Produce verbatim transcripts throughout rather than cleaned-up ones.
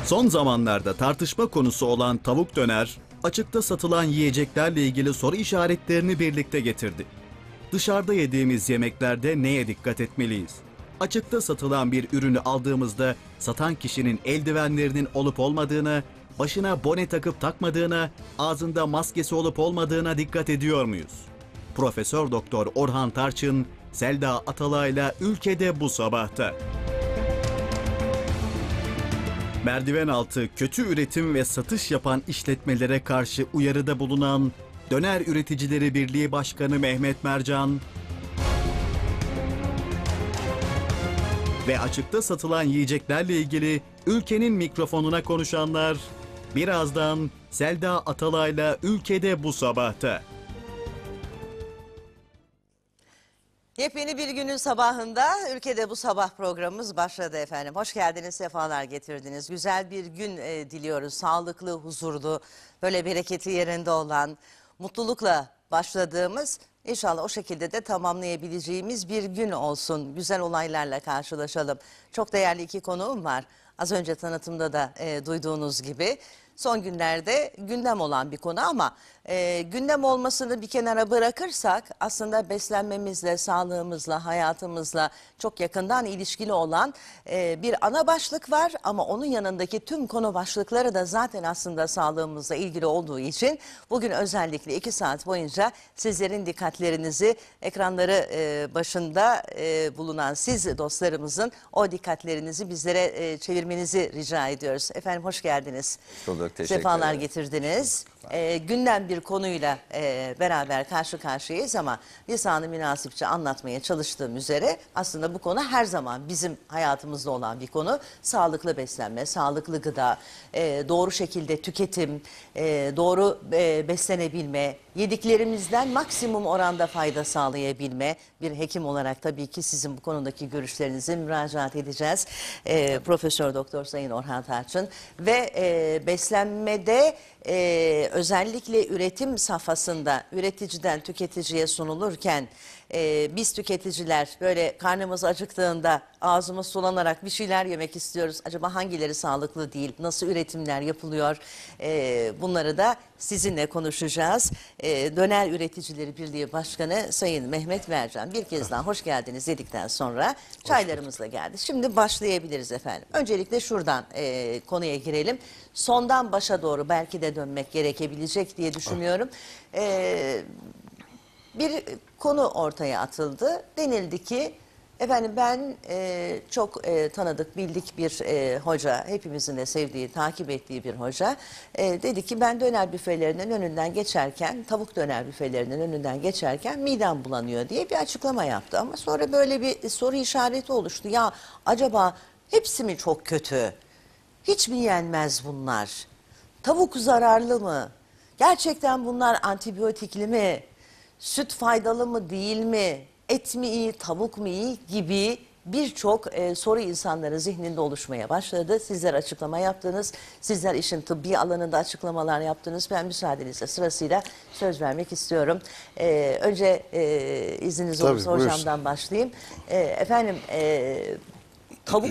Son zamanlarda tartışma konusu olan tavuk döner, açıkta satılan yiyeceklerle ilgili soru işaretlerini birlikte getirdi. Dışarıda yediğimiz yemeklerde neye dikkat etmeliyiz? Açıkta satılan bir ürünü aldığımızda satan kişinin eldivenlerinin olup olmadığına, başına bone takıp takmadığına, ağzında maskesi olup olmadığına dikkat ediyor muyuz? Profesör Doktor Orhan Tarçın, Selda Atalay'la Ülkede bu sabahta. Merdiven altı kötü üretim ve satış yapan işletmelere karşı uyarıda bulunan Döner Üreticileri Birliği Başkanı Mehmet Mercan ve açıkta satılan yiyeceklerle ilgili ülkenin mikrofonuna konuşanlar, birazdan Selda Atalay'la Ülkede bu sabahta. Yepyeni bir günün sabahında Ülkede bu sabah programımız başladı efendim. Hoş geldiniz, sefalar getirdiniz. Güzel bir gün e, diliyoruz. Sağlıklı, huzurlu, böyle bereketi yerinde olan, mutlulukla başladığımız, İnşallah o şekilde de tamamlayabileceğimiz bir gün olsun. Güzel olaylarla karşılaşalım. Çok değerli iki konuğum var. Az önce tanıtımda da e, duyduğunuz gibi. Son günlerde gündem olan bir konu ama e, gündem olmasını bir kenara bırakırsak aslında beslenmemizle, sağlığımızla, hayatımızla çok yakından ilişkili olan e, bir ana başlık var. Ama onun yanındaki tüm konu başlıkları da zaten aslında sağlığımızla ilgili olduğu için bugün özellikle iki saat boyunca sizlerin dikkatlerinizi, ekranları e, başında e, bulunan siz dostlarımızın o dikkatlerinizi bizlere e, çevirmenizi rica ediyoruz. Efendim hoş geldiniz. Bulduk, teşekkür Sefalar ederim. getirdiniz. E, gündem bir konuyla e, beraber karşı karşıyayız ama lisan-ı münasipçe anlatmaya çalıştığım üzere aslında bu konu her zaman bizim hayatımızda olan bir konu. Sağlıklı beslenme, sağlıklı gıda, e, doğru şekilde tüketim, e, doğru e, beslenebilme, yediklerimizden maksimum oranda fayda sağlayabilme. Bir hekim olarak tabii ki sizin bu konudaki görüşlerinizi müracaat edeceğiz. E, Profesör Doktor Sayın Orhan Tarçın ve e, beslenmede e, özellikle üretim safhasında üreticiden tüketiciye sunulurken e, biz tüketiciler böyle karnımız acıktığında ağzımız sulanarak bir şeyler yemek istiyoruz. Acaba hangileri sağlıklı değil, nasıl üretimler yapılıyor, e, bunları da sizinle konuşacağız. E, Döner Üreticileri Birliği Başkanı Sayın Mehmet Mercan, bir kez daha hoş geldiniz dedikten sonra çaylarımızla geldi. Şimdi başlayabiliriz efendim. Öncelikle şuradan e, konuya girelim. Sondan başa doğru belki de dönmek gerekebilecek diye düşünüyorum. E, bir konu ortaya atıldı. Denildi ki efendim ben e, çok e, tanıdık, bildik bir e, hoca, hepimizin de sevdiği, takip ettiği bir hoca. E, dedi ki ben döner büfelerinin önünden geçerken, tavuk döner büfelerinin önünden geçerken midem bulanıyor diye bir açıklama yaptı. Ama sonra böyle bir soru işareti oluştu. Ya acaba hepsi mi çok kötü? Hiç mi yenmez bunlar? Tavuk zararlı mı? Gerçekten bunlar antibiyotikli mi? Süt faydalı mı değil mi? Et mi iyi, tavuk mu iyi gibi birçok e, soru insanların zihninde oluşmaya başladı. Sizler açıklama yaptınız. Sizler işin tıbbi alanında açıklamalar yaptınız. Ben müsaadenizle sırasıyla söz vermek istiyorum. E, önce e, izniniz Tabii, olursa buyursun. hocamdan başlayayım. E, efendim e, tavuk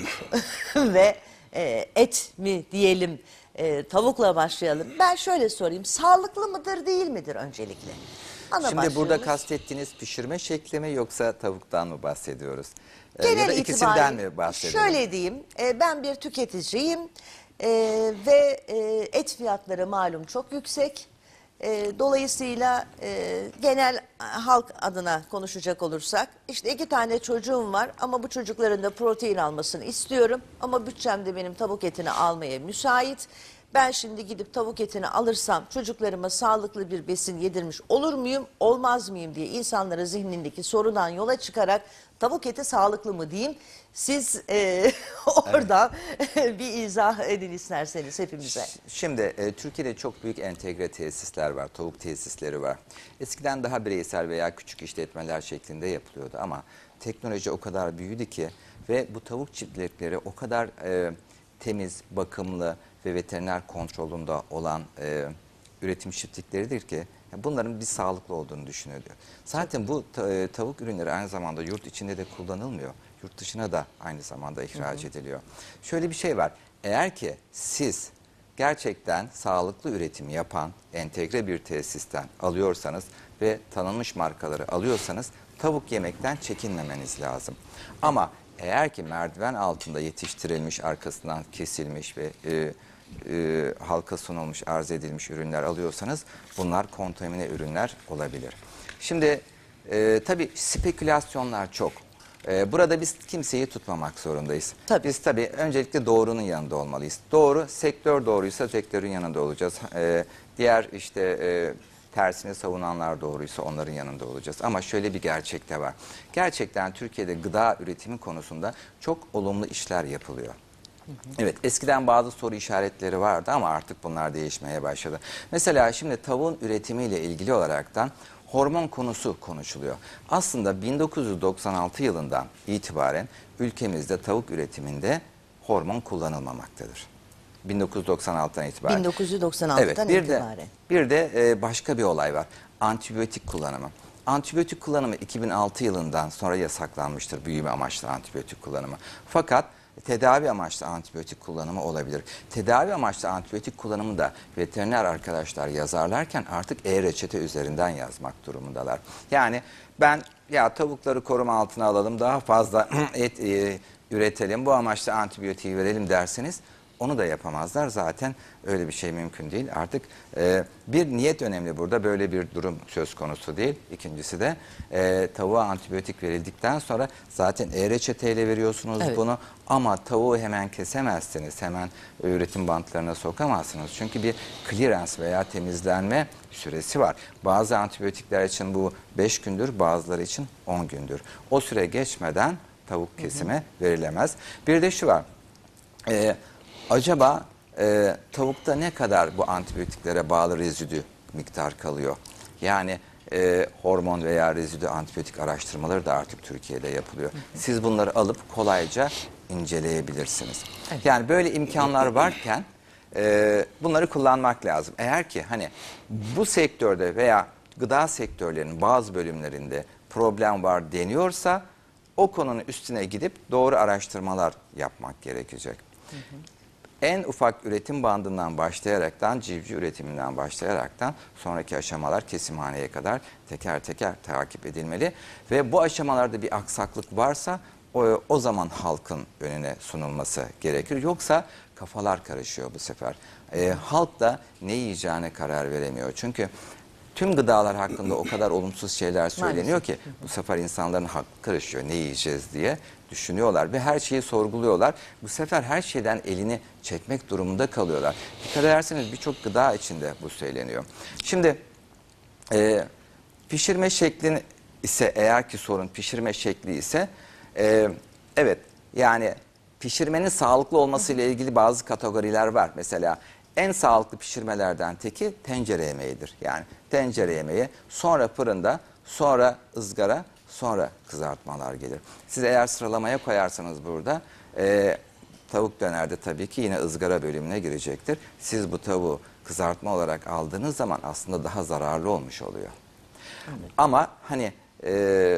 ve e, et mi diyelim, e, tavukla başlayalım. Ben şöyle sorayım, sağlıklı mıdır değil midir öncelikle? Ana Şimdi burada başlığımız. kastettiğiniz pişirme şekli mi yoksa tavuktan mı bahsediyoruz? Ee, Genel ya da ikisinden itibariyle mi bahsedelim? şöyle diyeyim, e, ben bir tüketiciyim e, ve e, et fiyatları malum çok yüksek. E, dolayısıyla e, genel halk adına konuşacak olursak işte iki tane çocuğum var ama bu çocukların da protein almasını istiyorum. Ama bütçem de benim tavuk etini almaya müsait. Ben şimdi gidip tavuk etini alırsam çocuklarıma sağlıklı bir besin yedirmiş olur muyum, olmaz mıyım diye insanların zihnindeki sorudan yola çıkarak tavuk eti sağlıklı mı diyeyim. Siz e, orada evet. bir izah edin isterseniz hepimize. Şimdi e, Türkiye'de çok büyük entegre tesisler var, tavuk tesisleri var. Eskiden daha bireysel veya küçük işletmeler şeklinde yapılıyordu ama teknoloji o kadar büyüdü ki ve bu tavuk çiftlikleri o kadar e, temiz, bakımlı ve veteriner kontrolünde olan e, üretim çiftlikleridir ki bunların bir sağlıklı olduğunu düşünüyor diyor. Zaten bu ta- tavuk ürünleri aynı zamanda yurt içinde de kullanılmıyor. Yurt dışına da aynı zamanda ihraç hı hı. ediliyor. Şöyle bir şey var. Eğer ki siz gerçekten sağlıklı üretim yapan entegre bir tesisten alıyorsanız ve tanınmış markaları alıyorsanız tavuk yemekten çekinmemeniz lazım. Ama eğer ki merdiven altında yetiştirilmiş, arkasından kesilmiş ve e, e, halka sunulmuş, arz edilmiş ürünler alıyorsanız bunlar kontamine ürünler olabilir. Şimdi e, tabii spekülasyonlar çok. E, burada biz kimseyi tutmamak zorundayız. Tabii. Biz tabii öncelikle doğrunun yanında olmalıyız. Doğru, sektör doğruysa sektörün yanında olacağız. E, diğer işte e, tersini savunanlar doğruysa onların yanında olacağız. Ama şöyle bir gerçek de var. Gerçekten Türkiye'de gıda üretimi konusunda çok olumlu işler yapılıyor. Evet, eskiden bazı soru işaretleri vardı ama artık bunlar değişmeye başladı. Mesela şimdi tavuğun üretimiyle ilgili olaraktan hormon konusu konuşuluyor. Aslında bin dokuz yüz doksan altı yılından itibaren ülkemizde tavuk üretiminde hormon kullanılmamaktadır. bin dokuz yüz doksan altıdan itibaren. bin dokuz yüz doksan altıdan evet, bir itibaren. De, bir de e, başka bir olay var. Antibiyotik kullanımı. Antibiyotik kullanımı iki bin altı yılından sonra yasaklanmıştır. Büyüme amaçlı antibiyotik kullanımı. Fakat tedavi amaçlı antibiyotik kullanımı olabilir. Tedavi amaçlı antibiyotik kullanımı da veteriner arkadaşlar yazarlarken artık e-reçete üzerinden yazmak durumundalar. Yani ben ya tavukları koruma altına alalım, daha fazla et e, üretelim, bu amaçla antibiyotiği verelim derseniz onu da yapamazlar. Zaten öyle bir şey mümkün değil. Artık e, bir niyet önemli burada. Böyle bir durum söz konusu değil. İkincisi de e, tavuğa antibiyotik verildikten sonra zaten e-reçeteyle veriyorsunuz evet. bunu. Ama tavuğu hemen kesemezsiniz. Hemen üretim bantlarına sokamazsınız. Çünkü bir clearance veya temizlenme süresi var. Bazı antibiyotikler için bu beş gündür, bazıları için on gündür. O süre geçmeden tavuk kesime hı hı. verilemez. Bir de şu var. Eee Acaba e, tavukta ne kadar bu antibiyotiklere bağlı rezidü miktar kalıyor? Yani e, hormon veya rezidü antibiyotik araştırmaları da artık Türkiye'de yapılıyor. Siz bunları alıp kolayca inceleyebilirsiniz. Evet. Yani böyle imkanlar varken e, bunları kullanmak lazım. Eğer ki hani bu sektörde veya gıda sektörlerinin bazı bölümlerinde problem var deniyorsa o konunun üstüne gidip doğru araştırmalar yapmak gerekecek. Hı hı. En ufak üretim bandından başlayaraktan, civciv üretiminden başlayaraktan sonraki aşamalar kesimhaneye kadar teker teker takip edilmeli. Ve bu aşamalarda bir aksaklık varsa o, o zaman halkın önüne sunulması gerekir. Yoksa kafalar karışıyor bu sefer. Ee, halk da ne yiyeceğine karar veremiyor. Çünkü tüm gıdalar hakkında o kadar olumsuz şeyler söyleniyor ki bu sefer insanların hakkı karışıyor. Ne yiyeceğiz diye düşünüyorlar ve her şeyi sorguluyorlar. Bu sefer her şeyden elini çekmek durumunda kalıyorlar. Dikkat ederseniz birçok gıda içinde bu söyleniyor. Şimdi e, pişirme şeklin ise eğer ki sorun pişirme şekli ise e, evet yani pişirmenin sağlıklı olması ile ilgili bazı kategoriler var. Mesela en sağlıklı pişirmelerden teki tencere yemeğidir. Yani tencere yemeği, sonra fırında, sonra ızgara, sonra kızartmalar gelir. Siz eğer sıralamaya koyarsanız burada e, tavuk dönerde tabii ki yine ızgara bölümüne girecektir. Siz bu tavuğu kızartma olarak aldığınız zaman aslında daha zararlı olmuş oluyor. Evet. Ama hani e,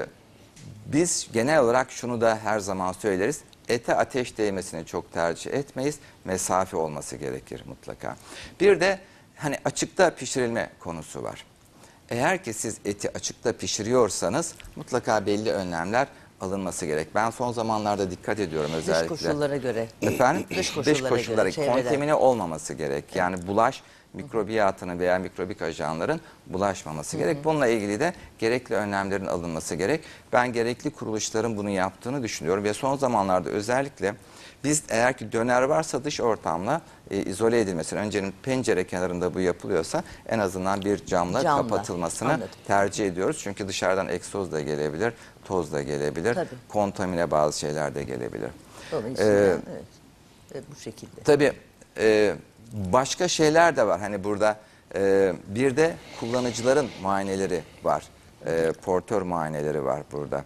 biz genel olarak şunu da her zaman söyleriz. Ete ateş değmesini çok tercih etmeyiz. Mesafe olması gerekir mutlaka. Bir de hani açıkta pişirilme konusu var. Eğer ki siz eti açıkta pişiriyorsanız mutlaka belli önlemler alınması gerek. Ben son zamanlarda dikkat ediyorum özellikle. Dış koşullara göre. Efendim? Dış koşullara, Dış koşullara göre. Kontamine olmaması gerek. Yani bulaş mikrobiyatının veya mikrobik ajanların bulaşmaması Hı -hı. gerek. Bununla ilgili de gerekli önlemlerin alınması gerek. Ben gerekli kuruluşların bunu yaptığını düşünüyorum ve son zamanlarda özellikle biz eğer ki döner varsa dış ortamla e, izole edilmesini, öncenin pencere kenarında bu yapılıyorsa en azından bir camla, camla. kapatılmasını Anladım. tercih ediyoruz. Çünkü dışarıdan egzoz da gelebilir, toz da gelebilir, Tabii. kontamine bazı şeyler de gelebilir. Dolayısıyla ee, evet. evet, bu şekilde. Tabii e, başka şeyler de var. Hani burada e, bir de kullanıcıların muayeneleri var. E, portör muayeneleri var burada.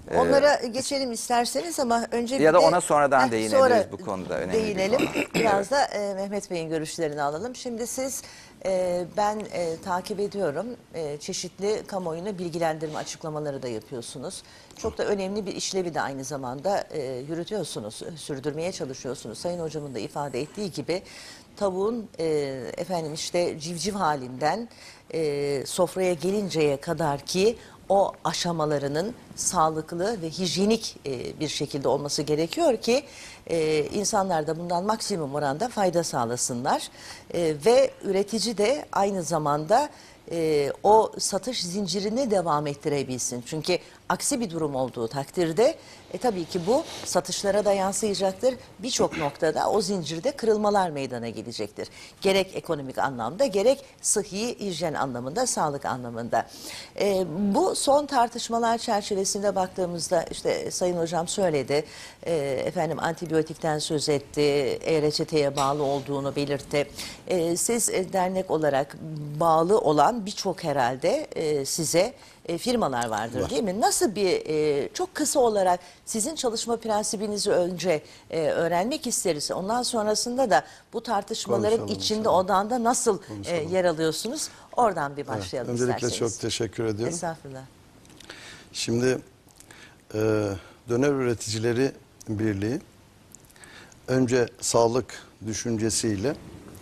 Onlara geçelim isterseniz ama önce bir Ya da de- ona sonradan Heh, değinebiliriz, sonra bu konuda önemli bir değinelim. konu. Biraz da e, Mehmet Bey'in görüşlerini alalım. Şimdi siz, e, ben e, takip ediyorum. E, çeşitli kamuoyunu bilgilendirme açıklamaları da yapıyorsunuz. Çok da önemli bir işlevi de aynı zamanda e, yürütüyorsunuz, sürdürmeye çalışıyorsunuz. Sayın Hocamın da ifade ettiği gibi tavuğun e, efendim işte civciv halinden e, sofraya gelinceye kadar ki o aşamalarının sağlıklı ve hijyenik e, bir şekilde olması gerekiyor ki e, insanlar da bundan maksimum oranda fayda sağlasınlar. E, ve üretici de aynı zamanda e, o satış zincirini devam ettirebilsin. Çünkü aksi bir durum olduğu takdirde e, tabii ki bu satışlara da yansıyacaktır. Birçok noktada o zincirde kırılmalar meydana gelecektir. Gerek ekonomik anlamda gerek sıhhi hijyen anlamında, sağlık anlamında. E, bu son tartışmalar çerçevesinde baktığımızda işte Sayın Hocam söyledi. E, efendim antibiyotikten söz etti. E-reçeteye bağlı olduğunu belirtti. E, siz e, dernek olarak bağlı olan birçok herhalde e, size e, firmalar vardır Var. değil mi? Nasıl bir e, çok kısa olarak sizin çalışma prensibinizi önce e, öğrenmek isteriz. Ondan sonrasında da bu tartışmaların Konuşalım içinde inşallah. odanda nasıl e, Konuşalım. yer alıyorsunuz? Oradan bir Evet, başlayalım öncelikle isterseniz. çok teşekkür ediyorum. Estağfurullah. Şimdi e, Döner Üreticileri Birliği önce sağlık düşüncesiyle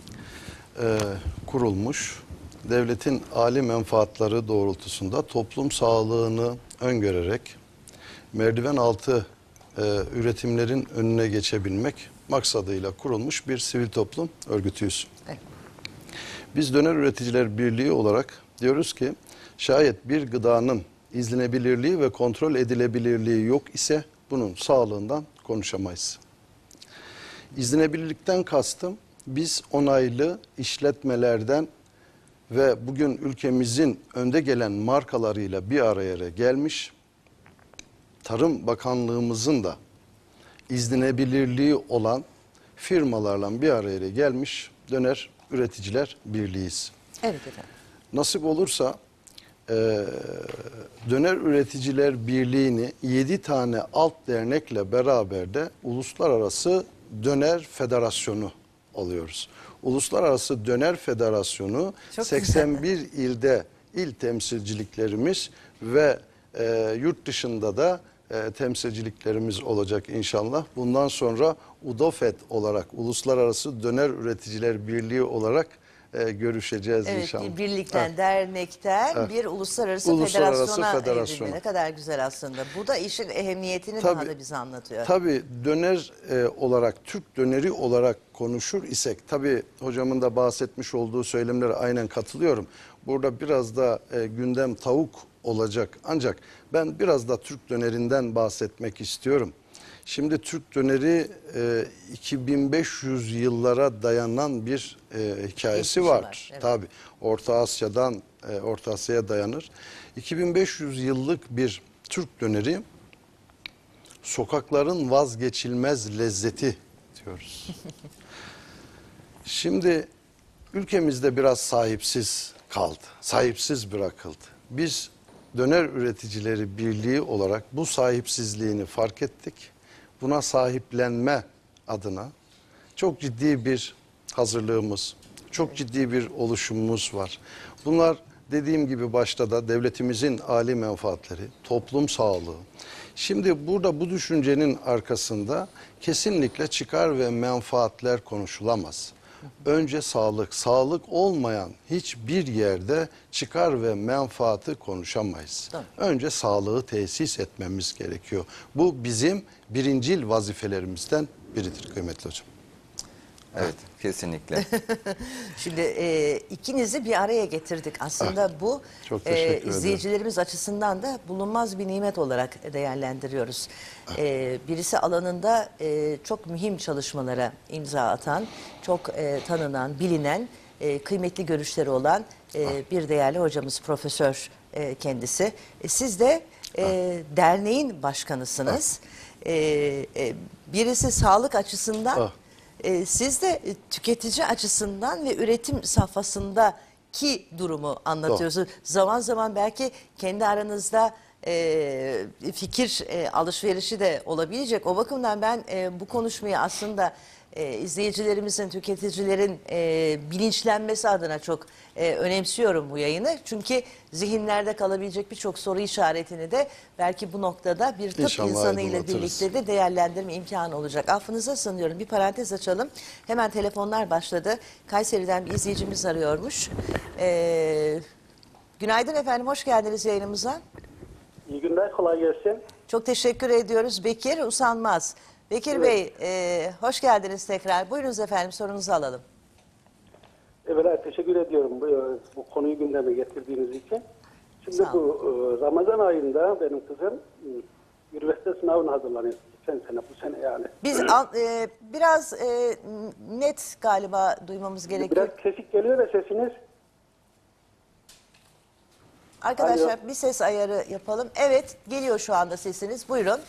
e, kurulmuş, devletin âli menfaatları doğrultusunda toplum sağlığını öngörerek merdiven altı e, üretimlerin önüne geçebilmek maksadıyla kurulmuş bir sivil toplum örgütüyüz. Evet. Biz Döner Üreticiler Birliği olarak diyoruz ki şayet bir gıdanın izlenebilirliği ve kontrol edilebilirliği yok ise bunun sağlığından konuşamayız. İzlenebilirlikten kastım biz onaylı işletmelerden ve bugün ülkemizin önde gelen markalarıyla bir araya gelmiş, Tarım Bakanlığımızın da izlenebilirliği olan firmalarla bir araya gelmiş Döner Üreticiler Birliği'yiz. Evet efendim. Nasip olursa e, Döner Üreticiler Birliği'ni yedi tane alt dernekle beraber de Uluslararası Döner Federasyonu oluyoruz. Uluslararası Döner Federasyonu Çok seksen bir ilde il temsilciliklerimiz ve e, yurt dışında da e, temsilciliklerimiz olacak inşallah. Bundan sonra UDOFET olarak, Uluslararası Döner Üreticiler Birliği olarak e, görüşeceğiz Evet, inşallah. birlikten, Evet. dernekten Evet. bir uluslararası, Uluslararası federasyona federasyon. evrilme. Ne kadar güzel aslında. Bu da işin ehemmiyetini Tabii. daha da bize anlatıyor. Tabii döner e, olarak, Türk döneri olarak konuşur isek, tabii hocamın da bahsetmiş olduğu söylemlere aynen katılıyorum. Burada biraz da e, gündem tavuk olacak. Ancak ben biraz da Türk dönerinden bahsetmek istiyorum. Şimdi Türk döneri e, iki bin beş yüz yıllara dayanan bir e, hikayesi Geçmişi vardır. var, evet. Tabii Orta Asya'dan e, Orta Asya'ya dayanır. iki bin beş yüz yıllık bir Türk döneri sokakların vazgeçilmez lezzeti diyoruz. Şimdi ülkemizde biraz sahipsiz kaldı, sahipsiz bırakıldı. Biz Döner Üreticileri Birliği olarak bu sahipsizliğini fark ettik. Buna sahiplenme adına çok ciddi bir hazırlığımız, çok ciddi bir oluşumumuz var. Bunlar dediğim gibi başta da devletimizin âli menfaatleri, toplum sağlığı. Şimdi burada bu düşüncenin arkasında kesinlikle çıkar ve menfaatler konuşulamaz. Önce sağlık, sağlık olmayan hiçbir yerde çıkar ve menfaatı konuşamayız. Tabii. Önce sağlığı tesis etmemiz gerekiyor. Bu bizim birincil vazifelerimizden biridir kıymetli hocam. Evet, kesinlikle. Şimdi e, ikinizi bir araya getirdik. Aslında bu Çok teşekkür e, ederim. izleyicilerimiz açısından da bulunmaz bir nimet olarak değerlendiriyoruz. E, birisi alanında e, çok mühim çalışmalara imza atan, çok e, tanınan, bilinen, e, kıymetli görüşleri olan e, bir değerli hocamız, profesör e, kendisi. E, siz de e, derneğin başkanısınız. E, e, birisi sağlık açısından... Ah. Ee, siz de e, tüketici açısından ve üretim safhasındaki durumu anlatıyorsunuz. Zaman zaman belki kendi aranızda e, fikir e, alışverişi de olabilecek. O bakımdan ben e, bu konuşmayı aslında e, izleyicilerimizin, tüketicilerin e, bilinçlenmesi adına çok e, önemsiyorum bu yayını. Çünkü zihinlerde kalabilecek birçok soru işaretini de belki bu noktada bir tıp İnşallah insanı ile aydınlatırız. birlikte de değerlendirme imkanı olacak. Affınıza sığınıyorum. Bir parantez açalım. Hemen telefonlar başladı. Kayseri'den bir izleyicimiz arıyormuş. Ee, günaydın efendim, hoş geldiniz yayınımıza. İyi günler, kolay gelsin. Çok teşekkür ediyoruz. Bekir Usanmaz. Bekir Evet. Bey, e, hoş geldiniz tekrar. Buyurunuz efendim, sorunuzu alalım. Evet, teşekkür ediyorum bu, bu konuyu gündeme getirdiğiniz için. Şimdi Sağ bu e, Ramazan ayında benim kızım e, üniversite sınavına hazırlanıyor. Geçen sene, bu sene yani. Biz an- e, biraz e, net galiba duymamız gerekiyor. Biraz kesik geliyor da sesiniz. Arkadaşlar Alo. bir ses ayarı yapalım. Evet, geliyor şu anda sesiniz. Buyurun.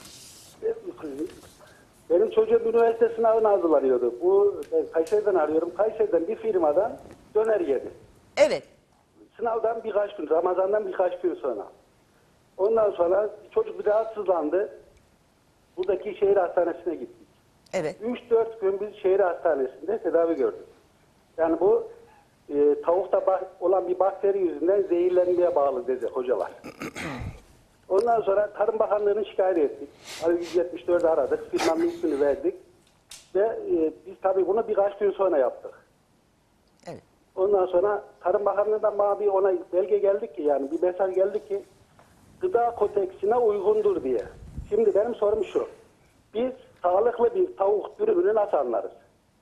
Benim çocuğum üniversite sınavına hazırlanıyordu. Bu ben Kayseri'den arıyorum. Kayseri'den bir firmadan döner yedi. Evet. Sınavdan birkaç gün, Ramazan'dan birkaç gün sonra. Ondan sonra çocuk bir rahatsızlandı. Buradaki şehir hastanesine gittik. Evet. üç dört gün biz şehir hastanesinde tedavi gördük. Yani bu e, tavukta bak- olan bir bakteri yüzünden zehirlenmeye bağlı dedi hocalar. Ondan sonra Tarım Bakanlığı'nı şikayet ettik. yüz yetmiş dördü aradık. Firmanın ismini verdik. Ve e, biz tabii bunu birkaç gün sonra yaptık. Evet. Ondan sonra Tarım Bakanlığı'ndan bana bir ona belge geldi ki, yani bir mesaj geldi ki gıda kodeksine uygundur diye. Şimdi benim sorum şu. Biz sağlıklı bir tavuk dürümünü nasıl anlarız?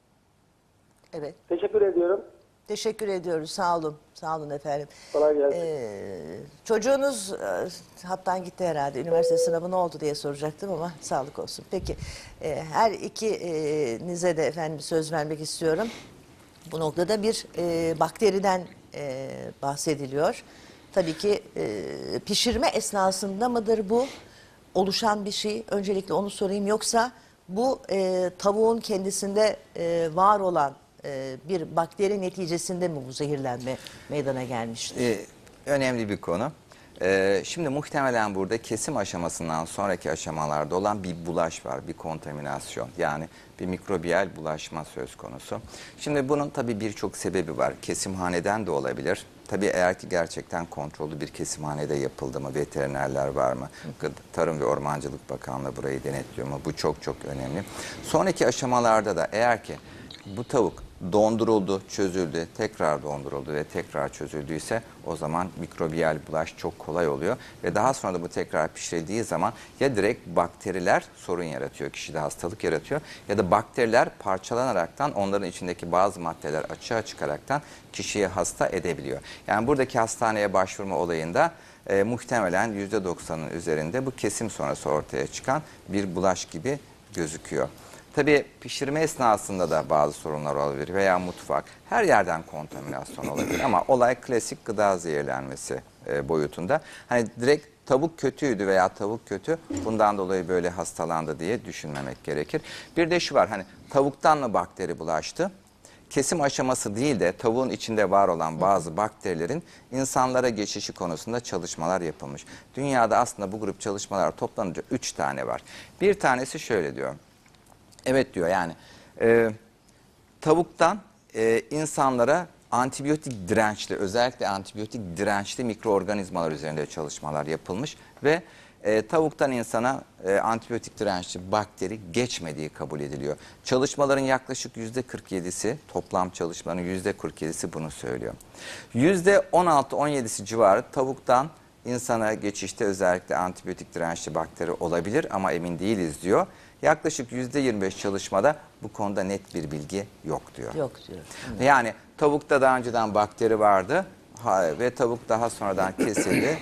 Evet. Teşekkür ediyorum. Teşekkür ediyoruz. Sağ olun. Sağ olun efendim. Kolay gelsin. Ee, çocuğunuz e, hattan gitti herhalde. Üniversite sınavı ne oldu diye soracaktım ama sağlık olsun. Peki e, her ikinize de efendim söz vermek istiyorum. Bu noktada bir e, bakteriden e, bahsediliyor. Tabii ki e, pişirme esnasında mıdır bu oluşan bir şey? Öncelikle onu sorayım. Yoksa bu e, tavuğun kendisinde e, var olan e, bir bakteri neticesinde mi bu zehirlenme meydana gelmiştir? Ee, önemli bir konu. Ee, şimdi muhtemelen burada kesim aşamasından sonraki aşamalarda olan bir bulaş var, bir kontaminasyon. Yani bir mikrobiyal bulaşma söz konusu. Şimdi bunun tabii birçok sebebi var. Kesimhaneden de olabilir. Tabii eğer ki gerçekten kontrollü bir kesimhanede yapıldı mı, veterinerler var mı, Tarım ve Ormancılık Bakanlığı burayı denetliyor mu? Bu çok çok önemli. Sonraki aşamalarda da eğer ki bu tavuk donduruldu, çözüldü, tekrar donduruldu ve tekrar çözüldüyse o zaman mikrobiyal bulaş çok kolay oluyor. Ve daha sonra da bu tekrar pişirildiği zaman ya direkt bakteriler sorun yaratıyor, kişide hastalık yaratıyor ya da bakteriler parçalanaraktan onların içindeki bazı maddeler açığa çıkaraktan kişiyi hasta edebiliyor. Yani buradaki hastaneye başvurma olayında e, muhtemelen yüzde doksanın üzerinde bu kesim sonrası ortaya çıkan bir bulaş gibi gözüküyor. Tabii pişirme esnasında da bazı sorunlar olabilir veya mutfak, her yerden kontaminasyon olabilir ama olay klasik gıda zehirlenmesi e, boyutunda. Hani direkt tavuk kötüydü veya tavuk kötü bundan dolayı böyle hastalandı diye düşünmemek gerekir. Bir de şu var, hani tavuktan mı bakteri bulaştı? Kesim aşaması değil de tavuğun içinde var olan bazı bakterilerin insanlara geçişi konusunda çalışmalar yapılmış. Dünyada aslında bu grup çalışmalar toplanınca üç tane var. Bir tanesi şöyle diyor. Evet diyor, yani e, tavuktan e, insanlara antibiyotik dirençli, özellikle antibiyotik dirençli mikroorganizmalar üzerinde çalışmalar yapılmış ve e, tavuktan insana e, antibiyotik dirençli bakteri geçmediği kabul ediliyor. Çalışmaların yaklaşık yüzde kırk yedisi, toplam çalışmaların yüzde kırk yedisi bunu söylüyor. yüzde on altı on yedisi civarı tavuktan insana geçişte özellikle antibiyotik dirençli bakteri olabilir ama emin değiliz diyor. Yaklaşık yüzde yirmi beş çalışmada bu konuda net bir bilgi yok diyor. Yok diyor. Yani tavukta daha önceden bakteri vardı ha, ve tavuk daha sonradan kesildi e,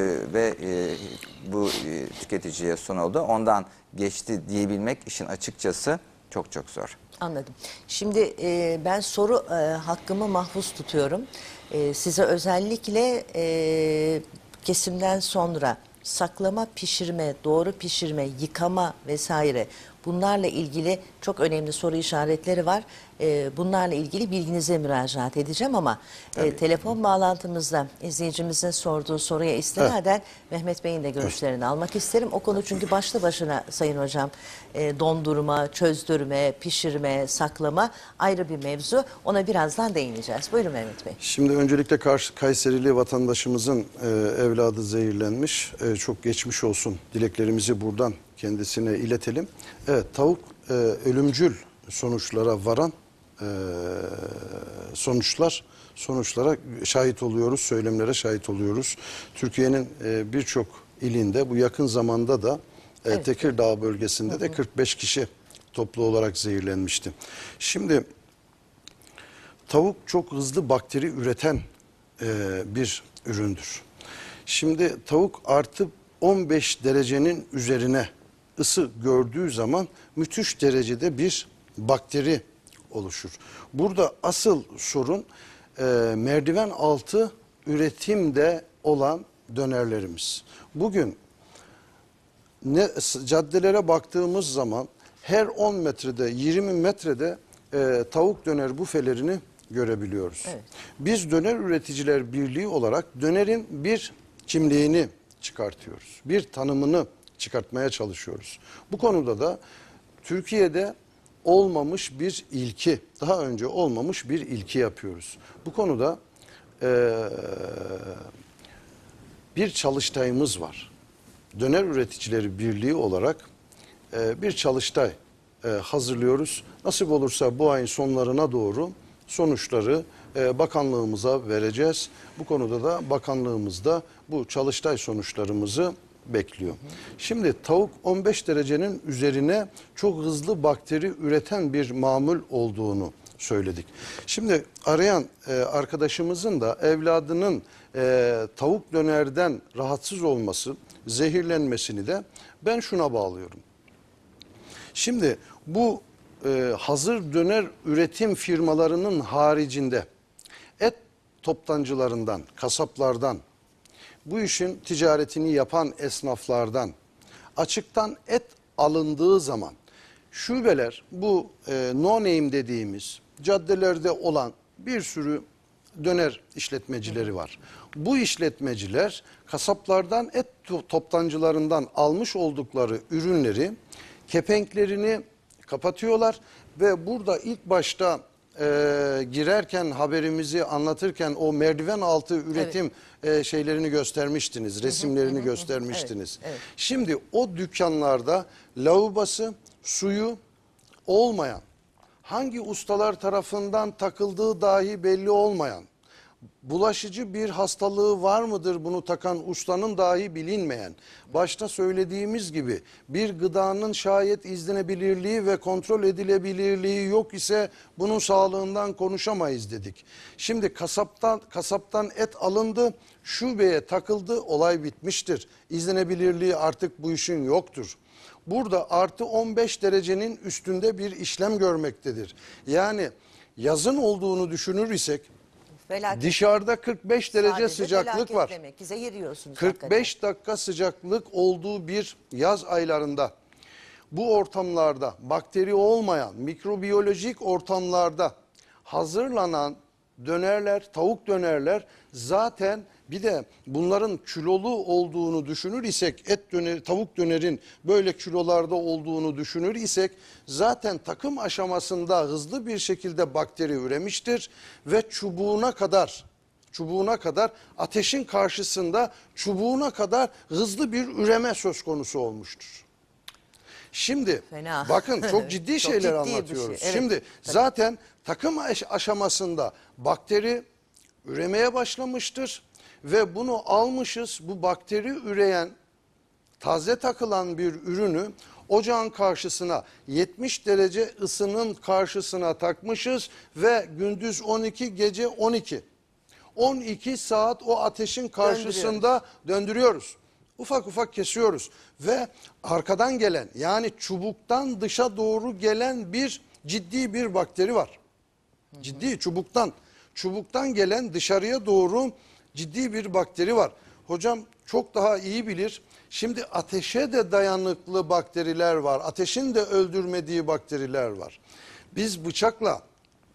ve e, bu e, tüketiciye sunuldu. Ondan geçti diyebilmek işin açıkçası çok çok zor. Anladım. Şimdi e, ben soru e, hakkımı mahfuz tutuyorum. E, size özellikle e, kesimden sonra saklama, pişirme, doğru pişirme, yıkama vesaire Bunlarla ilgili çok önemli soru işaretleri var. Ee, bunlarla ilgili bilginize müracaat edeceğim ama e, telefon bağlantımızda izleyicimizin sorduğu soruya istinaden Mehmet Bey'in de görüşlerini almak isterim. O konu çünkü başlı başına Sayın Hocam e, dondurma, çözdürme, pişirme, saklama ayrı bir mevzu. Ona birazdan değineceğiz. Buyurun Mehmet Bey. Şimdi öncelikle karşı Kayserili vatandaşımızın e, evladı zehirlenmiş. E, çok geçmiş olsun. Dileklerimizi buradan kendisine iletelim. Evet, tavuk e, ölümcül sonuçlara varan e, sonuçlar sonuçlara şahit oluyoruz, söylemlere şahit oluyoruz. Türkiye'nin e, birçok ilinde bu yakın zamanda da e, Evet. Tekirdağ bölgesinde de kırk beş kişi toplu olarak zehirlenmişti. Şimdi tavuk çok hızlı bakteri üreten e, bir üründür. Şimdi tavuk artı on beş derecenin üzerine ısı gördüğü zaman müthiş derecede bir bakteri oluşur. Burada asıl sorun e, merdiven altı üretimde olan dönerlerimiz. Bugün ne, caddelere baktığımız zaman her on metrede, yirmi metrede e, tavuk döner büfelerini görebiliyoruz. Evet. Biz Döner Üreticiler Birliği olarak dönerin bir kimliğini çıkartıyoruz. Bir tanımını çıkartmaya çalışıyoruz. Bu konuda da Türkiye'de olmamış bir ilki, daha önce olmamış bir ilki yapıyoruz. Bu konuda e, bir çalıştayımız var. Döner Üreticileri Birliği olarak e, bir çalıştay e, hazırlıyoruz. Nasip olursa bu ayın sonlarına doğru sonuçları e, bakanlığımıza vereceğiz. Bu konuda da bakanlığımız da bu çalıştay sonuçlarımızı bekliyor. Şimdi tavuk on beş derecenin üzerine çok hızlı bakteri üreten bir mamul olduğunu söyledik. Şimdi arayan e, arkadaşımızın da evladının e, tavuk dönerden rahatsız olması, zehirlenmesini de ben şuna bağlıyorum. Şimdi bu e, hazır döner üretim firmalarının haricinde et toptancılarından, kasaplardan, bu işin ticaretini yapan esnaflardan açıktan et alındığı zaman şubeler, bu e, no name dediğimiz caddelerde olan bir sürü döner işletmecileri var. Bu işletmeciler kasaplardan, et toptancılarından almış oldukları ürünleri, kepenklerini kapatıyorlar ve burada ilk başta e, girerken haberimizi anlatırken o merdiven altı üretim evet. e, şeylerini göstermiştiniz, resimlerini hı hı, göstermiştiniz. Evet, evet. Şimdi o dükkanlarda lavabası, suyu olmayan, hangi ustalar tarafından takıldığı dahi belli olmayan, bulaşıcı bir hastalığı var mıdır bunu takan ustanın dahi bilinmeyen, başta söylediğimiz gibi bir gıdanın şayet izlenebilirliği ve kontrol edilebilirliği yok ise bunun sağlığından konuşamayız dedik. Şimdi kasaptan kasaptan et alındı, şubeye takıldı, olay bitmiştir. İzlenebilirliği artık bu işin yoktur. Burada artı on beş derecenin üstünde bir işlem görmektedir. Yani yazın olduğunu düşünür isek Felaket. Dışarıda kırk beş derece Sadece sıcaklık var. Demek ki zehiriyorsunuz. kırk beş dakika sıcaklık olduğu bir yaz aylarında bu ortamlarda bakteri olmayan mikrobiyolojik ortamlarda hazırlanan dönerler, tavuk dönerler zaten bir de bunların kilolu olduğunu düşünür isek, et döneri, tavuk dönerin böyle kilolarda olduğunu düşünür isek zaten takım aşamasında hızlı bir şekilde bakteri üremiştir ve çubuğuna kadar çubuğuna kadar ateşin karşısında çubuğuna kadar hızlı bir üreme söz konusu olmuştur. Şimdi Fena. bakın çok ciddi Çok şeyler ciddi bir anlatıyoruz. şey, evet. Şimdi Tabii. zaten takım aş- aşamasında bakteri üremeye başlamıştır ve bunu almışız, bu bakteri üreyen taze takılan bir ürünü ocağın karşısına yetmiş derece ısının karşısına takmışız ve gündüz on iki gece on iki on iki saat o ateşin karşısında döndürüyoruz. döndürüyoruz. Ufak ufak kesiyoruz ve arkadan gelen yani çubuktan dışa doğru gelen bir ciddi bir bakteri var. Ciddi çubuktan çubuktan gelen dışarıya doğru ciddi bir bakteri var. Hocam çok daha iyi bilir. Şimdi ateşe de dayanıklı bakteriler var. Ateşin de öldürmediği bakteriler var. Biz bıçakla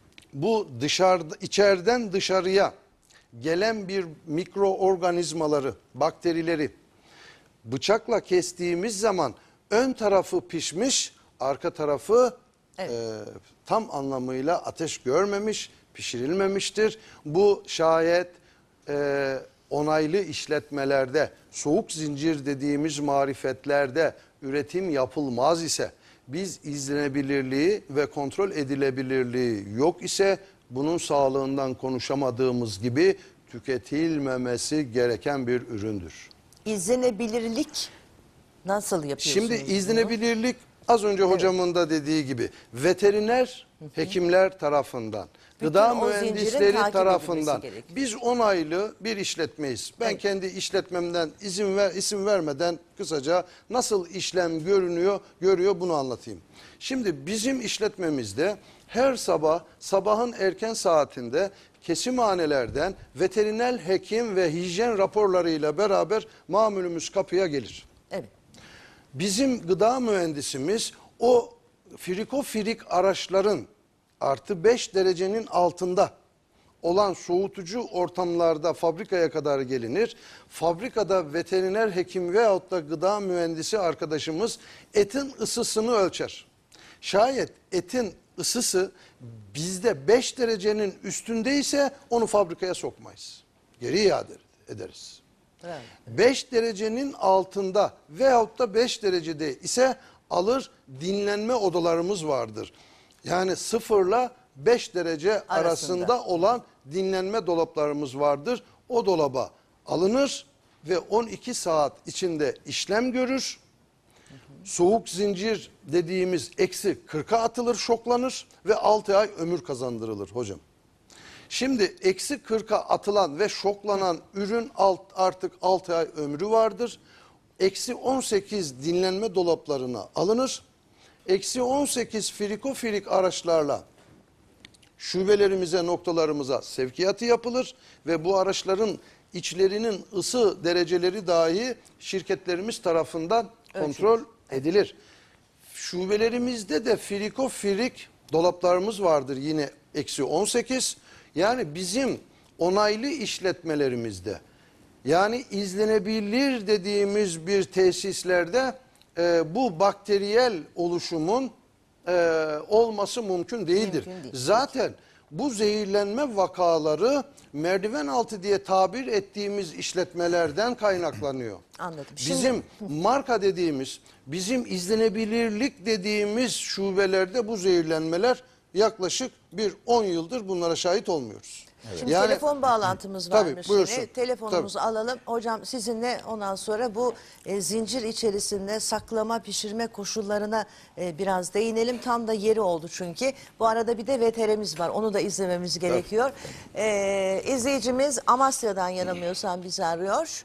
bu dışarıda, içeriden dışarıya gelen bir mikroorganizmaları, bakterileri bıçakla kestiğimiz zaman ön tarafı pişmiş, arka tarafı Evet. e, tam anlamıyla ateş görmemiş, pişirilmemiştir. Bu şayet e, onaylı işletmelerde, soğuk zincir dediğimiz marifetlerde üretim yapılmaz ise, biz izlenebilirliği ve kontrol edilebilirliği yok ise bunun sağlığından konuşamadığımız gibi tüketilmemesi gereken bir üründür. İzlenebilirlik nasıl yapıyorsunuz? Şimdi bunu? izlenebilirlik az önce hocamın da dediği gibi veteriner hekimler tarafından, Bütün gıda o zincirin mühendisleri takip tarafından edilmesi gerekiyor. biz onaylı bir işletmeyiz. Ben Evet. kendi işletmemden izin ver isim vermeden kısaca nasıl işlem görünüyor, görüyor bunu anlatayım. Şimdi bizim işletmemizde her sabah sabahın erken saatinde kesimhanelerden veteriner hekim ve hijyen raporlarıyla beraber mamulümüz kapıya gelir. Evet. Bizim gıda mühendisimiz o frikofirik araçların artı beş derecenin altında olan soğutucu ortamlarda fabrikaya kadar gelinir. Fabrikada veteriner hekim veyahut da gıda mühendisi arkadaşımız etin ısısını ölçer. Şayet etin ısısı bizde beş derecenin üstündeyse onu fabrikaya sokmayız. Geri iade ederiz. Evet. beş derecenin altında veyahut da beş derecede ise alır, dinlenme odalarımız vardır. Yani sıfırla beş derece arasında. arasında olan dinlenme dolaplarımız vardır. O dolaba alınır ve on iki saat içinde işlem görür. Soğuk zincir dediğimiz eksi kırka atılır, şoklanır ve altı ay ömür kazandırılır hocam. Şimdi eksi kırka atılan ve şoklanan ürün alt, artık altı ay ömrü vardır. Eksi on sekiz dinlenme dolaplarına alınır. Eksi on sekiz frikofirik araçlarla şubelerimize, noktalarımıza sevkiyatı yapılır ve bu araçların içlerinin ısı dereceleri dahi şirketlerimiz tarafından kontrol edilir. Şubelerimizde de frikofirik dolaplarımız vardır yine eksi on sekiz. Yani bizim onaylı işletmelerimizde, yani izlenebilir dediğimiz bir tesislerde e, bu bakteriyel oluşumun e, olması mümkün değildir. Mümkün değil. Zaten bu zehirlenme vakaları merdiven altı diye tabir ettiğimiz işletmelerden kaynaklanıyor. Anladım. Şimdi- Bizim marka dediğimiz, bizim izlenebilirlik dediğimiz şubelerde bu zehirlenmeler yaklaşık bir on yıldır bunlara şahit olmuyoruz. Şimdi Yani- telefon bağlantımız Tabii, varmış buyursun. yine. Telefonumuzu Tabii. alalım. Hocam sizinle ondan sonra bu e, zincir içerisinde saklama, pişirme koşullarına e, biraz değinelim. Tam da yeri oldu çünkü. Bu arada bir de V T R'miz var. Onu da izlememiz gerekiyor. E, izleyicimiz Amasya'dan yanılmıyorsam bizi arıyor.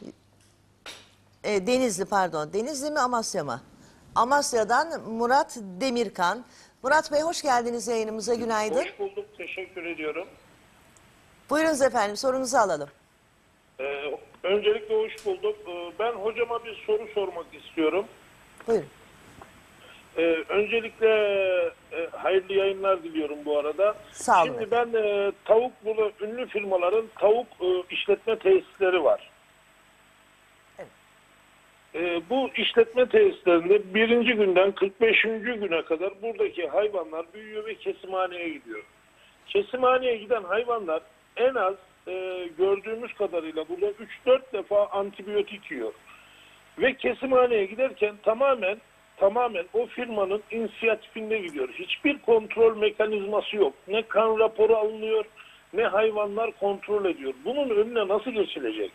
E, Denizli pardon. Denizli mi Amasya mı? Amasya'dan Murat Demirkan. Murat Bey hoş geldiniz yayınımıza. Günaydın. Hoş bulduk, teşekkür ediyorum. Buyurunuz efendim sorunuzu alalım. Ee, öncelikle hoş bulduk. Ee, ben hocama bir soru sormak istiyorum. Buyurun. Ee, öncelikle e, hayırlı yayınlar diliyorum bu arada. Sağ olun Şimdi ben e, tavuk, burada ünlü firmaların tavuk e, işletme tesisleri var. Evet. Ee, bu işletme tesislerinde birinci günden kırk beşinci güne kadar buradaki hayvanlar büyüyor ve kesimhaneye gidiyor. Kesimhaneye giden hayvanlar en az e, gördüğümüz kadarıyla burada üç dört defa antibiyotik yiyor. Ve kesimhaneye giderken tamamen tamamen o firmanın inisiyatifinde gidiyor. Hiçbir kontrol mekanizması yok. Ne kan raporu alınıyor, ne hayvanlar kontrol ediyor. Bunun önüne nasıl geçilecek?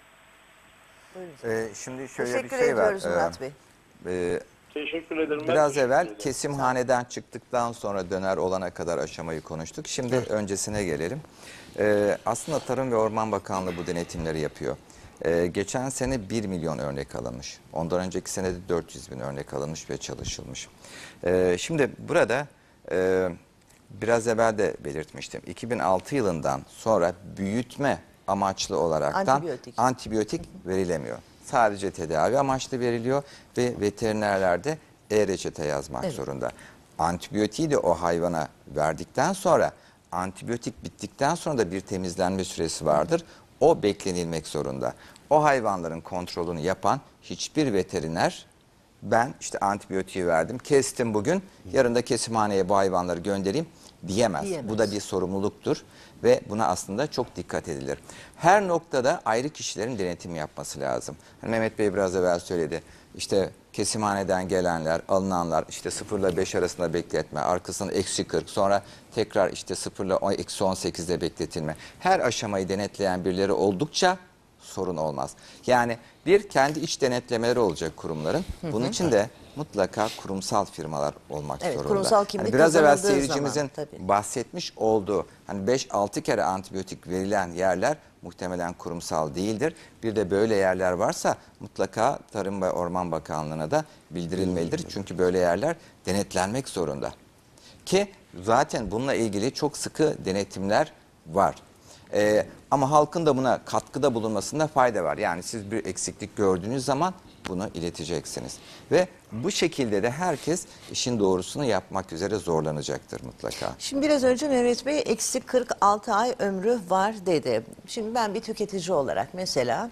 Ee, şimdi şöyle Teşekkür bir şey var. ediyoruz Murat Bey. Ee, Teşekkür ederim. Ben Biraz teşekkür evvel ederim. kesimhaneden çıktıktan sonra döner olana kadar aşamayı konuştuk. Şimdi öncesine gelelim. Ee, aslında Tarım ve Orman Bakanlığı bu denetimleri yapıyor. Ee, geçen sene bir milyon örnek alınmış. Ondan önceki sene de dört yüz bin örnek alınmış ve çalışılmış. Ee, şimdi burada e, biraz evvel de belirtmiştim. iki bin altı yılından sonra büyütme amaçlı olaraktan Antibiyotik. antibiyotik verilemiyor. Sadece tedavi amaçlı veriliyor ve veterinerler de e-reçete yazmak Evet. zorunda. Antibiyotiği de o hayvana verdikten sonra, antibiyotik bittikten sonra da bir temizlenme süresi vardır. O beklenilmek zorunda. O hayvanların kontrolünü yapan hiçbir veteriner, ben işte antibiyotiği verdim, kestim bugün, yarın da kesimhaneye bu hayvanları göndereyim diyemez. Diyemez. Bu da bir sorumluluktur ve buna aslında çok dikkat edilir. Her noktada ayrı kişilerin denetim yapması lazım. Hani Mehmet Bey biraz evvel söyledi. İşte kesimhaneden gelenler, alınanlar işte sıfır ile beş arasında bekletme, arkasından eksi kırk, sonra tekrar işte sıfır ile eksi on sekizde bekletilme. Her aşamayı denetleyen birileri oldukça sorun olmaz. Yani bir, kendi iç denetlemeleri olacak kurumların. Bunun için de mutlaka kurumsal firmalar olmak Evet, zorunda. kurumsal kimlik Hani biraz evvel kazanıldığı seyircimizin zaman, tabii. bahsetmiş olduğu hani beş altı kere antibiyotik verilen yerler muhtemelen kurumsal değildir. Bir de böyle yerler varsa mutlaka Tarım ve Orman Bakanlığı'na da bildirilmelidir. Çünkü böyle yerler denetlenmek zorunda. Ki zaten bununla ilgili çok sıkı denetimler var. Ee, ama halkın da buna katkıda bulunmasında fayda var. Yani siz bir eksiklik gördüğünüz zaman bunu ileteceksiniz. Ve bu şekilde de herkes işin doğrusunu yapmak üzere zorlanacaktır mutlaka. Şimdi biraz önce Mehmet Bey eksi kırk altı ay ömrü var dedi. Şimdi ben bir tüketici olarak mesela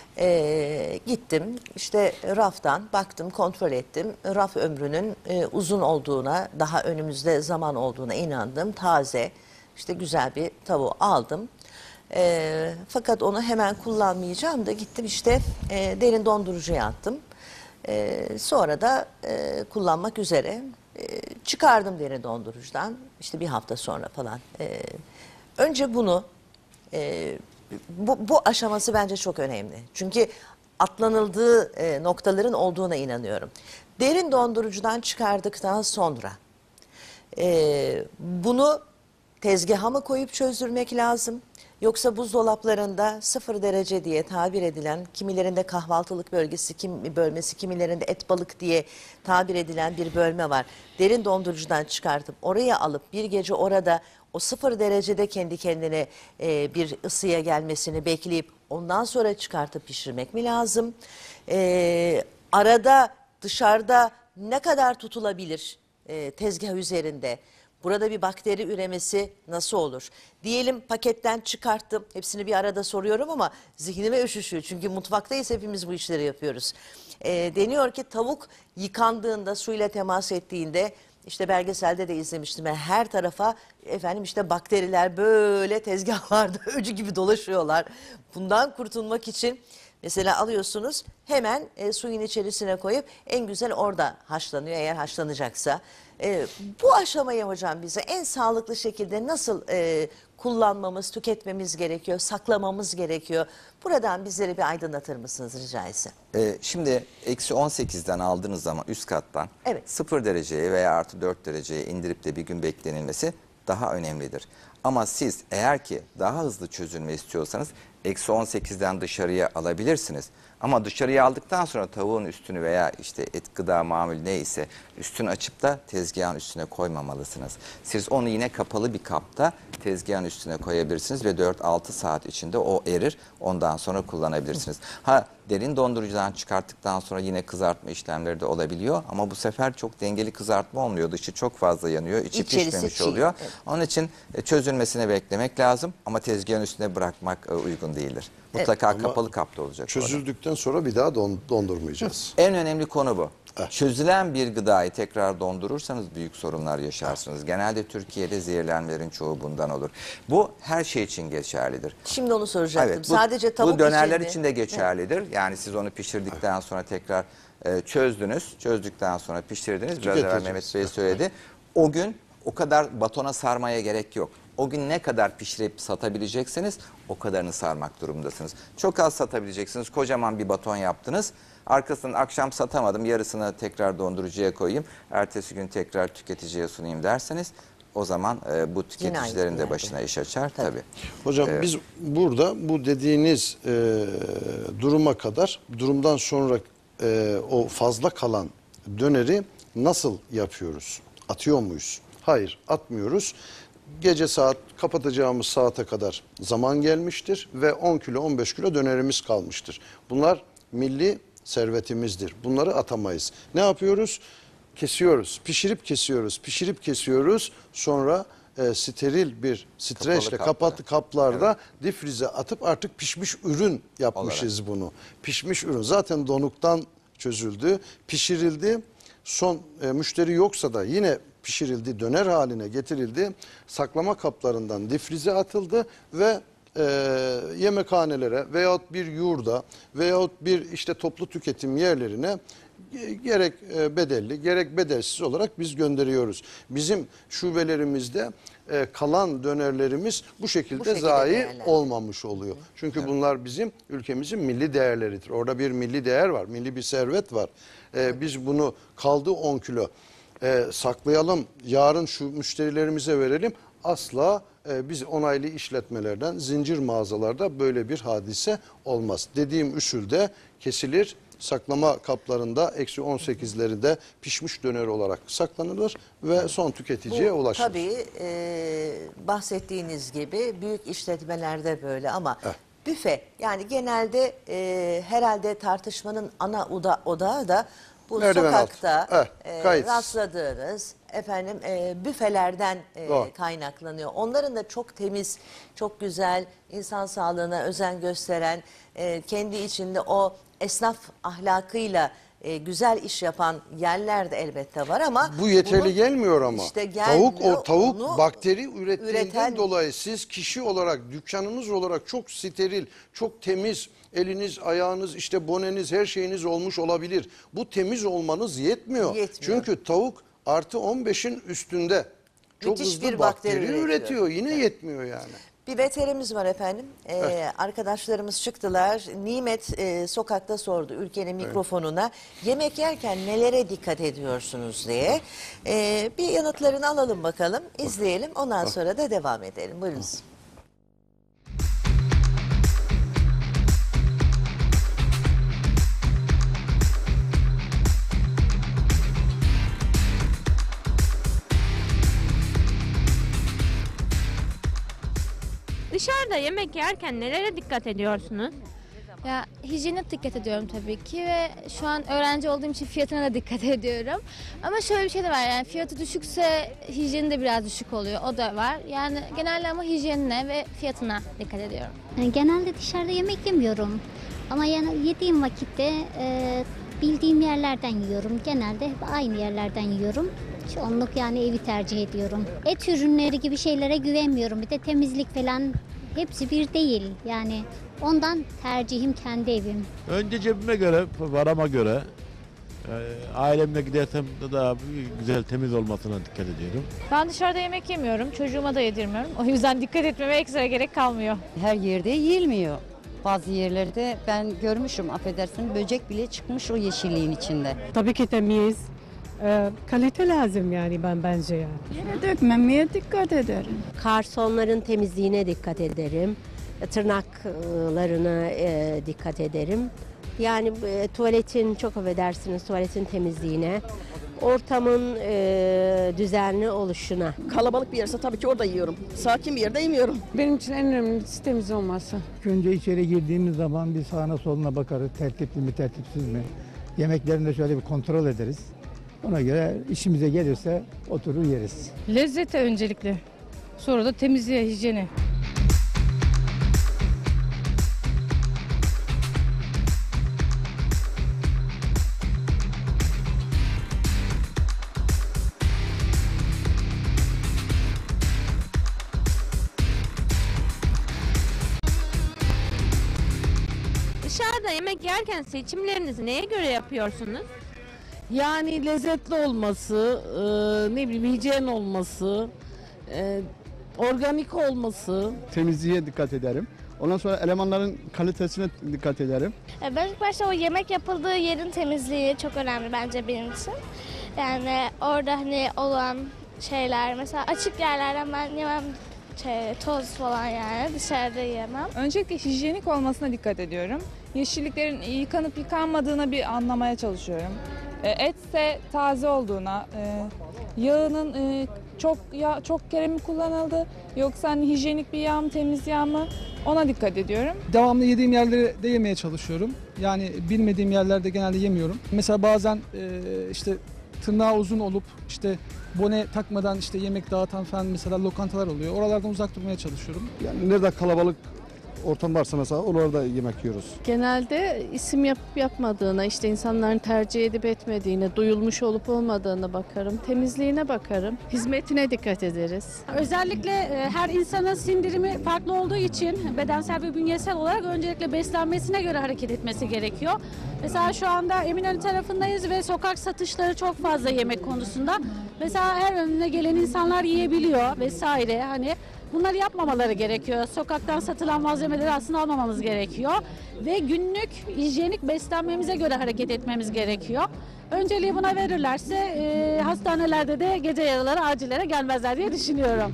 e, gittim işte raftan baktım, kontrol ettim. Raf ömrünün e, uzun olduğuna, daha önümüzde zaman olduğuna inandım. Taze işte güzel bir tavuğu aldım. E, fakat onu hemen kullanmayacağım da gittim işte e, derin dondurucuya attım. E, sonra da e, kullanmak üzere e, çıkardım derin dondurucudan işte bir hafta sonra falan. E, önce bunu e, bu, bu aşaması bence çok önemli. Çünkü atlanıldığı e, noktaların olduğuna inanıyorum. Derin dondurucudan çıkardıktan sonra e, bunu tezgaha mı koyup çözdürmek lazım? Yoksa buzdolaplarında sıfır derece diye tabir edilen, kimilerinde kahvaltılık bölgesi, kim bölmesi, kimilerinde et balık diye tabir edilen bir bölme var. Derin dondurucudan çıkartıp oraya alıp bir gece orada o sıfır derecede kendi kendine e, bir ısıya gelmesini bekleyip ondan sonra çıkartıp pişirmek mi lazım? E, arada dışarıda ne kadar tutulabilir e, tezgah üzerinde? Burada bir bakteri üremesi nasıl olur? Diyelim paketten çıkarttım. Hepsini bir arada soruyorum ama zihnime üşüşüyor. Çünkü mutfaktayız, hepimiz bu işleri yapıyoruz. E, deniyor ki tavuk yıkandığında, suyla temas ettiğinde, işte belgeselde de izlemiştim ben, her tarafa efendim işte bakteriler böyle tezgahlarda öcü gibi dolaşıyorlar. Bundan kurtulmak için mesela alıyorsunuz hemen e, suyun içerisine koyup en güzel orada haşlanıyor eğer haşlanacaksa. E, bu aşamayı hocam bize en sağlıklı şekilde nasıl e, kullanmamız, tüketmemiz gerekiyor, saklamamız gerekiyor? Buradan bizleri bir aydınlatır mısınız rica etsem? Ee, şimdi eksi on sekizden aldığınız zaman üst kattan Evet. sıfır dereceye veya artı dört dereceye indirip de bir gün beklenilmesi daha önemlidir. Ama siz eğer ki daha hızlı çözülme istiyorsanız eksi on sekizden dışarıya alabilirsiniz. Ama dışarıya aldıktan sonra tavuğun üstünü veya işte et gıda mamul neyse üstünü açıp da tezgahın üstüne koymamalısınız. Siz onu yine kapalı bir kapta tezgahın üstüne koyabilirsiniz ve dört altı saat içinde o erir. Ondan sonra kullanabilirsiniz. Ha derin dondurucudan çıkarttıktan sonra yine kızartma işlemleri de olabiliyor. Ama bu sefer çok dengeli kızartma olmuyor. Dışı çok fazla yanıyor. İçi İçerisi pişmemiş çiğ, oluyor. evet. Onun için e, çözülmesini beklemek lazım. Ama tezgahın üstüne bırakmak e, uygun değildir. Mutlaka Ama kapalı kapta olacak. orada. Çözüldükten sonra bir daha don, dondurmayacağız. En önemli konu bu. Evet. Çözülen bir gıdayı tekrar dondurursanız büyük sorunlar yaşarsınız. Genelde Türkiye'de zehirlenmelerin çoğu bundan olur. Bu her şey için geçerlidir. Şimdi onu soracaktım. Evet, bu, Sadece tavuk bu dönerler için mi? için de geçerlidir. Yani siz onu pişirdikten sonra tekrar e, çözdünüz. Çözdükten sonra pişirdiniz. Biraz evvel Tüketeceğiz. Mehmet Bey söyledi. O gün o kadar batona sarmaya gerek yok. O gün ne kadar pişirip satabilecekseniz o kadarını sarmak durumundasınız. Çok az satabileceksiniz. Kocaman bir baton yaptınız. Arkasından akşam satamadım, yarısını tekrar dondurucuya koyayım. Ertesi gün tekrar tüketiciye sunayım derseniz o zaman e, bu tüketicilerin de yerde. başına iş açar tabii. Tabii. Hocam biz burada bu dediğiniz e, duruma kadar, durumdan sonra e, o fazla kalan döneri nasıl yapıyoruz? Atıyor muyuz? Hayır, atmıyoruz. gece saat kapatacağımız saate kadar zaman gelmiştir ve on kilo on beş kilo dönerimiz kalmıştır. Bunlar milli servetimizdir. Bunları atamayız. Ne yapıyoruz? Kesiyoruz. Pişirip kesiyoruz. Pişirip kesiyoruz. Sonra e, steril bir streçle Kapalı kapatı kaplarda difrize atıp artık pişmiş ürün yapmışız Olarak. bunu. Pişmiş ürün zaten donuktan çözüldü, pişirildi. Son e, müşteri yoksa da yine pişirildi, döner haline getirildi. Saklama kaplarından difrize atıldı ve e, yemekhanelere veyahut bir yurda veyahut bir işte toplu tüketim yerlerine e, gerek e, bedelli gerek bedelsiz olarak biz gönderiyoruz. Bizim şubelerimizde e, kalan dönerlerimiz bu şekilde, Bu şekilde zayi değerlendiriyor. olmamış oluyor. Çünkü bunlar bizim ülkemizin milli değerleridir. Orada bir milli değer var, milli bir servet var. E, biz bunu kaldı on kilo e, saklayalım, yarın şu müşterilerimize verelim. Asla e, biz onaylı işletmelerden, zincir mağazalarda böyle bir hadise olmaz. Dediğim usulde kesilir, saklama kaplarında eksi on sekizlerinde pişmiş döner olarak saklanılır ve son tüketiciye Bu ulaşır. tabii e, bahsettiğiniz gibi büyük işletmelerde böyle ama Evet. büfe yani genelde e, herhalde tartışmanın ana oda, odağı da bu Merdiven sokakta altı. Evet, e, kayıtsız. rastladığınız efendim e, büfelerden e, Doğru. kaynaklanıyor. Onların da çok temiz, çok güzel, insan sağlığına özen gösteren, e, kendi içinde o esnaf ahlakıyla e, güzel iş yapan yerler de elbette var ama Bu yeterli bunun gelmiyor ama. işte gelmiyor. Tavuk o tavuk Onu bakteri ürettiğinden üreten- dolayı siz kişi olarak dükkanınız olarak çok steril, çok temiz, eliniz, ayağınız, işte boneniz, her şeyiniz olmuş olabilir. Bu temiz olmanız yetmiyor. Yetmiyor. Çünkü tavuk artı on beşin üstünde çok Müthiş hızlı bir bakteri, bakteri üretiyor. üretiyor. Yine yetmiyor yani. Bir veterimiz var efendim. Ee, arkadaşlarımız çıktılar. Nimet e, sokakta sordu ülkenin mikrofonuna. Yemek yerken nelere dikkat ediyorsunuz diye. Ee, bir yanıtlarını alalım bakalım. İzleyelim. Ondan sonra da devam edelim. Buyurunuz. Dışarıda yemek yerken nelere dikkat ediyorsunuz? Ya hijyene dikkat ediyorum tabii ki ve şu an öğrenci olduğum için fiyatına da dikkat ediyorum. Ama şöyle bir şey de var, yani fiyatı düşükse hijyeni de biraz düşük oluyor, o da var. Yani genelde ama hijyenine ve fiyatına dikkat ediyorum. Yani genelde dışarıda yemek yemiyorum. Ama yani yediğim vakitte e, bildiğim yerlerden yiyorum. Genelde hep aynı yerlerden yiyorum. Çoğunluk yani evi tercih ediyorum. Et ürünleri gibi şeylere güvenmiyorum. Bir de temizlik falan hepsi bir değil. Yani ondan tercihim kendi evim. Önce cebime göre, varama göre, e, ailemle gidersem de daha güzel, temiz olmasına dikkat ediyorum. Ben dışarıda yemek yemiyorum, çocuğuma da yedirmiyorum. O yüzden dikkat etmeme ekstra gerek kalmıyor. Her yerde yiyilmiyor. Bazı yerlerde ben görmüşüm, affedersin, böcek bile çıkmış o yeşilliğin içinde. Tabii ki temiz. Ee, kalite lazım yani ben bence yani. Yere dökmemeye dikkat ederim. Garsonların temizliğine dikkat ederim. Tırnaklarına e, dikkat ederim. Yani e, tuvaletin, çok affedersiniz, tuvaletin temizliğine, ortamın e, düzenli oluşuna. Kalabalık bir yerse tabii ki orada yiyorum. Sakin bir yerde yemiyorum. Benim için en önemlisi temiz olması. Önce içeri girdiğimiz zaman bir sağına soluna bakarız. Tertipli mi, tertipsiz mi? Yemeklerini de şöyle bir kontrol ederiz. Ona göre işimize gelirse oturur yeriz. Lezzete öncelikle, sonra da temizliğe, hijyene. Dışarıda yemek yerken seçimlerinizi neye göre yapıyorsunuz? Yani lezzetli olması, e, ne bileyim hijyen olması, e, organik olması. Temizliğe dikkat ederim. Ondan sonra elemanların kalitesine dikkat ederim. Ben ilk başta o yemek yapıldığı yerin temizliği çok önemli bence benim için. Yani orada hani olan şeyler, mesela açık yerlerden ben yemem, şey, toz falan, yani dışarıda yemem. Öncelikle hijyenik olmasına dikkat ediyorum. Yeşilliklerin yıkanıp yıkanmadığına bir anlamaya çalışıyorum. E, etse taze olduğuna, e, yağının e, çok yağ, çok kere mi kullanıldı yoksa hani hijyenik bir yağ mı, temiz yağ mı, ona dikkat ediyorum. Devamlı yediğim yerlerde yemeye çalışıyorum. Yani bilmediğim yerlerde genelde yemiyorum. Mesela bazen e, işte tırnağı uzun olup işte bone takmadan işte yemek dağıtan falan mesela lokantalar oluyor. Oralardan uzak durmaya çalışıyorum. Yani nerede kalabalık ortam varsa mesela oralarda yemek yiyoruz. Genelde isim yapıp yapmadığına, işte insanların tercih edip etmediğine, duyulmuş olup olmadığına bakarım. Temizliğine bakarım. Hizmetine dikkat ederiz. Özellikle e, her insanın sindirimi farklı olduğu için bedensel ve bünyesel olarak öncelikle beslenmesine göre hareket etmesi gerekiyor. Mesela şu anda Eminönü tarafındayız ve sokak satışları çok fazla yemek konusunda. Mesela her önüne gelen insanlar yiyebiliyor vesaire. Hani bunları yapmamaları gerekiyor. Sokaktan satılan malzemeleri aslında almamamız gerekiyor. Ve günlük hijyenik beslenmemize göre hareket etmemiz gerekiyor. Önceliği buna verirlerse e, hastanelerde de gece yaraları acillere gelmezler diye düşünüyorum.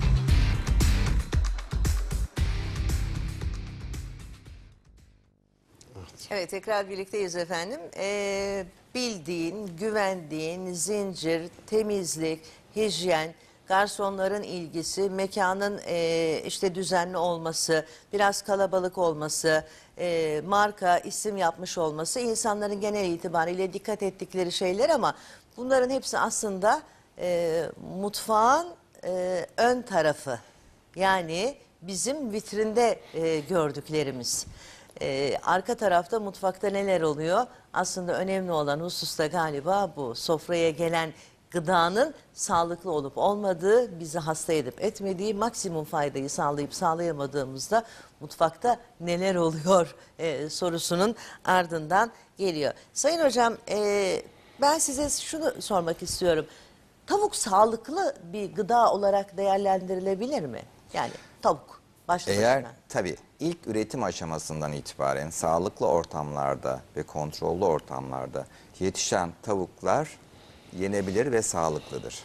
Evet, tekrar birlikteyiz efendim. Ee, bildiğin, güvendiğin zincir, temizlik, hijyen, garsonların ilgisi, mekanın e, işte düzenli olması, biraz kalabalık olması, e, marka, isim yapmış olması, insanların genel itibariyle dikkat ettikleri şeyler ama bunların hepsi aslında e, mutfağın e, ön tarafı. Yani bizim vitrinde e, gördüklerimiz. Ee, arka tarafta mutfakta neler oluyor? Aslında önemli olan husus da galiba bu. Sofraya gelen gıdanın sağlıklı olup olmadığı, bizi hasta edip etmediği, maksimum faydayı sağlayıp sağlayamadığımızda mutfakta neler oluyor e, sorusunun ardından geliyor. Sayın hocam, e, ben size şunu sormak istiyorum. Tavuk sağlıklı bir gıda olarak değerlendirilebilir mi? Yani tavuk. Başlı Eğer başına. tabii ilk üretim aşamasından itibaren sağlıklı ortamlarda ve kontrollü ortamlarda yetişen tavuklar yenebilir ve sağlıklıdır.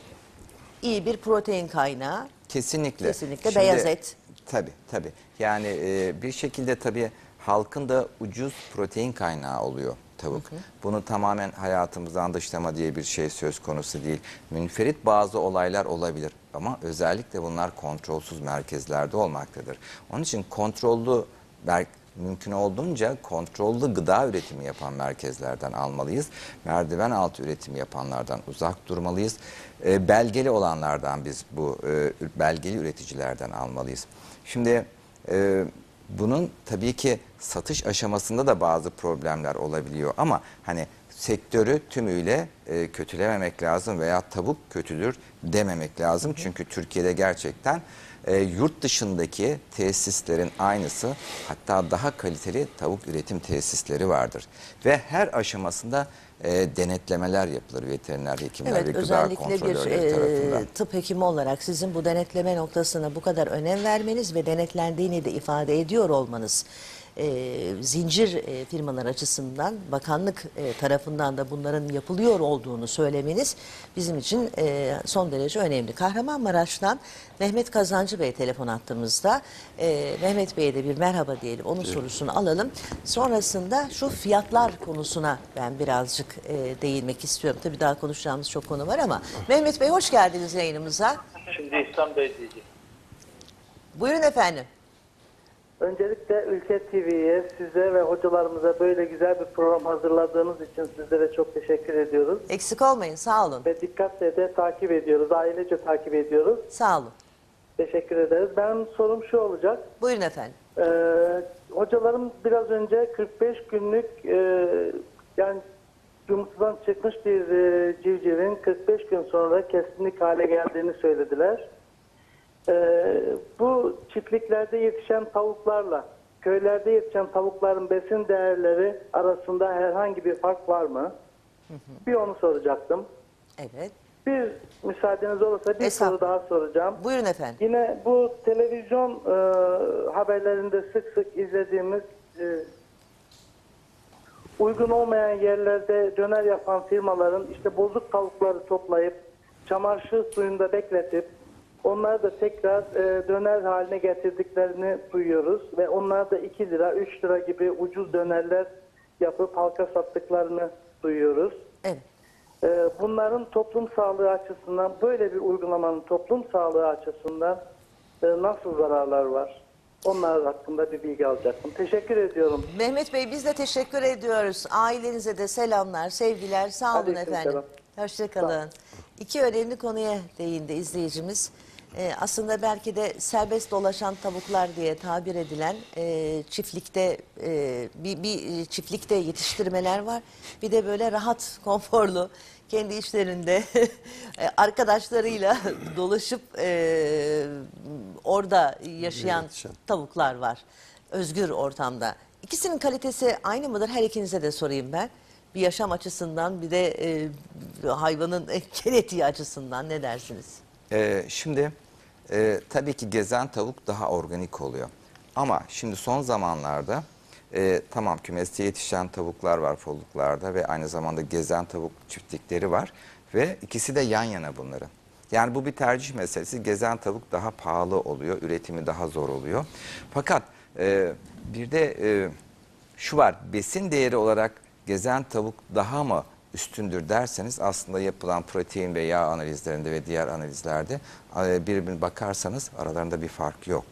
İyi bir protein kaynağı. Kesinlikle. Kesinlikle beyaz et. Tabii tabii. Yani e, bir şekilde tabii halkın da ucuz protein kaynağı oluyor tavuk. Hı hı. Bunu tamamen hayatımızdan dışlama diye bir şey söz konusu değil. Münferit bazı olaylar olabilir ama özellikle bunlar kontrolsüz merkezlerde olmaktadır. Onun için kontrollü, mümkün olduğunca kontrollü gıda üretimi yapan merkezlerden almalıyız. Merdiven altı üretimi yapanlardan uzak durmalıyız. E, belgeli olanlardan biz bu e, belgeli üreticilerden almalıyız. Şimdi e, bunun tabii ki satış aşamasında da bazı problemler olabiliyor ama hani sektörü tümüyle e, kötülememek lazım veya tavuk kötüdür dememek lazım. Hı hı. Çünkü Türkiye'de gerçekten e, yurt dışındaki tesislerin aynısı, hatta daha kaliteli tavuk üretim tesisleri vardır. Ve her aşamasında e, denetlemeler yapılır veteriner hekimler evet, ve gıda özellikle kontrolörleri bir tarafından. e, tıp hekimi olarak sizin bu denetleme noktasına bu kadar önem vermeniz ve denetlendiğini de ifade ediyor olmanız, e, zincir e, firmalar açısından bakanlık e, tarafından da bunların yapılıyor olduğunu söylemeniz bizim için e, son derece önemli. Kahramanmaraş'tan Mehmet Kazancı Bey telefon attığımızda. E, Mehmet Bey'e de bir merhaba diyelim, onun evet. sorusunu alalım. Sonrasında şu fiyatlar konusuna ben birazcık e, değinmek istiyorum. Tabii daha konuşacağımız çok konu var ama Mehmet Bey hoş geldiniz yayınımıza. Şimdi İhsan Bey diyeceğim. Buyurun efendim. Öncelikle Ülke T V'ye, size ve hocalarımıza böyle güzel bir program hazırladığınız için sizlere çok teşekkür ediyoruz. Eksik olmayın, sağ olun. Ve dikkatle de takip ediyoruz, ailece takip ediyoruz. Sağ olun. Teşekkür ederiz. Benim sorum şu olacak. Buyurun efendim. Ee, hocalarım biraz önce kırk beş günlük e, yani yumurtadan çıkmış bir e, civcivin kırk beş gün sonra kesinlik hale geldiğini söylediler. Ee, bu çiftliklerde yetişen tavuklarla köylerde yetişen tavukların besin değerleri arasında herhangi bir fark var mı? Hı hı. Bir onu soracaktım. Evet. Bir müsaadeniz olursa bir Esaf. soru daha soracağım. Buyurun efendim. Yine bu televizyon e, haberlerinde sık sık izlediğimiz e, uygun olmayan yerlerde döner yapan firmaların işte bozuk tavukları toplayıp çamaşır suyunda bekletip onları da tekrar e, döner haline getirdiklerini duyuyoruz ve onlar da iki lira, üç lira gibi ucuz dönerler yapıp halka sattıklarını duyuyoruz. Evet. Ee, bunların toplum sağlığı açısından, böyle bir uygulamanın toplum sağlığı açısından e, nasıl zararlar var? Onlar hakkında bir bilgi alacaktım. Teşekkür ediyorum. Mehmet Bey biz de teşekkür ediyoruz. Ailenize de selamlar, sevgiler. Sağ olun Aleyküm efendim. selam. Hoşçakalın. İki önemli konuya değindi izleyicimiz. Ee, aslında belki de serbest dolaşan tavuklar diye tabir edilen e, çiftlikte e, bir, bir çiftlikte yetiştirmeler var. Bir de böyle rahat, konforlu, kendi işlerinde arkadaşlarıyla dolaşıp e, orada yaşayan tavuklar var. Özgür ortamda. İkisinin kalitesi aynı mıdır? Her ikinize de sorayım ben. Bir yaşam açısından bir de e, hayvanın genetiği açısından ne dersiniz? Ee, şimdi e, tabii ki gezen tavuk daha organik oluyor. Ama şimdi son zamanlarda e, tamam kümeste yetişen tavuklar var folluklarda ve aynı zamanda gezen tavuk çiftlikleri var. Ve ikisi de yan yana bunların. Yani bu bir tercih meselesi. Gezen tavuk daha pahalı oluyor, üretimi daha zor oluyor. Fakat e, bir de e, şu var, besin değeri olarak gezen tavuk daha mı üstündür derseniz aslında yapılan protein ve yağ analizlerinde ve diğer analizlerde birbirine bakarsanız aralarında bir fark yok.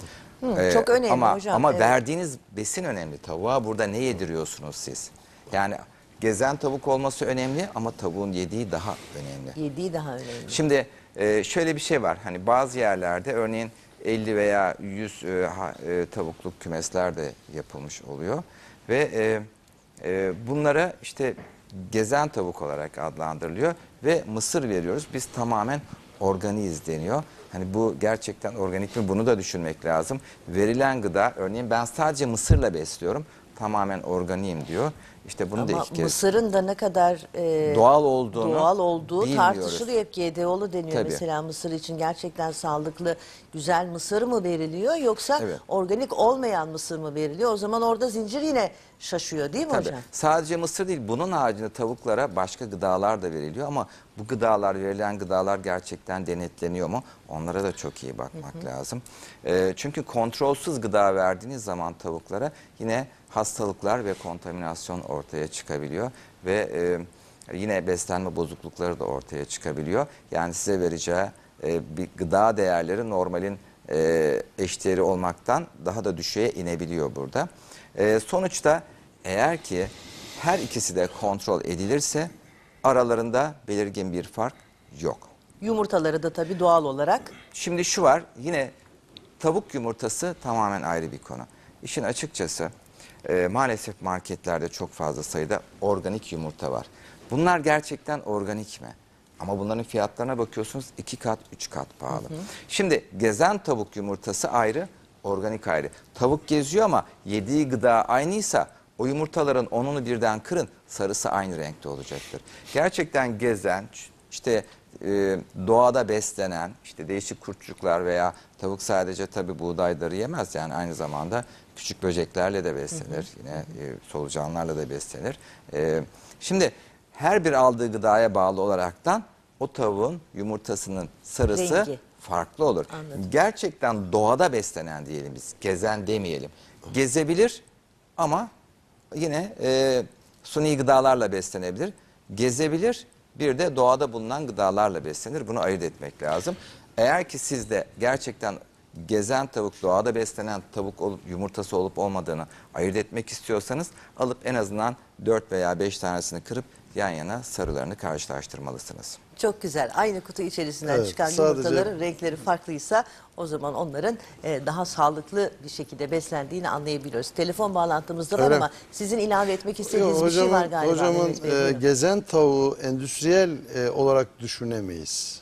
Hı, ee, çok önemli ama, hocam. Ama evet. verdiğiniz besin önemli. Tavuğa burada ne yediriyorsunuz siz? Yani gezen tavuk olması önemli ama tavuğun yediği daha önemli. Yediği daha önemli. Şimdi e, şöyle bir şey var. Hani bazı yerlerde örneğin elli veya yüz e, ha, e, tavukluk kümesler de yapılmış oluyor. Ve e, e, bunlara işte gezen tavuk olarak adlandırılıyor ve mısır veriyoruz. Biz tamamen organiyiz deniyor. Hani bu gerçekten organik mi, bunu da düşünmek lazım. Verilen gıda, örneğin ben sadece mısırla besliyorum, tamamen organiyim diyor. İşte bunu Ama da iki kez mısırın da ne kadar e, doğal olduğunu doğal olduğu bilmiyoruz. tartışılıyor. Hep G D O'lu deniyor Tabii. mesela mısır için. Gerçekten sağlıklı, güzel mısır mı veriliyor yoksa Evet. organik olmayan mısır mı veriliyor? O zaman orada zincir yine şaşıyor değil mi Tabii. hocam? Sadece mısır değil, bunun haricinde tavuklara başka gıdalar da veriliyor ama bu gıdalar, verilen gıdalar gerçekten denetleniyor mu? Onlara da çok iyi bakmak Hı hı. lazım. E, çünkü kontrolsüz gıda verdiğiniz zaman tavuklara yine hastalıklar ve kontaminasyon ortaya çıkabiliyor ve e, yine beslenme bozuklukları da ortaya çıkabiliyor. Yani size vereceği e, bir gıda değerleri normalin e, eşdeğeri olmaktan daha da düşüğe inebiliyor burada. E, sonuçta eğer ki her ikisi de kontrol edilirse aralarında belirgin bir fark yok. Yumurtaları da tabii doğal olarak. Şimdi şu var, yine tavuk yumurtası tamamen ayrı bir konu. İşin açıkçası e, maalesef marketlerde çok fazla sayıda organik yumurta var. Bunlar gerçekten organik mi? Ama bunların fiyatlarına bakıyorsunuz iki kat, üç kat pahalı. Hı hı. Şimdi gezen tavuk yumurtası ayrı, organik ayrı. Tavuk geziyor ama yediği gıda aynıysa o yumurtaların onunu birden kırın, sarısı aynı renkte olacaktır. Gerçekten gezen, işte e, doğada beslenen, işte değişik kurtçuklar veya tavuk sadece tabii buğdayları yemez. Yani aynı zamanda küçük böceklerle de beslenir, hı hı. yine e, solucanlarla da beslenir. E, şimdi her bir aldığı gıdaya bağlı olaraktan o tavuğun yumurtasının sarısı rengi farklı olur. Anladım. Gerçekten doğada beslenen diyelim biz, gezen demeyelim. Gezebilir ama yine e, suni gıdalarla beslenebilir. Gezebilir, bir de doğada bulunan gıdalarla beslenir. Bunu ayırt etmek lazım. Eğer ki siz de gerçekten gezen tavuk, doğada beslenen tavuk olup yumurtası olup olmadığını ayırt etmek istiyorsanız alıp en azından dört veya beş tanesini kırıp yan yana sarılarını karşılaştırmalısınız. Çok güzel. Aynı kutu içerisinden Evet, çıkan sadece... yumurtaların renkleri farklıysa o zaman onların e, daha sağlıklı bir şekilde beslendiğini anlayabiliyoruz. Telefon bağlantımızda var Öyle. ama sizin ilave etmek istediğiniz Yok, bir şey var galiba. Hocamın Mehmet Bey, e, buyurun. gezen tavuğu endüstriyel e, olarak düşünemeyiz.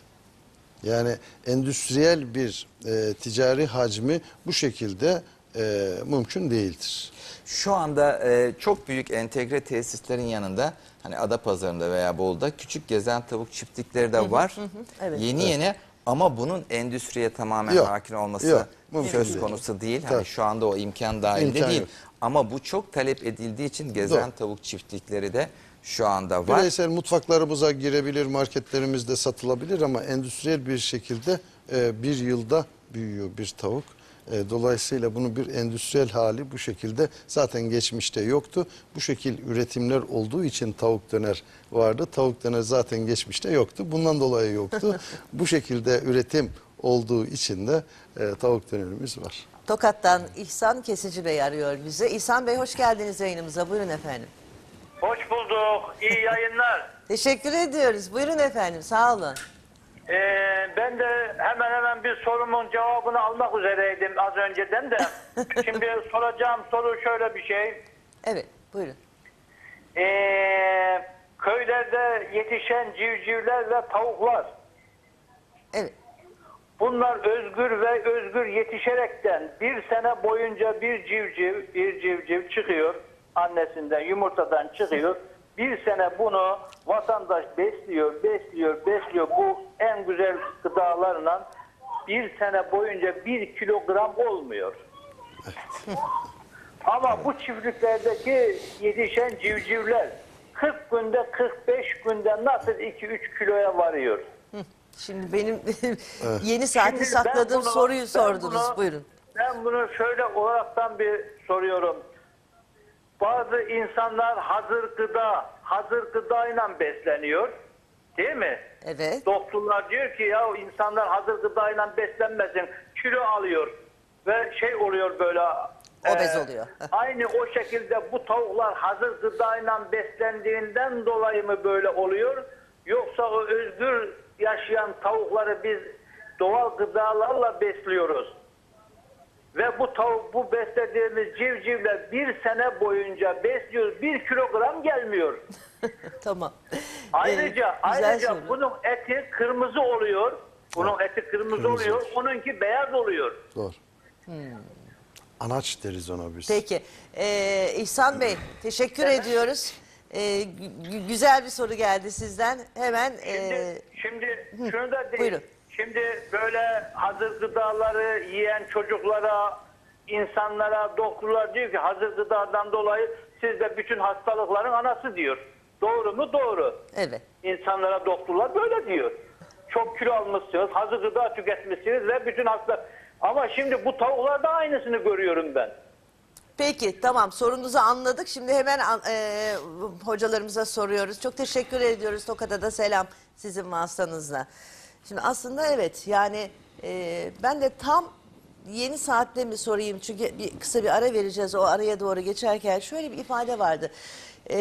Yani endüstriyel bir e, ticari hacmi bu şekilde e, mümkün değildir. Şu anda e, çok büyük entegre tesislerin yanında hani Adapazarı'nda veya Bolu'da küçük gezen tavuk çiftlikleri de var. Hı hı, hı. Evet. Yeni evet. yeni ama bunun endüstriye tamamen yok, hakim olması yok, söz değil. konusu değil. Hani şu anda o imkan dahilinde imkan değil. Yok. Ama bu çok talep edildiği için gezen Doğru. tavuk çiftlikleri de şu anda var. Bireysel mutfaklarımıza girebilir, marketlerimizde satılabilir ama endüstriyel bir şekilde e, bir yılda büyüyor bir tavuk. E, dolayısıyla bunun bir endüstriyel hali bu şekilde zaten geçmişte yoktu. Bu şekil üretimler olduğu için tavuk döner vardı. Tavuk döner zaten geçmişte yoktu. Bundan dolayı yoktu. Bu şekilde üretim olduğu için de e, tavuk dönerimiz var. Tokat'tan İhsan Kesici Bey arıyor bize. İhsan Bey hoş geldiniz yayınımıza. Buyurun efendim. Hoş bulduk. İyi yayınlar. Teşekkür ediyoruz. Buyurun efendim. Sağ olun. Ee, ben de hemen hemen bir sorumun cevabını almak üzereydim az önceden de. Şimdi soracağım soru şöyle bir şey. Evet, buyurun. Ee, köylerde yetişen civcivler ve tavuklar. Evet. Bunlar özgür ve özgür yetişerekten bir sene boyunca bir civciv, bir civciv çıkıyor annesinden, yumurtadan çıkıyor. Bir sene bunu vatandaş besliyor, besliyor, besliyor. Bu en güzel gıdalarla bir sene boyunca bir kilogram olmuyor. Ama bu çiftliklerdeki yetişen civcivler kırk günde, kırk beş günde nasıl iki üç kiloya varıyor? Şimdi benim yeni saati Şimdi sakladığım bunu, soruyu sordunuz. Bunu, Buyurun. Ben bunu şöyle olaraktan bir soruyorum. Bazı insanlar hazır gıda, hazır gıdayla besleniyor. Değil mi? Evet. Doktorlar diyor ki ya insanlar hazır gıdayla beslenmesin. Kilo alıyor ve şey oluyor böyle. Obez e, oluyor. Aynı o şekilde bu tavuklar hazır gıdayla beslendiğinden dolayı mı böyle oluyor? Yoksa o özgür yaşayan tavukları biz doğal gıdalarla besliyoruz. Ve bu tavuk, bu beslediğimiz civcivler bir sene boyunca besliyoruz. Bir kilogram gelmiyor. Tamam. Ayrıca, Ee, güzel ayrıca soru. bunun eti kırmızı oluyor. Bunun eti kırmızı, Kırmızı oluyor. olur. Onunki beyaz oluyor. Doğru. Hmm. Anaç deriz ona biz. Peki. Ee, İhsan Bey teşekkür ediyoruz. Ee, gü- güzel bir soru geldi sizden. Hemen e, Şimdi şunu da değil. buyurun. Şimdi böyle hazır gıdaları yiyen çocuklara, insanlara doktorlar diyor ki hazır gıdadan dolayı siz de bütün hastalıkların anası diyor. Doğru mu? Doğru. Evet. İnsanlara doktorlar böyle diyor. Çok kilo almışsınız, hazır gıda tüketmişsiniz ve bütün hasta... Ama şimdi bu tavuklarda aynısını görüyorum ben. Peki tamam sorunuzu anladık. Şimdi hemen an- e, hocalarımıza soruyoruz. Çok teşekkür ediyoruz. Tokat'a da selam sizin vasıtanızla. Şimdi aslında evet yani e, ben de tam yeni saatte mi sorayım? Çünkü bir, kısa bir ara vereceğiz. O araya doğru geçerken şöyle bir ifade vardı. E,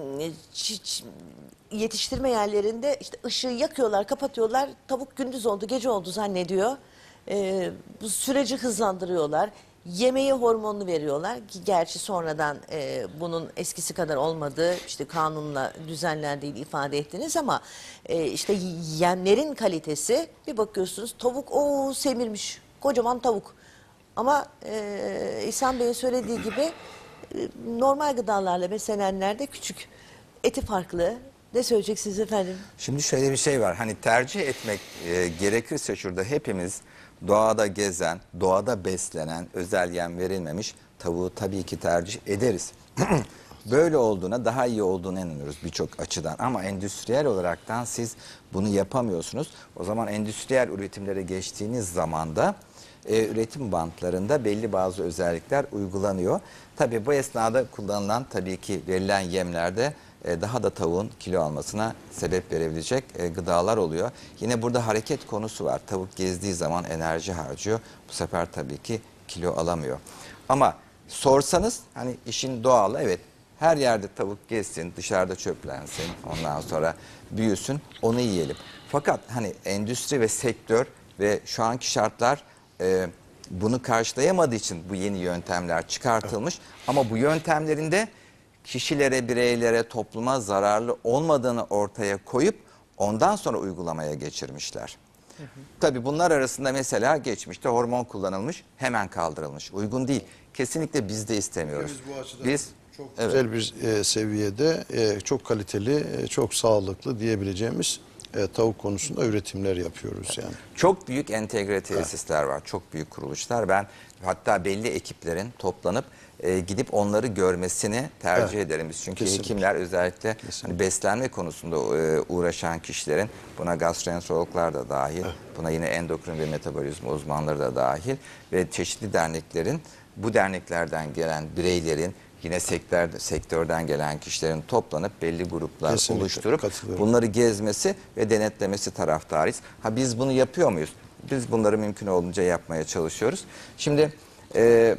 ç- ç- yetiştirme yerlerinde işte ışığı yakıyorlar, kapatıyorlar. Tavuk gündüz oldu, gece oldu zannediyor. E, bu süreci hızlandırıyorlar. Yemeğe hormonlu veriyorlar ki gerçi sonradan e, bunun eskisi kadar olmadığı işte kanunla düzenlendiğini ifade ettiniz ama e, işte yemlerin kalitesi bir bakıyorsunuz tavuk o semirmiş kocaman tavuk ama e, İhsan Bey'in söylediği gibi e, normal gıdalarla beslenenler de küçük eti farklı. Ne söyleyeceksiniz efendim? Şimdi şöyle bir şey var. Hani tercih etmek e, gerekirse şurada hepimiz doğada gezen, doğada beslenen, özel yem verilmemiş tavuğu tabii ki tercih ederiz. Böyle olduğuna, daha iyi olduğuna inanıyoruz birçok açıdan. Ama endüstriyel olaraktan siz bunu yapamıyorsunuz. O zaman endüstriyel üretimlere geçtiğiniz zaman da e, üretim bantlarında belli bazı özellikler uygulanıyor. Tabii bu esnada kullanılan tabii ki verilen yemlerde e, daha da tavuğun kilo almasına sebep verebilecek e, gıdalar oluyor. Yine burada hareket konusu var. Tavuk gezdiği zaman enerji harcıyor. Bu sefer tabii ki kilo alamıyor. Ama sorsanız hani işin doğalı evet her yerde tavuk gezsin, dışarıda çöplensin, ondan sonra büyüsün, onu yiyelim. Fakat hani endüstri ve sektör ve şu anki şartlar e, bunu karşılayamadığı için bu yeni yöntemler çıkartılmış. Ama bu yöntemlerin de kişilere, bireylere, topluma zararlı olmadığını ortaya koyup ondan sonra uygulamaya geçirmişler. Hı hı. Tabii bunlar arasında mesela geçmişte hormon kullanılmış, hemen kaldırılmış. Uygun değil. Kesinlikle biz de istemiyoruz. Biz bu açıdan biz çok evet. güzel bir e, seviyede, e, çok kaliteli, e, çok sağlıklı diyebileceğimiz e, tavuk konusunda üretimler yapıyoruz yani. Çok büyük entegre tesisler var, çok büyük kuruluşlar. Ben hatta belli ekiplerin toplanıp e, gidip onları görmesini tercih Evet. ederim. Biz çünkü Kesinlikle. hekimler özellikle hani beslenme konusunda e, uğraşan kişilerin, buna gastroenterologlar da dahil, evet. buna yine endokrin ve metabolizma uzmanları da dahil ve çeşitli derneklerin, bu derneklerden gelen bireylerin, yine sektör, sektörden gelen kişilerin toplanıp belli gruplar Kesinlikle, oluşturup katılıyorum. bunları gezmesi ve denetlemesi taraftarıyız. Ha biz bunu yapıyor muyuz? Biz bunları mümkün olduğunca yapmaya çalışıyoruz. Şimdi e,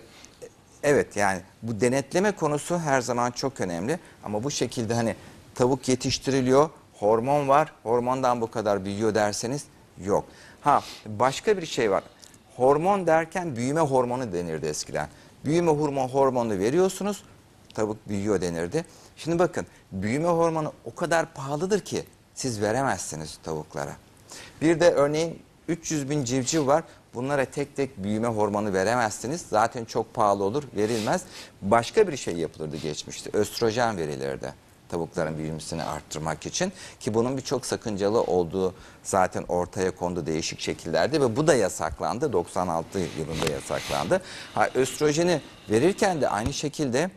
evet yani bu denetleme konusu her zaman çok önemli ama bu şekilde hani tavuk yetiştiriliyor, hormon var, hormondan bu kadar büyüyor derseniz yok. Ha başka bir şey var. Hormon derken büyüme hormonu denirdi eskiden. Büyüme hormonu hormonu veriyorsunuz, tavuk büyüyor denirdi. Şimdi bakın büyüme hormonu o kadar pahalıdır ki siz veremezsiniz tavuklara. Bir de örneğin üç yüz bin civciv var. Bunlara tek tek büyüme hormonu veremezsiniz. Zaten çok pahalı olur, verilmez. Başka bir şey yapılırdı geçmişte. Östrojen verilirdi tavukların büyümesini arttırmak için. Ki bunun birçok sakıncalı olduğu zaten ortaya kondu değişik şekillerde ve bu da yasaklandı. doksan altı yılında yasaklandı. Ha, östrojeni verirken de aynı şekilde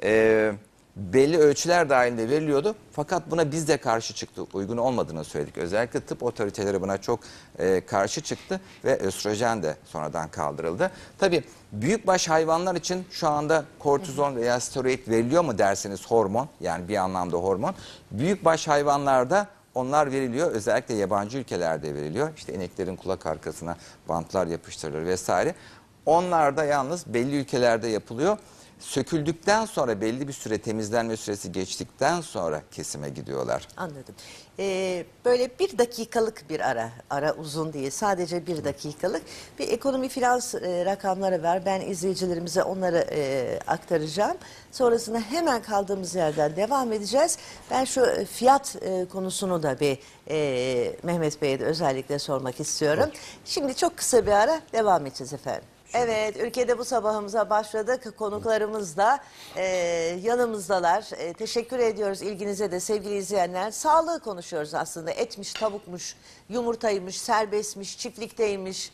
e, belli ölçüler dahilinde veriliyordu. Fakat buna biz de karşı çıktık. Uygun olmadığını söyledik. Özellikle tıp otoriteleri buna çok e, karşı çıktı ve östrojen de sonradan kaldırıldı. Tabii büyükbaş hayvanlar için şu anda kortizon veya steroid veriliyor mu derseniz hormon, yani bir anlamda hormon. Büyükbaş hayvanlarda onlar veriliyor. Özellikle yabancı ülkelerde veriliyor. İşte ineklerin kulak arkasına bantlar yapıştırılır vesaire. Onlar da yalnız belli ülkelerde yapılıyor. Söküldükten sonra belli bir süre temizlenme süresi geçtikten sonra kesime gidiyorlar. Anladım. Ee, böyle bir dakikalık bir ara, ara uzun değil, sadece bir dakikalık bir ekonomi finans e, rakamları var. Ben izleyicilerimize onları e, aktaracağım. Sonrasında hemen kaldığımız yerden devam edeceğiz. Ben şu fiyat e, konusunu da bir e, Mehmet Bey'e de özellikle sormak istiyorum. Evet. Şimdi çok kısa bir ara devam edeceğiz efendim. Evet, ülkede bu sabahımıza başladık. Konuklarımız da e, yanımızdalar. E, teşekkür ediyoruz ilginize de sevgili izleyenler. Sağlığı konuşuyoruz aslında. Etmiş, tavukmuş, yumurtaymış, serbestmiş, çiftlikteymiş.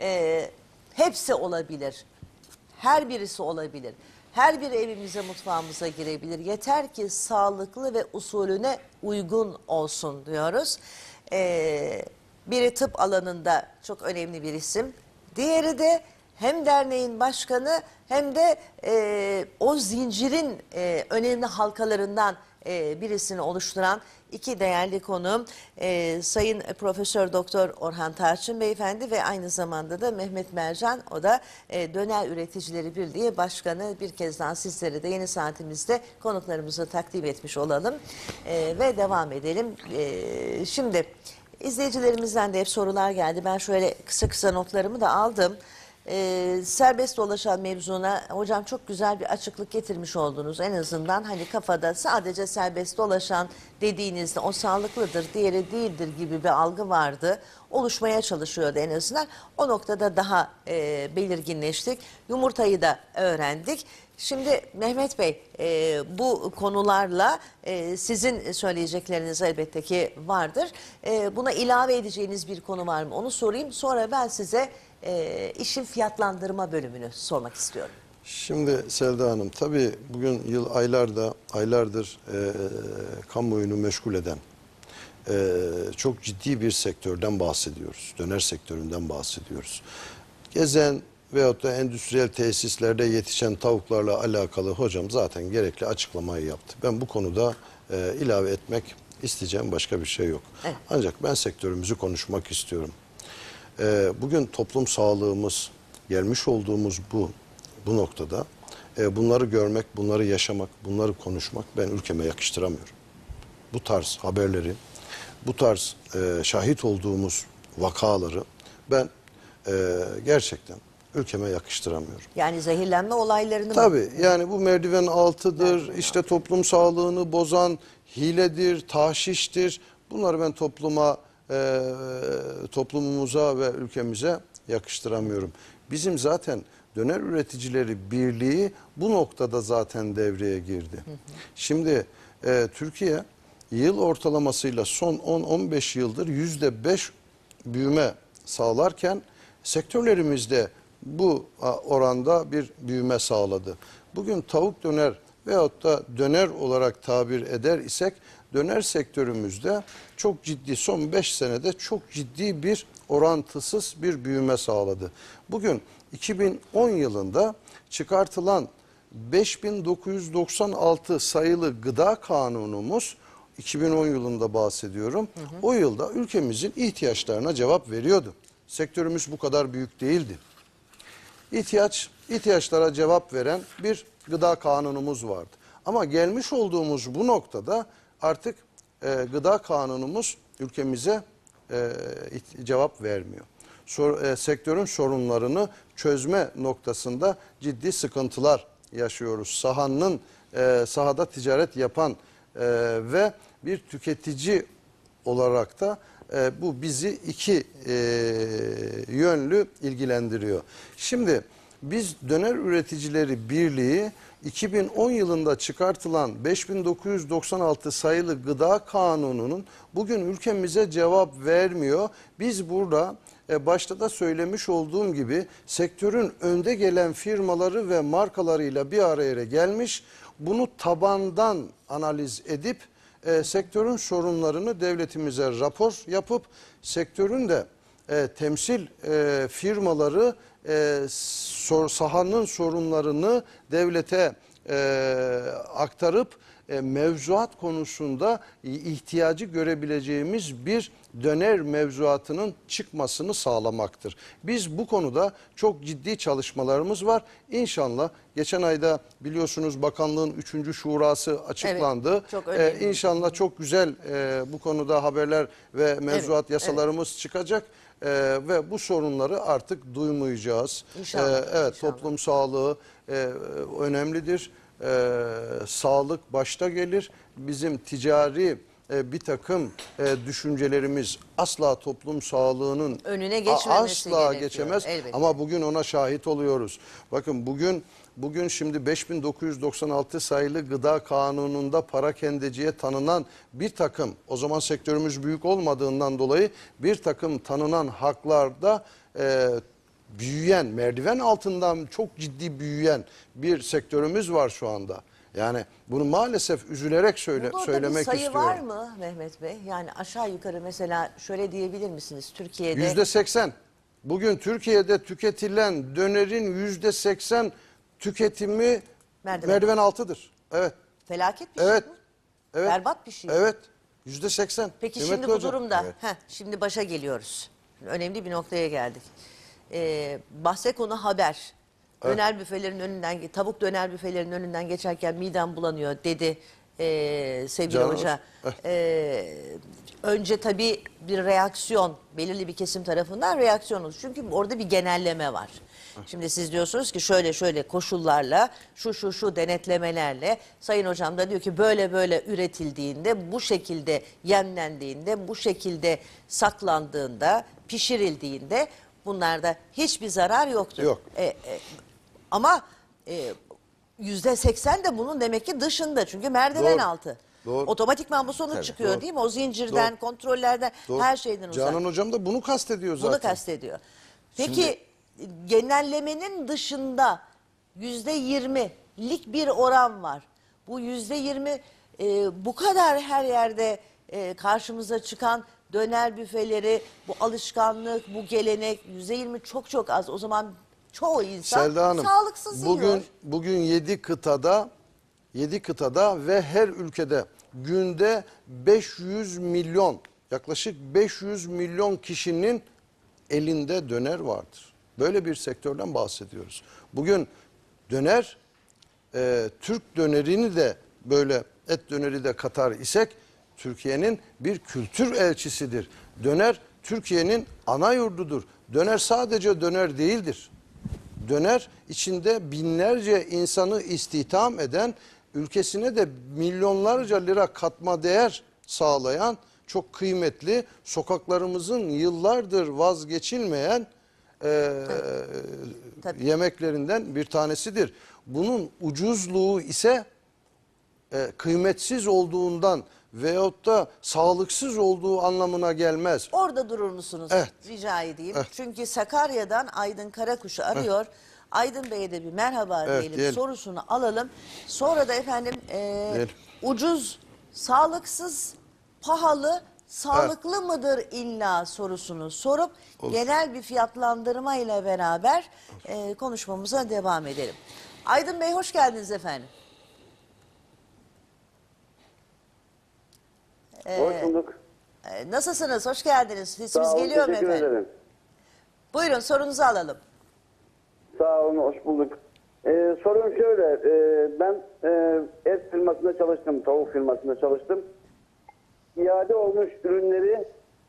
E, hepsi olabilir. Her birisi olabilir. Her bir evimize, mutfağımıza girebilir. Yeter ki sağlıklı ve usulüne uygun olsun diyoruz. E, biri tıp alanında çok önemli bir isim. Diğeri de hem derneğin başkanı hem de e, o zincirin e, önemli halkalarından e, birisini oluşturan iki değerli konuğum e, Sayın Profesör Doktor Orhan Tarçın Beyefendi ve aynı zamanda da Mehmet Mercan, o da e, Döner Üreticileri Birliği Başkanı. Bir kez daha sizlere de yeni saatimizde konuklarımızı takdim etmiş olalım e, ve devam edelim. E, şimdi izleyicilerimizden de hep sorular geldi. Ben şöyle kısa kısa notlarımı da aldım. Ee, serbest dolaşan mevzuna hocam çok güzel bir açıklık getirmiş oldunuz. En azından hani kafada sadece serbest dolaşan dediğinizde o sağlıklıdır, diğeri değildir gibi bir algı vardı. Oluşmaya çalışıyordu en azından. O noktada daha e, belirginleştik. Yumurtayı da öğrendik. Şimdi Mehmet Bey, e, bu konularla e, sizin söyleyecekleriniz elbette ki vardır. E, buna ilave edeceğiniz bir konu var mı? Onu sorayım. Sonra ben size e, işin fiyatlandırma bölümünü sormak istiyorum. Şimdi Selda Hanım, tabii bugün yıl aylarda aylardır e, kamuoyunu meşgul eden e, çok ciddi bir sektörden bahsediyoruz. Döner sektöründen bahsediyoruz. Gezen veyahut da endüstriyel tesislerde yetişen tavuklarla alakalı hocam zaten gerekli açıklamayı yaptı. Ben bu konuda e, ilave etmek isteyeceğim başka bir şey yok. Evet. Ancak ben sektörümüzü konuşmak istiyorum. E, bugün toplum sağlığımız, gelmiş olduğumuz bu bu noktada e, bunları görmek, bunları yaşamak, bunları konuşmak ben ülkeme yakıştıramıyorum. Bu tarz haberleri, bu tarz e, şahit olduğumuz vakaları ben e, gerçekten ülkeme yakıştıramıyorum. Yani zehirlenme olaylarını Tabii mı? yani bu merdiven altıdır, merdiven işte altı. Toplum sağlığını bozan hiledir, taşiştir. Bunları ben topluma, e, toplumumuza ve ülkemize yakıştıramıyorum. Bizim zaten Döner Üreticileri Birliği bu noktada zaten devreye girdi. Hı hı. Şimdi e, Türkiye yıl ortalamasıyla son on on beş yıldır yüzde beş büyüme sağlarken sektörlerimizde bu oranda bir büyüme sağladı. Bugün tavuk döner veyahut da döner olarak tabir eder isek döner sektörümüzde çok ciddi son beş senede çok ciddi bir orantısız bir büyüme sağladı. Bugün iki bin on yılında çıkartılan beş bin dokuz yüz doksan altı sayılı gıda kanunumuz, iki bin on yılında bahsediyorum. Hı hı. O yılda ülkemizin ihtiyaçlarına cevap veriyordu. Sektörümüz bu kadar büyük değildi. İhtiyaç, ihtiyaçlara cevap veren bir gıda kanunumuz vardı. Ama gelmiş olduğumuz bu noktada artık e, gıda kanunumuz ülkemize e, cevap vermiyor. Sor, e, sektörün sorunlarını çözme noktasında ciddi sıkıntılar yaşıyoruz. Sahanın e, sahada ticaret yapan e, ve bir tüketici olarak da e, bu bizi iki e, yönlü ilgilendiriyor. Şimdi biz Döner Üreticileri Birliği iki bin on yılında çıkartılan beş bin dokuz yüz doksan altı sayılı gıda kanununun bugün ülkemize cevap vermiyor. Biz burada e, başta da söylemiş olduğum gibi sektörün önde gelen firmaları ve markalarıyla bir araya gelmiş, bunu tabandan analiz edip e, sektörün sorunlarını devletimize rapor yapıp sektörün de e, temsil e, firmaları e, sor, sahanın sorunlarını devlete e, aktarıp e, mevzuat konusunda ihtiyacı görebileceğimiz bir döner mevzuatının çıkmasını sağlamaktır. Biz bu konuda çok ciddi çalışmalarımız var. İnşallah geçen ayda biliyorsunuz bakanlığın üçüncü şurası açıklandı. Evet, çok önemli. Ee, İnşallah çok güzel e, bu konuda haberler ve mevzuat evet, yasalarımız evet. çıkacak. Ee, ve bu sorunları artık duymayacağız. İnşallah. Ee, evet, inşallah. Toplum sağlığı e, önemlidir. Ee, sağlık başta gelir. Bizim ticari e, bir takım e, düşüncelerimiz asla toplum sağlığının önüne geçmemesi asla gerekiyor. geçemez. Elbette. Ama bugün ona şahit oluyoruz. Bakın bugün bugün şimdi beş bin dokuz yüz doksan altı sayılı gıda kanununda parakendeciye tanınan bir takım, o zaman sektörümüz büyük olmadığından dolayı bir takım tanınan haklarda e, büyüyen, merdiven altından çok ciddi büyüyen bir sektörümüz var şu anda. Yani bunu maalesef üzülerek söyle, Burada söylemek istiyorum. istiyorum. Sayı var mı Mehmet Bey? Yani aşağı yukarı mesela şöyle diyebilir misiniz? Türkiye'de yüzde seksen. Bugün Türkiye'de tüketilen dönerin yüzde seksen tüketimi merdiven, merdiven altıdır. Evet. Felaket bir evet. şey bu. Evet. Berbat bir şey. Evet. yüzde seksen. Peki Mehmet şimdi bu Hocam. durumda, evet. heh, şimdi başa geliyoruz. Önemli bir noktaya geldik. Ee, bahse konu haber. Evet. Döner büfelerin önünden, tavuk döner büfelerin önünden geçerken midem bulanıyor dedi e, sevgili Canım. Hoca. E, önce tabii bir reaksiyon, belirli bir kesim tarafından reaksiyon olur. Çünkü orada bir genelleme var. Şimdi siz diyorsunuz ki şöyle şöyle koşullarla, şu şu şu denetlemelerle, Sayın Hocam da diyor ki böyle böyle üretildiğinde, bu şekilde yemlendiğinde, bu şekilde saklandığında, pişirildiğinde bunlarda hiçbir zarar yoktur. Yok. E, e, ama e, yüzde seksen de bunun demek ki dışında. Çünkü merdiven Doğru. altı. Doğru. Otomatikman bu sonuç Tabii. çıkıyor Doğru. değil mi? O zincirden, Doğru. kontrollerden, Doğru. her şeyden uzak. Canan Hocam da bunu kastediyor zaten. Bunu kastediyor. Peki Şimdi... genellemenin dışında yüzde yirmilik bir oran var. Bu yüzde yirmi e, bu kadar her yerde e, karşımıza çıkan döner büfeleri, bu alışkanlık, bu gelenek yüzde yirmi çok çok az. O zaman çoğu insan Selda Hanım, sağlıksız bugün, yiyor. Bugün yedi kıtada, yedi kıtada ve her ülkede günde beş yüz milyon, yaklaşık beş yüz milyon kişinin elinde döner vardır. Böyle bir sektörden bahsediyoruz. Bugün döner, e, Türk dönerini de böyle et döneri de katar isek, Türkiye'nin bir kültür elçisidir. Döner Türkiye'nin ana yurdudur. Döner sadece döner değildir. Döner içinde binlerce insanı istihdam eden, ülkesine de milyonlarca lira katma değer sağlayan çok kıymetli, sokaklarımızın yıllardır vazgeçilmeyen e, Tabii. yemeklerinden bir tanesidir. Bunun ucuzluğu ise e, kıymetsiz olduğundan veyahut da sağlıksız olduğu anlamına gelmez. Orada durur musunuz? Evet. Rica edeyim. Evet. Çünkü Sakarya'dan Aydın Karakuş'u arıyor. Aydın Bey'e de bir merhaba Evet, diyelim, diyelim. sorusunu alalım. Sonra da efendim e, Diyelim. ucuz, sağlıksız, pahalı, sağlıklı mıdır illa sorusunu sorup Olur. genel bir fiyatlandırma ile beraber e, konuşmamıza devam edelim. Aydın Bey hoş geldiniz efendim. Ee, Hoş bulduk. e, nasılsınız? Hoş geldiniz. Sağ Sesimiz olun, geliyor mu teşekkür efendim? ederim. Buyurun sorunuzu alalım. Sağ olun, hoş bulduk. Ee, sorum şöyle, e, ben e, et firmasında çalıştım, tavuk firmasında çalıştım. İade olmuş ürünleri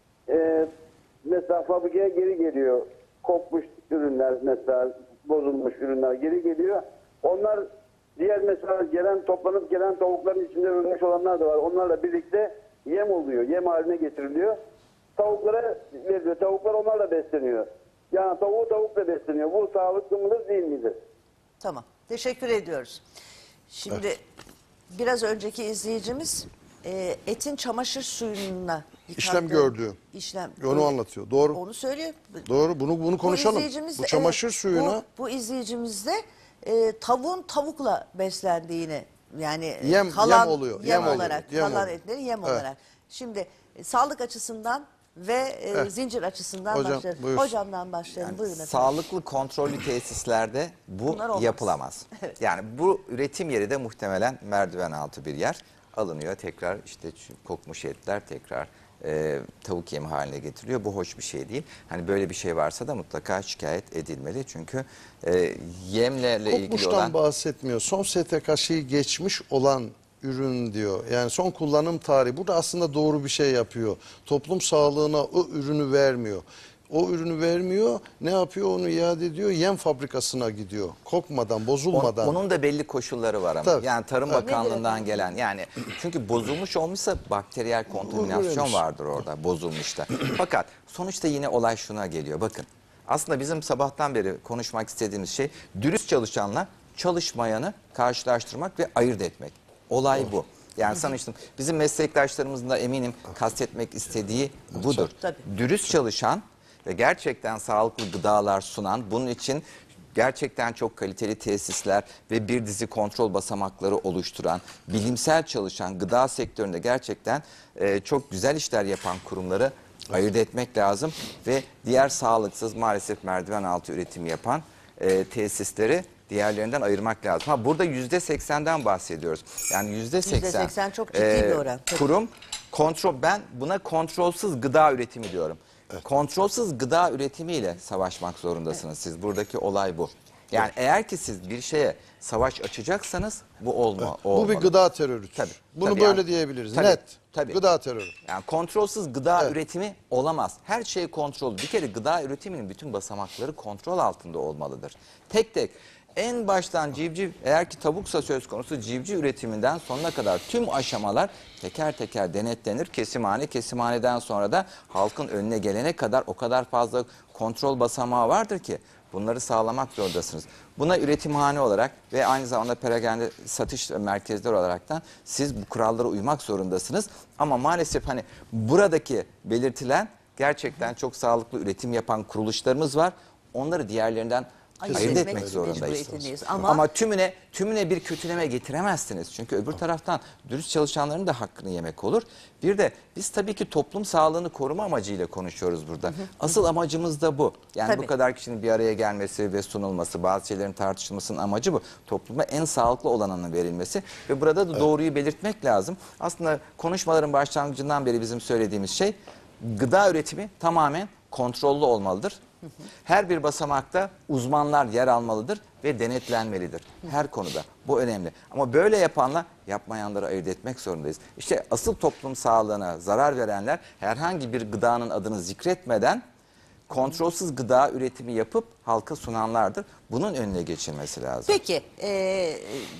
e, mesela fabrikaya geri geliyor. Kokmuş ürünler mesela, bozulmuş ürünler geri geliyor. Onlar diğer mesela gelen, toplanıp gelen tavukların içinde ölmüş olanlar da var. Onlarla birlikte yem oluyor, yem haline getiriliyor. Tavuklara veriliyor, tavuklar onlarla besleniyor. Yani tavuğu tavukla besleniyor. Bu sağlıklı mıdır değil midir? Tamam. Teşekkür ediyoruz. Şimdi biraz önceki izleyicimiz e, etin çamaşır suyuna İşlem yıkandığı- gördüğü. İşlem. Onu anlatıyor. Doğru. Onu söylüyor. Doğru. Bunu bunu konuşalım. izleyicimiz Bu de- çamaşır evet, suyuna Bu, bu izleyicimiz de e, tavuğun tavukla beslendiğini yani e, Yem- kalan yem oluyor, yem yem oluyor, olarak yem kalan oluyor. etleri yem Evet. olarak. Şimdi e, sağlık açısından ve e, Evet. zincir açısından Hocam, başlayalım. buyursun. Hocamdan başlayalım. Buyurun efendim. Sağlıklı kontrollü tesislerde bu Bunlar olmaz. yapılamaz. Evet. Yani bu üretim yeri de muhtemelen merdiven altı bir yer. Alınıyor tekrar işte şu kokmuş etler tekrar e, tavuk yemi haline getiriliyor. Bu hoş bir şey değil. Hani böyle bir şey varsa da mutlaka şikayet edilmeli. Çünkü e, yemlerle ilgili kokmuştan olan... bahsetmiyor. Son S T K şeyi geçmiş olan ürün diyor. Yani son kullanım tarihi. Burada aslında doğru bir şey yapıyor. Toplum sağlığına o ürünü vermiyor. O ürünü vermiyor. Ne yapıyor? Onu iade ediyor. Yem fabrikasına gidiyor. Kokmadan, bozulmadan. On- Onun da belli koşulları var ama. Tabii. Yani Tarım Evet. Bakanlığı'ndan gelen yani çünkü bozulmuş olmuşsa bakteriyel kontaminasyon Öyleymiş. vardır orada bozulmuşta. Fakat sonuçta yine olay şuna geliyor. Bakın aslında bizim sabahtan beri konuşmak istediğimiz şey dürüst çalışanla çalışmayanı karşılaştırmak ve ayırt etmek. Olay bu. Yani sanıştım bizim meslektaşlarımızın da eminim kastetmek istediği budur. Tabii. Dürüst çalışan ve gerçekten sağlıklı gıdalar sunan, bunun için gerçekten çok kaliteli tesisler ve bir dizi kontrol basamakları oluşturan, bilimsel çalışan, gıda sektöründe gerçekten e, çok güzel işler yapan kurumları ayırt etmek lazım. Ve diğer sağlıksız maalesef merdiven altı üretimi yapan e, tesisleri diğerlerinden ayırmak lazım. Ha, burada yüzde seksenden bahsediyoruz. Yani yüzde seksen, yüzde seksen çok ciddi bir oran. Tabii. Kurum kontrol, ben buna kontrolsüz gıda üretimi diyorum. Kontrolsüz gıda üretimiyle savaşmak zorundasınız siz. Buradaki olay bu. Yani eğer ki siz bir şeye savaş açacaksanız bu olma. Evet. o Bu bir olmalı. gıda terörüdür. Tabii, Bunu tabii böyle yani- diyebiliriz. tabii, Net. tabii. Gıda terörü. Yani kontrolsüz gıda üretimi olamaz. Her şey kontrol. Bir kere gıda üretiminin bütün basamakları kontrol altında olmalıdır. Tek tek en baştan civciv, eğer ki tavuksa söz konusu civciv üretiminden sonuna kadar tüm aşamalar teker teker denetlenir. Kesimhane, kesimhaneden sonra da halkın önüne gelene kadar o kadar fazla kontrol basamağı vardır ki bunları sağlamak zorundasınız. Buna üretimhane olarak ve aynı zamanda perakende satış merkezleri olaraktan siz bu kurallara uymak zorundasınız. Ama maalesef hani buradaki belirtilen gerçekten çok sağlıklı üretim yapan kuruluşlarımız var. Onları diğerlerinden Ayırt ayırt etmek etmek zorundayız. mecburiyetindeyiz. Ama, Ama- tümüne tümüne bir kötüleme getiremezsiniz. Çünkü öbür taraftan dürüst çalışanların da hakkını yemek olur. Bir de biz tabii ki toplum sağlığını koruma amacıyla konuşuyoruz burada. Asıl amacımız da bu. Yani Tabii. bu kadar kişinin bir araya gelmesi ve sunulması, bazı şeylerin tartışılmasının amacı bu. Topluma en sağlıklı olanının verilmesi ve burada da doğruyu belirtmek lazım. Aslında konuşmaların başlangıcından beri bizim söylediğimiz şey gıda üretimi tamamen kontrollü olmalıdır. Her bir basamakta uzmanlar yer almalıdır ve denetlenmelidir. Her konuda. Bu önemli. Ama böyle yapanla yapmayanları ayırt etmek zorundayız. İşte asıl toplum sağlığına zarar verenler herhangi bir gıdanın adını zikretmeden kontrolsüz gıda üretimi yapıp halka sunanlardır. Bunun önüne geçilmesi lazım. Peki e,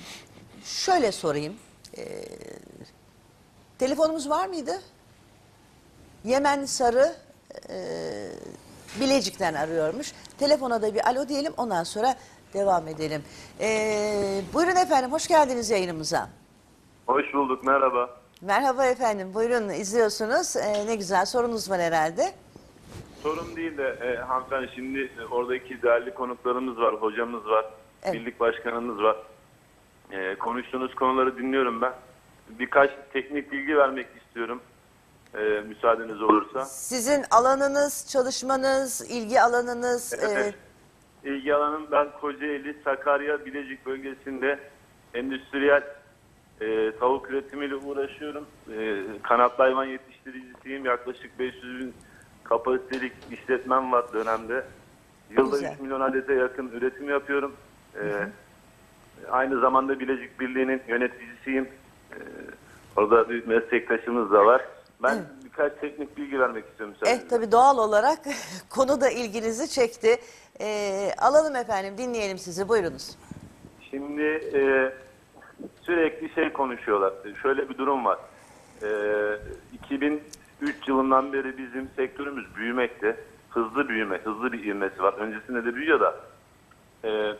şöyle sorayım. E, telefonumuz var mıydı? Yemen Sarı e, Bilecik'ten arıyormuş. Telefona da bir alo diyelim, ondan sonra devam edelim. E, buyurun efendim, hoş geldiniz yayınımıza. Hoş bulduk, merhaba. Merhaba efendim, buyurun izliyorsunuz. Ee, ne güzel, sorunuz var herhalde. Sorun değil de e, hanımefendi şimdi e, oradaki değerli konuklarımız var, hocamız var, Evet. birlik başkanımız var. E, konuştuğunuz konuları dinliyorum ben. Birkaç teknik bilgi vermek istiyorum. E, müsaadeniz olursa. Sizin alanınız, çalışmanız, ilgi alanınız... Evet. İlgi alanım ben Kocaeli, Sakarya, Bilecik bölgesinde endüstriyel e, tavuk üretimiyle uğraşıyorum. E, kanatlı hayvan yetiştiricisiyim. Yaklaşık beş yüz bin kapasitelik işletmem var dönemde. Yılda Güzel. üç milyon adete yakın üretim yapıyorum. E, aynı zamanda Bilecik Birliği'nin yöneticisiyim. E, orada bir meslektaşımız da var. Ben Evet. birkaç teknik bilgi vermek istiyorum. Eh tabii doğal olarak konu da ilginizi çekti. Ee, alalım efendim, dinleyelim sizi, buyurunuz. Şimdi e, sürekli şey konuşuyorlar. Şöyle bir durum var. E, iki bin üç yılından beri bizim sektörümüz büyümekte. Hızlı büyüme, hızlı bir ivmesi var. Öncesinde de büyüyor da. E,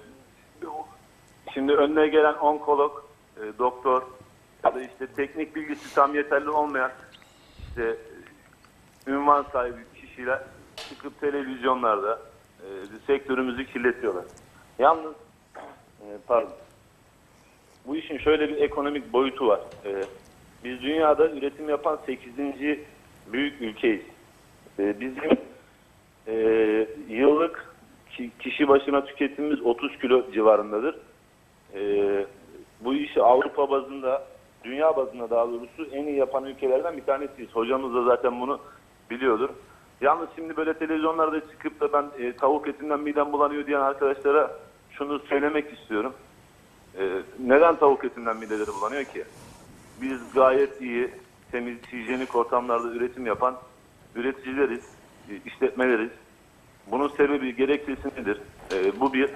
şimdi önüne gelen onkolog, e, doktor ya da işte teknik bilgisi tam yeterli olmayan işte ünvan sahibi kişiler çıkıp televizyonlarda e, sektörümüzü kirletiyorlar. Yalnız e, pardon. Bu işin şöyle bir ekonomik boyutu var. E, biz dünyada üretim yapan sekizinci büyük ülkeyiz. E, bizim e, yıllık ki, kişi başına tüketimimiz otuz kilo civarındadır. E, bu işi Avrupa bazında, dünya bazında daha doğrusu en iyi yapan ülkelerden bir tanesiyiz. Hocamız da zaten bunu biliyordur. Yalnız şimdi böyle televizyonlarda çıkıp da ben e, tavuk etinden midem bulanıyor diyen arkadaşlara şunu söylemek istiyorum. E, neden tavuk etinden mideleri bulanıyor ki? Biz gayet iyi, temiz, hijyenik ortamlarda üretim yapan üreticileriz, e, işletmeleriz. Bunun sebebi, gerekçesi nedir? E, bu bir.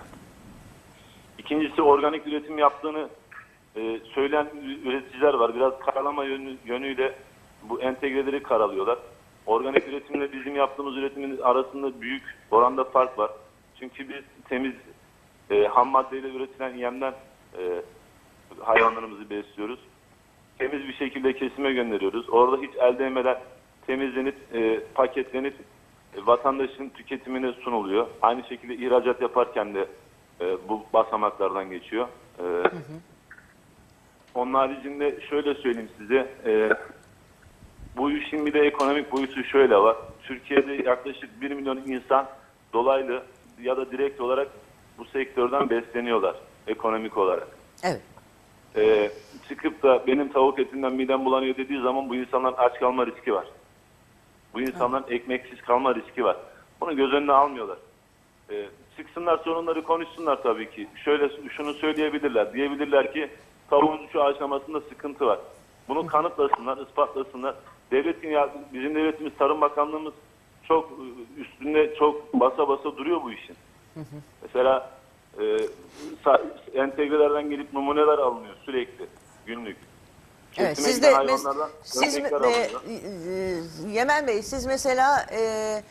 İkincisi, organik üretim yaptığını e, söyleyen üreticiler var. Biraz karalama yönü, yönüyle bu entegreleri karalıyorlar. Organik üretimle bizim yaptığımız üretimin arasında büyük oranda fark var. Çünkü biz temiz e, ham maddeyle üretilen yemden e, hayvanlarımızı besliyoruz. Temiz bir şekilde kesime gönderiyoruz. Orada hiç el değmeden temizlenip, e, paketlenip e, vatandaşın tüketimine sunuluyor. Aynı şekilde ihracat yaparken de e, bu basamaklardan geçiyor. E, hı hı. Onun haricinde şöyle söyleyeyim size. E, Bu işin bir de ekonomik boyutu şöyle var. Türkiye'de yaklaşık bir milyon insan dolaylı ya da direkt olarak bu sektörden besleniyorlar ekonomik olarak. Evet. Ee, çıkıp da benim tavuk etinden midem bulanıyor dediği zaman bu insanların aç kalma riski var. Bu insanların evet. ekmeksiz kalma riski var. Bunu göz önüne almıyorlar. Ee, çıksınlar sorunları konuşsunlar tabii ki. Şöyle şunu söyleyebilirler. Diyebilirler ki tavuğun şu aşamasında sıkıntı var. Bunu kanıtlasınlar, ispatlasınlar. Devletin ya bizim devletimiz, Tarım Bakanlığımız çok üstünde çok basa basa duruyor bu işin. Hı hı. Mesela e, entegrelerden gelip numuneler alınıyor sürekli günlük. Evet, siz de siz e, e, Yemen Bey, siz mesela e,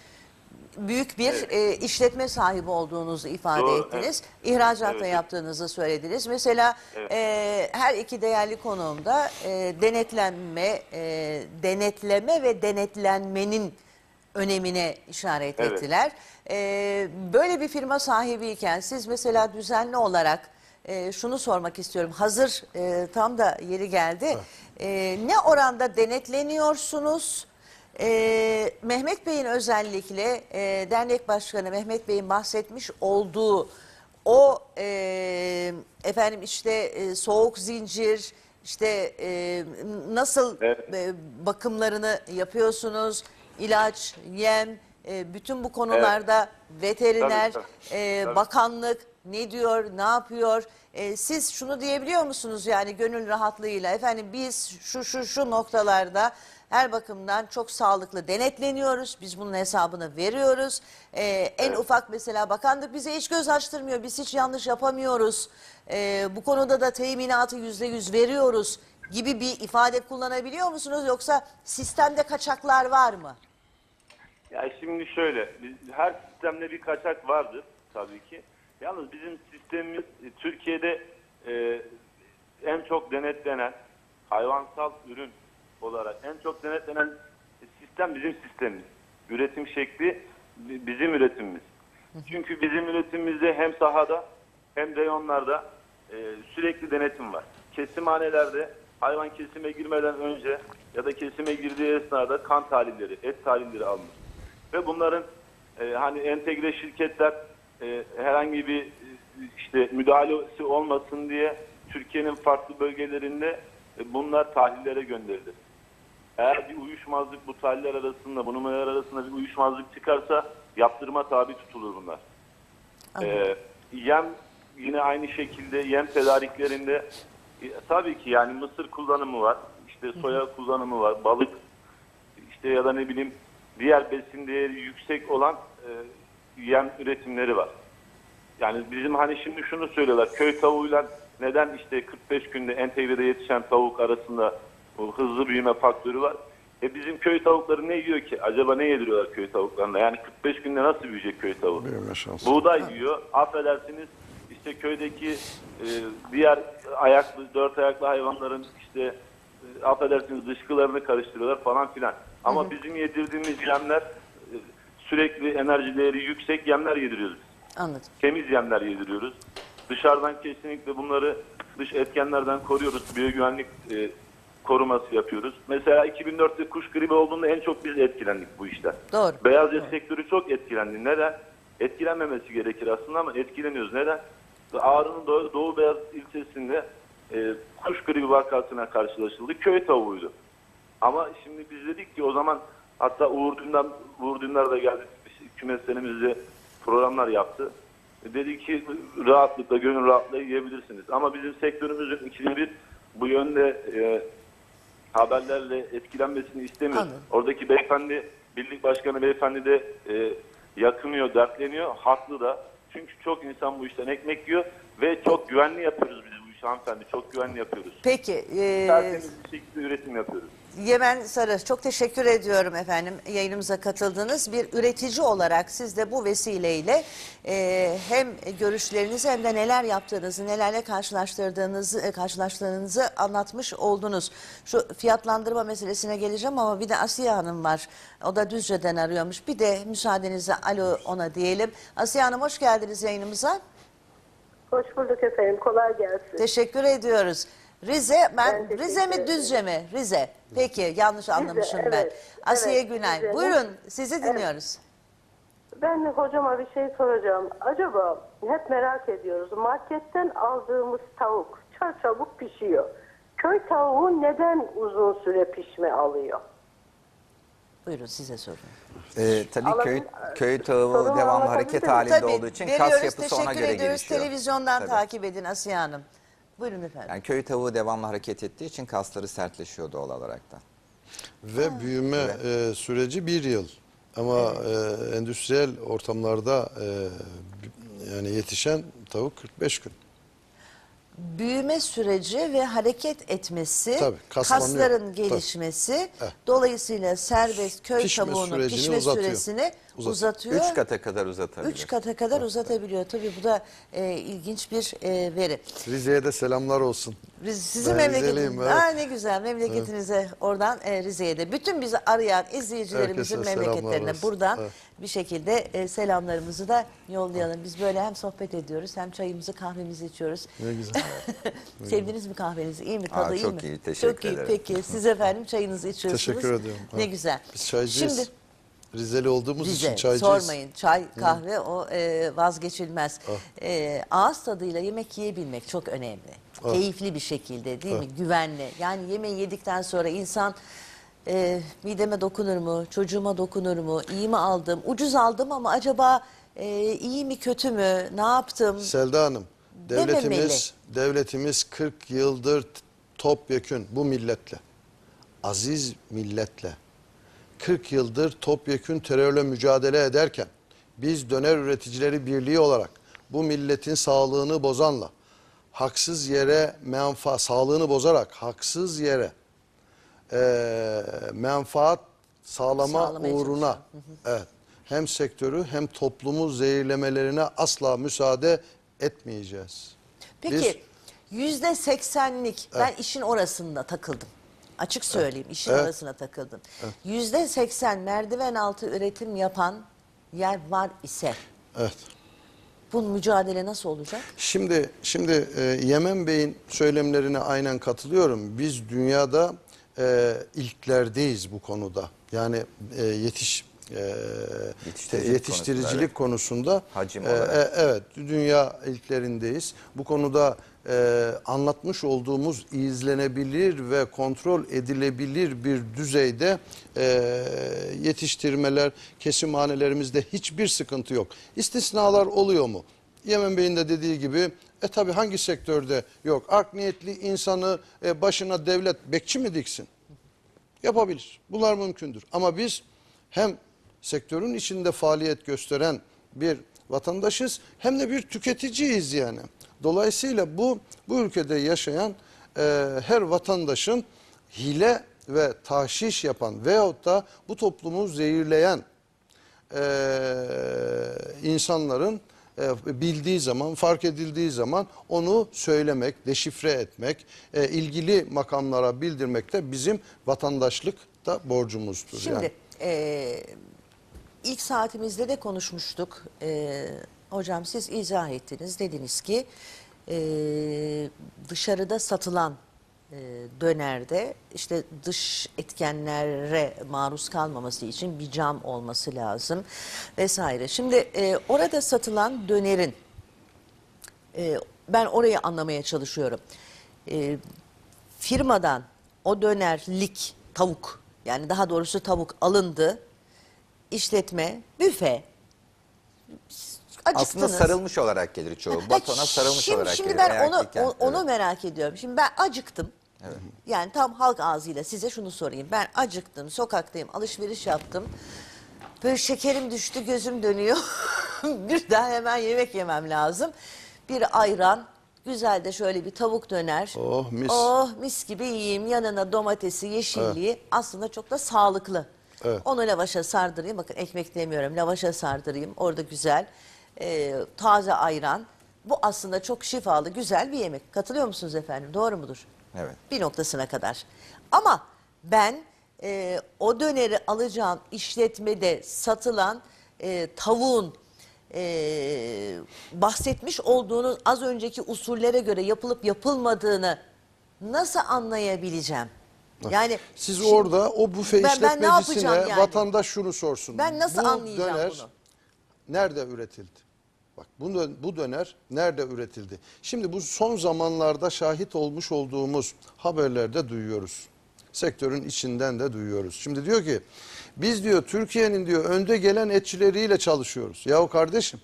büyük bir evet. e, işletme sahibi olduğunuzu ifade Doğru, ettiniz. Evet. İhracat da evet. yaptığınızı söylediniz. Mesela evet. e, her iki değerli konuğumda e, denetlenme, e, denetleme ve denetlenmenin önemine işaret evet. ettiler. E, böyle bir firma sahibiyken siz mesela düzenli olarak e, şunu sormak istiyorum. Hazır e, tam da yeri geldi. E, ne oranda denetleniyorsunuz? Ee, Mehmet Bey'in özellikle e, dernek başkanı Mehmet Bey'in bahsetmiş olduğu o e, efendim işte e, soğuk zincir işte e, nasıl evet. e, bakımlarını yapıyorsunuz, ilaç, yem, e, bütün bu konularda evet. veteriner, tabii, tabii. E, tabii. bakanlık ne diyor, ne yapıyor? E, siz şunu diyebiliyor musunuz yani gönül rahatlığıyla efendim biz şu şu şu noktalarda her bakımdan çok sağlıklı denetleniyoruz. Biz bunun hesabını veriyoruz. Ee, en evet. ufak mesela bakanlık bize hiç göz açtırmıyor. Biz hiç yanlış yapamıyoruz. Ee, bu konuda da teminatı yüzde yüz veriyoruz gibi bir ifade kullanabiliyor musunuz? Yoksa sistemde kaçaklar var mı? Ya şimdi şöyle, her sistemde bir kaçak vardır tabii ki. Yalnız bizim sistemimiz Türkiye'de e, en çok denetlenen, hayvansal ürün olarak en çok denetlenen sistem bizim sistemimiz. Üretim şekli bizim üretimimiz. Çünkü bizim üretimimizde hem sahada hem reyonlarda e, sürekli denetim var. Kesimhanelerde hayvan kesime girmeden önce ya da kesime girdiği esnada kan tahlilleri, et tahlilleri alınır. Ve bunların e, hani entegre şirketler e, herhangi bir e, işte müdahalesi olmasın diye Türkiye'nin farklı bölgelerinde e, bunlar tahlillere gönderilir. Eğer bir uyuşmazlık bu tahliller arasında, bu numaralar arasında bir uyuşmazlık çıkarsa yaptırıma tabi tutulur bunlar. Ee, yem yine aynı şekilde yem tedariklerinde e, tabii ki yani mısır kullanımı var, işte soya kullanımı var, balık işte ya da ne bileyim diğer besin değeri yüksek olan e, yem üretimleri var. Yani bizim hani şimdi şunu söylüyorlar, köy tavuğuyla neden işte kırk beş günde entegrede yetişen tavuk arasında bu hızlı büyüme faktörü var. E bizim köy tavukları ne yiyor ki? Acaba ne yediriyorlar köy tavuklarına? Yani kırk beş günde nasıl büyüyecek köy tavuğu? Buğday yiyor. Affedersiniz işte köydeki e, diğer ayaklı, dört ayaklı hayvanların işte e, affedersiniz dışkılarını karıştırıyorlar falan filan. Ama hı hı. bizim yedirdiğimiz yemler e, sürekli enerji değeri yüksek yemler yediriyoruz. Anladım. Temiz yemler yediriyoruz. Dışarıdan kesinlikle bunları dış etkenlerden koruyoruz. Biyogüvenlik e, koruması yapıyoruz. Mesela iki bin dörtte kuş gribi olduğunda en çok biz etkilendik bu işten. Doğru. Beyaz et sektörü çok etkilendi. Neden? Etkilenmemesi gerekir aslında ama etkileniyoruz. Neden? Ağrı'nın Doğu, Doğu Beyaz ilçesinde e, kuş gribi vakasına karşılaşıldı. Köy tavuğuydu. Ama şimdi biz dedik ki o zaman hatta Uğur Dündar, Uğur Dündar da geldi. Kümeslerimizde programlar yaptı. Dedi ki rahatlıkla, gönül rahatlıkla yiyebilirsiniz. Ama bizim sektörümüzün ikide bir bu yönde e, haberlerle etkilenmesini istemiyor. Anladım. Oradaki beyefendi, birlik başkanı beyefendi de e, yakınıyor, dertleniyor. Haklı da. Çünkü çok insan bu işten ekmek yiyor ve çok güvenli yapıyoruz biz bu işi hanımefendi. Çok güvenli yapıyoruz. Peki. E... Tertemiz bir şekilde üretim yapıyoruz. Yemen Sarı, çok teşekkür ediyorum efendim yayınımıza katıldınız. Bir üretici olarak siz de bu vesileyle e, hem görüşlerinizi hem de neler yaptığınızı, nelerle karşılaştırdığınızı, e, karşılaştığınızı anlatmış oldunuz. Şu fiyatlandırma meselesine geleceğim ama bir de Asiye Hanım var. O da Düzce'den arıyormuş. Bir de müsaadenizle alo ona diyelim. Asiye Hanım hoş geldiniz yayınımıza. Hoş bulduk efendim. Kolay gelsin. Teşekkür ediyoruz. Rize, ben, ben Rize mi Düzce mi? Rize. Peki yanlış anlamışım Rize, ben. evet, Asiye evet, Günay. Rize'nin. Buyurun sizi dinliyoruz. Evet. Ben hocama bir şey soracağım. Acaba hep merak ediyoruz. Marketten aldığımız tavuk çok çabuk pişiyor. Köy tavuğu neden uzun süre pişme alıyor? Buyurun size sorun. Ee, tabii Alalım. köy, köy tavuğu Sorumu devamlı anlatabilir hareket miyim? halinde Tabii, olduğu için veriyoruz, kas yapısı ona teşekkür göre ediyoruz. gelişiyor. Televizyondan Tabii. takip edin Asiye Hanım. Buyurun efendim. Yani köy tavuğu devamlı hareket ettiği için kasları sertleşiyor doğal olarak da. Ve ha. büyüme e, süreci bir yıl. Ama evet. e, endüstriyel ortamlarda e, yani yetişen tavuk kırk beş gün. Büyüme süreci ve hareket etmesi, Tabii, kasların gelişmesi, Tabii. dolayısıyla serbest köy Pişme tavuğunun sürecini pişme uzatıyor. süresini Uzatıyor. uzatıyor. Üç kata kadar uzatabiliyor. Üç kata kadar uzatabiliyor. Tabii bu da e, ilginç bir e, veri. Rize'ye de selamlar olsun. Riz, sizin Ben memleketiniz. Rizeliyim, evet. Aa, ne güzel memleketinize evet. Oradan e, Rize'ye de. Bütün bizi arayan izleyicilerimizin Herkese memleketlerine olsun. buradan Evet. bir şekilde e, selamlarımızı da yollayalım. Biz böyle hem sohbet ediyoruz hem çayımızı kahvemizi içiyoruz. Ne güzel. Sevdiniz mi kahvenizi? İyi mi? Tadı Aa, iyi çok mi? iyi, teşekkür Çok iyi. ederim. Peki siz efendim çayınızı içiyorsunuz. Teşekkür ediyorum. Ne Ha. güzel. Biz çaycıyız. Şimdi Rizeli olduğumuz Rize, için çaycıyız. sormayın. Çay, kahve o e, vazgeçilmez. Ah. E, ağız tadıyla yemek yiyebilmek çok önemli. Ah. Keyifli bir şekilde değil Ah. mi? Güvenli. Yani yemeği yedikten sonra insan e, mideme dokunur mu? Çocuğuma dokunur mu? İyi mi aldım? Ucuz aldım ama acaba e, iyi mi kötü mü? Ne yaptım? Selda Hanım, Dememeli. devletimiz, devletimiz kırk yıldır topyekün bu milletle, aziz milletle, kırk yıldır topyekün terörle mücadele ederken biz Döner Üreticileri Birliği olarak bu milletin sağlığını bozanla haksız yere menfaat, sağlığını bozarak haksız yere e, menfaat sağlama Sağlamaya uğruna hı hı. evet, hem sektörü hem toplumu zehirlemelerine asla müsaade etmeyeceğiz. Peki Biz, yüzde seksenlik ben Evet. işin orasında takıldım. Açık söyleyeyim işin Evet. orasına takıldım. Evet. Yüzde seksen merdiven altı üretim yapan yer var ise Evet. bunun mücadele nasıl olacak? Şimdi şimdi e, Yemen Bey'in söylemlerine aynen katılıyorum. Biz dünyada e, ilklerdeyiz bu konuda. Yani e, yetiş e, Yetiştiricilik yetiştiricilik konusunda Hacim e, olarak. e, evet dünya ilklerindeyiz. Bu konuda e, anlatmış olduğumuz izlenebilir ve kontrol edilebilir bir düzeyde e, yetiştirmeler, kesimhanelerimizde hiçbir sıkıntı yok. İstisnalar oluyor mu? Yemen Bey'in de dediği gibi e tabi hangi sektörde yok? Art niyetli insanı e, başına devlet bekçi mi diksin? Yapabilir. Bunlar mümkündür. Ama biz hem sektörün içinde faaliyet gösteren bir vatandaşız hem de bir tüketiciyiz yani. Dolayısıyla bu bu ülkede yaşayan e, her vatandaşın hile ve tahşiş yapan veyahut da bu toplumu zehirleyen e, insanların e, bildiği zaman, fark edildiği zaman onu söylemek, deşifre etmek, e, ilgili makamlara bildirmek de bizim vatandaşlıkta borcumuzdur. Şimdi yani. e, ilk saatimizde de konuşmuştuk. E, hocam siz izah ettiniz. Dediniz ki e, dışarıda satılan e, dönerde işte dış etkenlere maruz kalmaması için bir cam olması lazım vesaire. Şimdi e, orada satılan dönerin e, ben orayı anlamaya çalışıyorum. E, firmadan o dönerlik tavuk yani daha doğrusu tavuk alındı. İşletme, büfe. Acıktınız. Aslında sarılmış olarak gelir çoğu. Batona sarılmış şimdi, olarak şimdi gelir. ben Eğer onu, ki kent- o- onu evet. merak ediyorum. Şimdi ben acıktım. Evet. Yani tam halk ağzıyla size şunu sorayım. Ben acıktım, sokaktayım, alışveriş yaptım. Böyle şekerim düştü, gözüm dönüyor. Bir daha hemen yemek yemem lazım. Bir ayran, güzel de şöyle bir tavuk döner. Oh mis. Oh mis gibi yiyeyim. Yanına domatesi, yeşilliği aslında çok da sağlıklı. Evet. Onu lavaşa sardırayım. Bakın ekmek demiyorum. Lavaşa sardırayım. Orada güzel. Ee, taze ayran. Bu aslında çok şifalı, güzel bir yemek. Katılıyor musunuz efendim? Doğru mudur? Evet. Bir noktasına kadar. Ama ben e, o döneri alacağım işletmede satılan e, tavuğun e, bahsetmiş olduğunuz az önceki usullere göre yapılıp yapılmadığını nasıl anlayabileceğim? Yani Siz şimdi- orada o büfe ben, ben ne yapacağım işletmecisine yani? vatandaş şunu sorsun. Ben nasıl bu anlayacağım döner bunu? nerede üretildi? Bak bu, dö- bu döner nerede üretildi? Şimdi bu son zamanlarda şahit olmuş olduğumuz haberlerde duyuyoruz. Sektörün içinden de duyuyoruz. Şimdi diyor ki biz diyor Türkiye'nin diyor önde gelen etçileriyle çalışıyoruz. Yahu kardeşim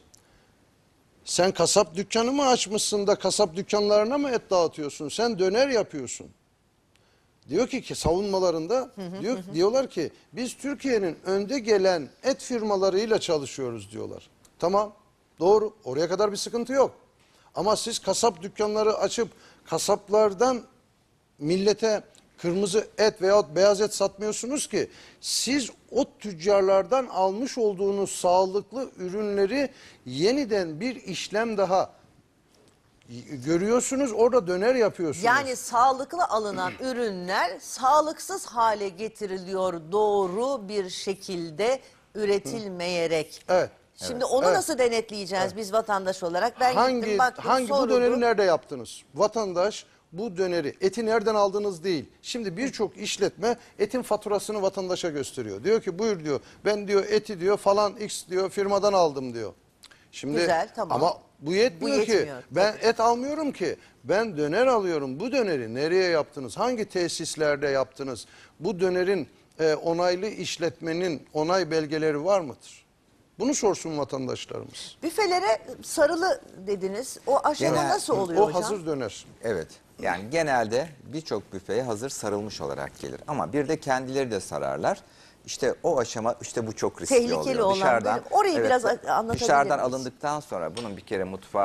sen kasap dükkanı mı açmışsın da kasap dükkanlarına mı et dağıtıyorsun? Sen döner yapıyorsun. Diyor ki, ki savunmalarında diyor, diyorlar ki biz Türkiye'nin önde gelen et firmalarıyla çalışıyoruz diyorlar. Tamam doğru oraya kadar bir sıkıntı yok. Ama siz kasap dükkanları açıp kasaplardan millete kırmızı et veyahut beyaz et satmıyorsunuz ki. Siz o tüccarlardan almış olduğunuz sağlıklı ürünleri yeniden bir işlem daha görüyorsunuz, orada döner yapıyorsunuz. Yani sağlıklı alınan ürünler sağlıksız hale getiriliyor doğru bir şekilde üretilmeyerek. Evet. Şimdi Evet. onu Evet. nasıl denetleyeceğiz biz vatandaş olarak? Ben hangi gittim baktım hangi bu soruldu. döneri nerede yaptınız? Vatandaş bu döneri eti nereden aldınız değil. Şimdi birçok işletme etin faturasını vatandaşa gösteriyor. Diyor ki buyur diyor ben diyor eti diyor falan X diyor firmadan aldım diyor. Şimdi Güzel, tamam. ama bu yetmiyor, Bu yetmiyor, ki. Ben et almıyorum ki. Ben döner alıyorum. Bu döneri nereye yaptınız? Hangi tesislerde yaptınız? Bu dönerin e, onaylı işletmenin onay belgeleri var mıdır? Bunu sorsun vatandaşlarımız. Büfelere sarılı dediniz. O aşama Genel- nasıl oluyor O hocam? hazır döner. Evet. Yani genelde birçok büfeye hazır sarılmış olarak gelir. Ama bir de kendileri de sararlar. İşte o aşama işte bu çok riskli Tehlikeli oluyor. olan bölüm. Orayı biraz a- anlatabilir Dışarıdan miyiz? alındıktan sonra bunun bir kere mutfağa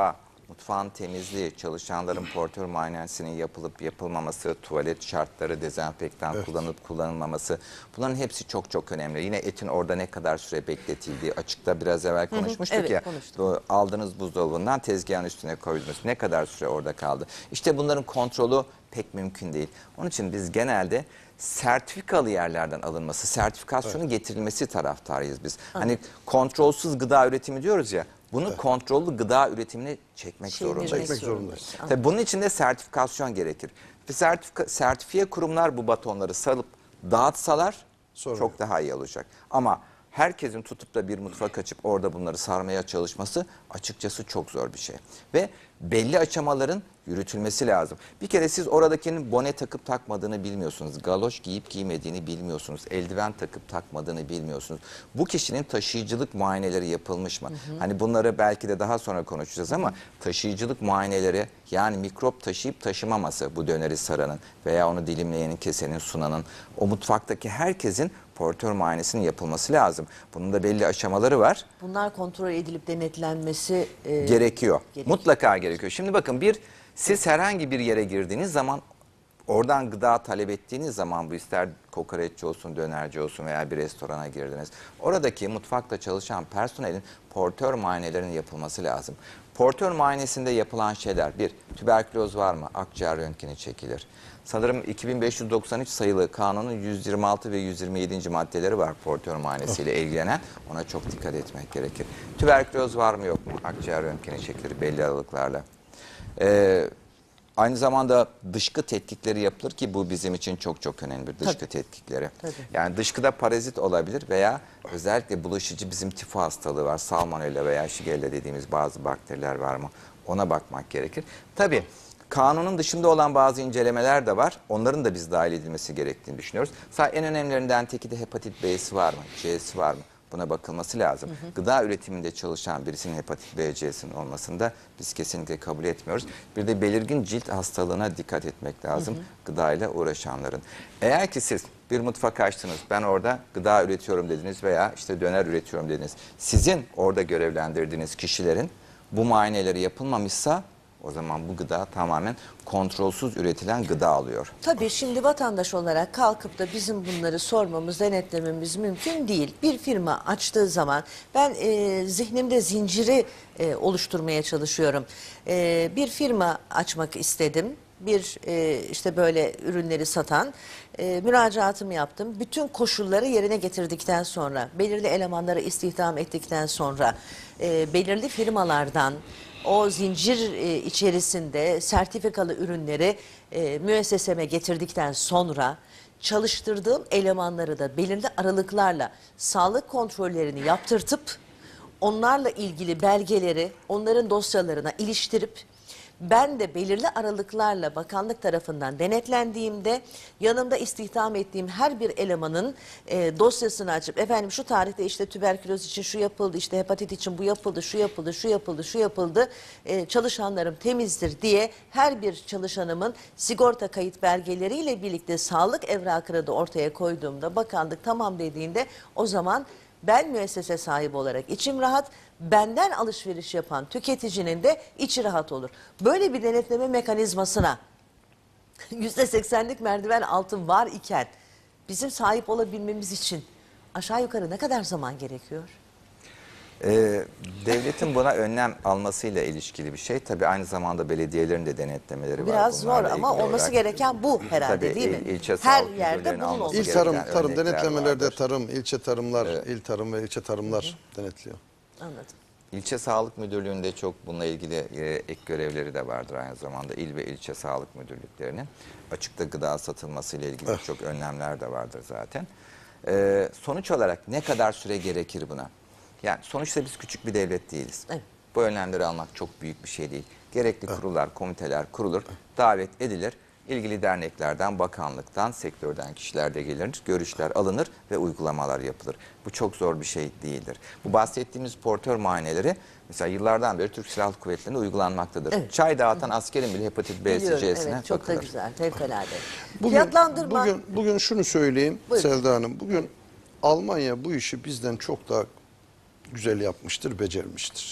mutfağın temizliği, çalışanların portör muayenesinin yapılıp yapılmaması, tuvalet şartları, dezenfektan Evet. kullanıp kullanılmaması, bunların hepsi çok çok önemli. Yine etin orada ne kadar süre bekletildiği, açıkta biraz evvel Hı hı, konuşmuştuk evet, ya. konuştuk. Bu aldığınız buzdolabından tezgahın üstüne koydunuz. Ne kadar süre orada kaldı? İşte bunların kontrolü pek mümkün değil. Onun için biz genelde sertifikalı yerlerden alınması, sertifikasyonun Evet. getirilmesi taraftarıyız biz. Hani kontrolsüz gıda üretimi diyoruz ya, bunu Evet. kontrollü gıda üretimine çekmek Çevirmek zorundayız. Çekmek zorundayız. Tabii bunun için de sertifikasyon gerekir. Ve sertifika, sertifiye kurumlar bu batonları sarıp dağıtsalar Sorun çok yok. daha iyi olacak. Ama herkesin tutup da bir mutfak açıp orada bunları sarmaya çalışması açıkçası çok zor bir şey. Ve belli aşamaların yürütülmesi lazım. Bir kere siz oradakinin bone takıp takmadığını bilmiyorsunuz. Galoş giyip giymediğini bilmiyorsunuz. Eldiven takıp takmadığını bilmiyorsunuz. Bu kişinin taşıyıcılık muayeneleri yapılmış mı? Hı hı. Hani bunları belki de daha sonra konuşacağız ama taşıyıcılık muayeneleri, yani mikrop taşıyıp taşımaması, bu döneri saranın veya onu dilimleyenin, kesenin, sunanın, o mutfaktaki herkesin portör muayenesinin yapılması lazım. Bunun da belli aşamaları var. Bunlar kontrol edilip denetlenmesi e, Gerekiyor. gerek. Mutlaka gerekiyor. Şimdi bakın, bir siz herhangi bir yere girdiğiniz zaman, oradan gıda talep ettiğiniz zaman, bu ister kokoreççi olsun, dönerci olsun veya bir restorana girdiniz, oradaki mutfakta çalışan personelin portör muayenelerinin yapılması lazım. Portör muayenesinde yapılan şeyler: bir, tüberküloz var mı? Akciğer röntgeni çekilir. Sanırım iki bin beş yüz doksan üç sayılı kanunun yüz yirmi altı ve yüz yirmi yedinci maddeleri var portör muayenesiyle ilgilenen. Ona çok dikkat etmek gerekir. Tüberküloz var mı yok mu? Akciğer röntgeni çekilir belli aralıklarla. Ee, aynı zamanda dışkı tetkikleri yapılır ki bu bizim için çok çok önemli, dışkı Tabii. tetkikleri. Tabii. Yani dışkıda parazit olabilir veya özellikle bulaşıcı bizim tifo hastalığı var. Salmonella veya Shigella dediğimiz bazı bakteriler var mı? Ona bakmak gerekir. Tabii kanunun dışında olan bazı incelemeler de var. Onların da biz dahil edilmesi gerektiğini düşünüyoruz. Sadece en önemlilerinden teki de hepatit B'si var mı? C'si var mı? Buna bakılması lazım. Hı hı. Gıda üretiminde çalışan birisinin hepatit B, C'sinin olmasını da biz kesinlikle kabul etmiyoruz. Bir de belirgin cilt hastalığına dikkat etmek lazım, hı hı, gıdayla uğraşanların. Eğer ki siz bir mutfak açtınız, ben orada gıda üretiyorum dediniz veya işte döner üretiyorum dediniz, sizin orada görevlendirdiğiniz kişilerin bu muayeneleri yapılmamışsa, o zaman bu gıda tamamen kontrolsüz üretilen gıda alıyor. Tabii şimdi vatandaş olarak kalkıp da bizim bunları sormamız, denetlememiz mümkün değil. Bir firma açtığı zaman ben e, zihnimde zinciri e, oluşturmaya çalışıyorum. E, bir firma açmak istedim. Bir e, işte böyle ürünleri satan e, müracaatımı yaptım. Bütün koşulları yerine getirdikten sonra, belirli elemanları istihdam ettikten sonra, e, belirli firmalardan o zincir e, içerisinde sertifikalı ürünleri e, müesseseme getirdikten sonra çalıştırdığım elemanları da belirli aralıklarla sağlık kontrollerini yaptırtıp onlarla ilgili belgeleri onların dosyalarına iliştirip ben de belirli aralıklarla bakanlık tarafından denetlendiğimde yanımda istihdam ettiğim her bir elemanın e, dosyasını açıp efendim şu tarihte işte tüberküloz için şu yapıldı, işte hepatit için bu yapıldı, şu yapıldı, şu yapıldı, şu yapıldı, e, çalışanlarım temizdir diye her bir çalışanımın sigorta kayıt belgeleriyle birlikte sağlık evrakını da ortaya koyduğumda bakanlık tamam dediğinde o zaman ben müessese sahibi olarak içim rahat, benden alışveriş yapan tüketicinin de içi rahat olur. Böyle bir denetleme mekanizmasına yüzde seksenlik merdiven altın var iken bizim sahip olabilmemiz için aşağı yukarı ne kadar zaman gerekiyor? Ee, devletin buna önlem almasıyla ilişkili bir şey. Tabii aynı zamanda belediyelerin de denetlemeleri Biraz var. zor Bunlarla ama ilgili olması olarak. gereken bu herhalde Tabii, değil il, mi? ilçe Her sağlık yerde müdürlerinin bunun alması olması İl gereken tarım, tarım örnekler denetlemelerde vardır. tarım, ilçe tarımlar, Evet. il tarım ve ilçe tarımlar Hı hı. denetliyor. Anladım. İlçe Sağlık Müdürlüğü'nde çok bununla ilgili e, ek görevleri de vardır aynı zamanda. İl ve ilçe sağlık müdürlüklerinin açıkta gıda satılması ile ilgili Evet. çok önlemler de vardır zaten. Ee, sonuç olarak ne kadar süre gerekir buna? Yani sonuçta biz küçük bir devlet değiliz. Evet. Bu önlemleri almak çok büyük bir şey değil. Gerekli kurullar, komiteler kurulur, davet edilir. İlgili derneklerden, bakanlıktan, sektörden kişiler de gelir, görüşler alınır ve uygulamalar yapılır. Bu çok zor bir şey değildir. Bu bahsettiğimiz portör muayeneleri mesela yıllardan beri Türk Silahlı Kuvvetleri'nde uygulanmaktadır. Evet. Çay dağıtan askerin bile hepatit B'si, Biliyorum, C'sine evet, çok bakılır. da güzel, fevkalade. Bugün, Fiyatlandırma. bugün, bugün şunu söyleyeyim Buyurun. Selda Hanım. Bugün Almanya bu işi bizden çok daha güzel yapmıştır, becermiştir.